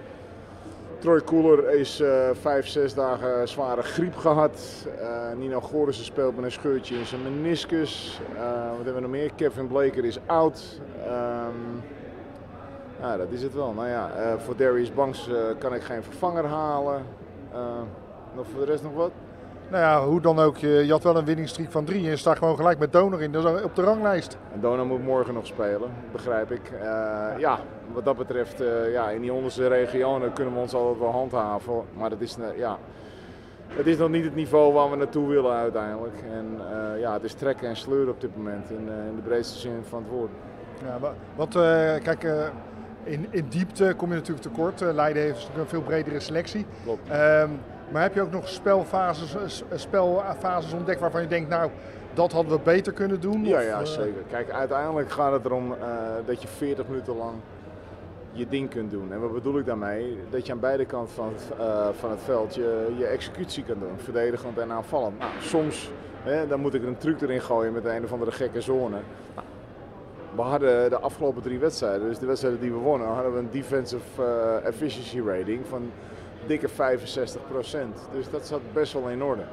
Troy Koeler is uh, vijf, zes dagen zware griep gehad. Uh, Nino Gorissen speelt met een scheurtje in zijn meniscus. Uh, wat hebben we nog meer? Kevin Blaker is oud. Um, ja, dat is het wel. Nou ja, uh, voor Darius Banks uh, kan ik geen vervanger halen. Uh, nog voor de rest nog wat? Nou ja, hoe dan ook. Je, je had wel een winningstreak van drie en je staat gewoon gelijk met Donor in. Dat is op de ranglijst. En Donor moet morgen nog spelen, begrijp ik. Uh, ja, wat dat betreft, uh, ja, in die onderste regionen kunnen we ons altijd wel handhaven. Maar dat is, uh, ja, het is nog niet het niveau waar we naartoe willen uiteindelijk. En uh, ja, het is trekken en sleuren op dit moment, in, uh, in de breedste zin van het woord. Ja, wat, uh, kijk, uh, in, in diepte kom je natuurlijk tekort. Uh, Leiden heeft natuurlijk een veel bredere selectie. Klopt. Um, Maar heb je ook nog spelfases, spelfases ontdekt waarvan je denkt, nou, dat hadden we beter kunnen doen? Ja, of, ja, uh... zeker. Kijk, uiteindelijk gaat het erom uh, dat je veertig minuten lang je ding kunt doen. En wat bedoel ik daarmee? Dat je aan beide kanten van het, uh, van het veld je, je executie kan doen, verdedigend en aanvallend. Nou, soms hè, dan moet ik een truc erin gooien met een of andere gekke zone. Nou, we hadden de afgelopen drie wedstrijden, dus de wedstrijden die we wonnen, hadden we een defensive uh, efficiency rating van dikke vijfenzestig procent. Dus dat zat best wel in orde.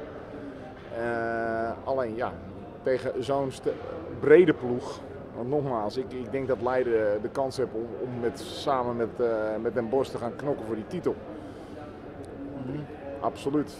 Uh, alleen ja, tegen zo'n brede ploeg. Want nogmaals, ik, ik denk dat Leiden de kans heeft om, om met, samen met, uh, met Den Bosch te gaan knokken voor die titel. Mm-hmm. Absoluut.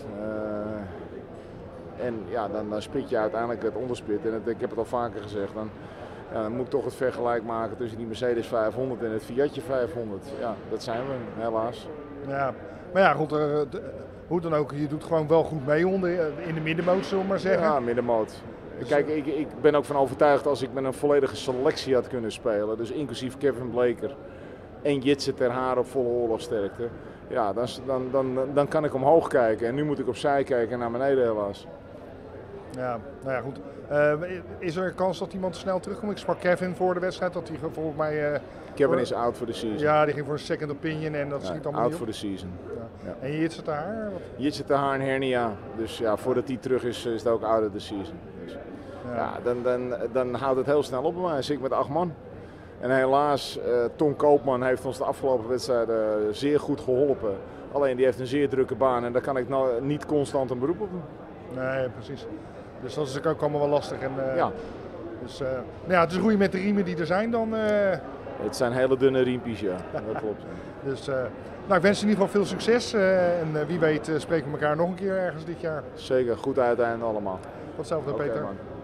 Uh, en ja, dan, dan split je uiteindelijk het onderspit. En het, ik heb het al vaker gezegd. Dan, ja, dan moet ik toch het vergelijk maken tussen die Mercedes vijfhonderd en het Fiatje vijfhonderd. Ja, dat zijn we helaas. Ja. Maar ja, goed, uh, de, hoe dan ook, je doet gewoon wel goed mee onder, in de middenmoot, zullen we maar zeggen. Ja, middenmoot. Kijk, ik, ik ben ook van overtuigd als ik met een volledige selectie had kunnen spelen, dus inclusief Kevin Blaker en Jitse ter Haar op volle oorlogsterkte, ja, dan, dan, dan, dan kan ik omhoog kijken en nu moet ik opzij kijken en naar beneden helaas. Ja, nou ja, goed. Uh, is er een kans dat iemand snel terugkomt? Ik sprak Kevin voor de wedstrijd, dat hij volgens mij... Uh, Kevin voor... is out voor de season. Ja, die ging voor een second opinion en dat ja, schiet allemaal out niet op. voor de season. Ja. Ja. En Jitse ter Haar? Jitse ter Haar en hernia, dus ja, voordat hij terug is, is het ook out of the season. Dus, ja. Ja, dan, dan, dan houdt het heel snel op bij mij, zit ik met acht man. En helaas, uh, Tom Koopman heeft ons de afgelopen wedstrijden zeer goed geholpen. Alleen die heeft een zeer drukke baan en daar kan ik nou niet constant een beroep op doen. Nee, precies. Dus dat is ook allemaal wel lastig. En, uh, ja. Dus, uh, nou ja, het is roeien met de riemen die er zijn dan. Uh... Het zijn hele dunne riempjes, ja. Dat klopt. Dus, uh, nou, ik wens je in ieder geval veel succes. Uh, en uh, wie weet uh, spreken we elkaar nog een keer ergens dit jaar. Zeker, goed uiteinde allemaal. Tot zelfde, Okay, Peter. Man.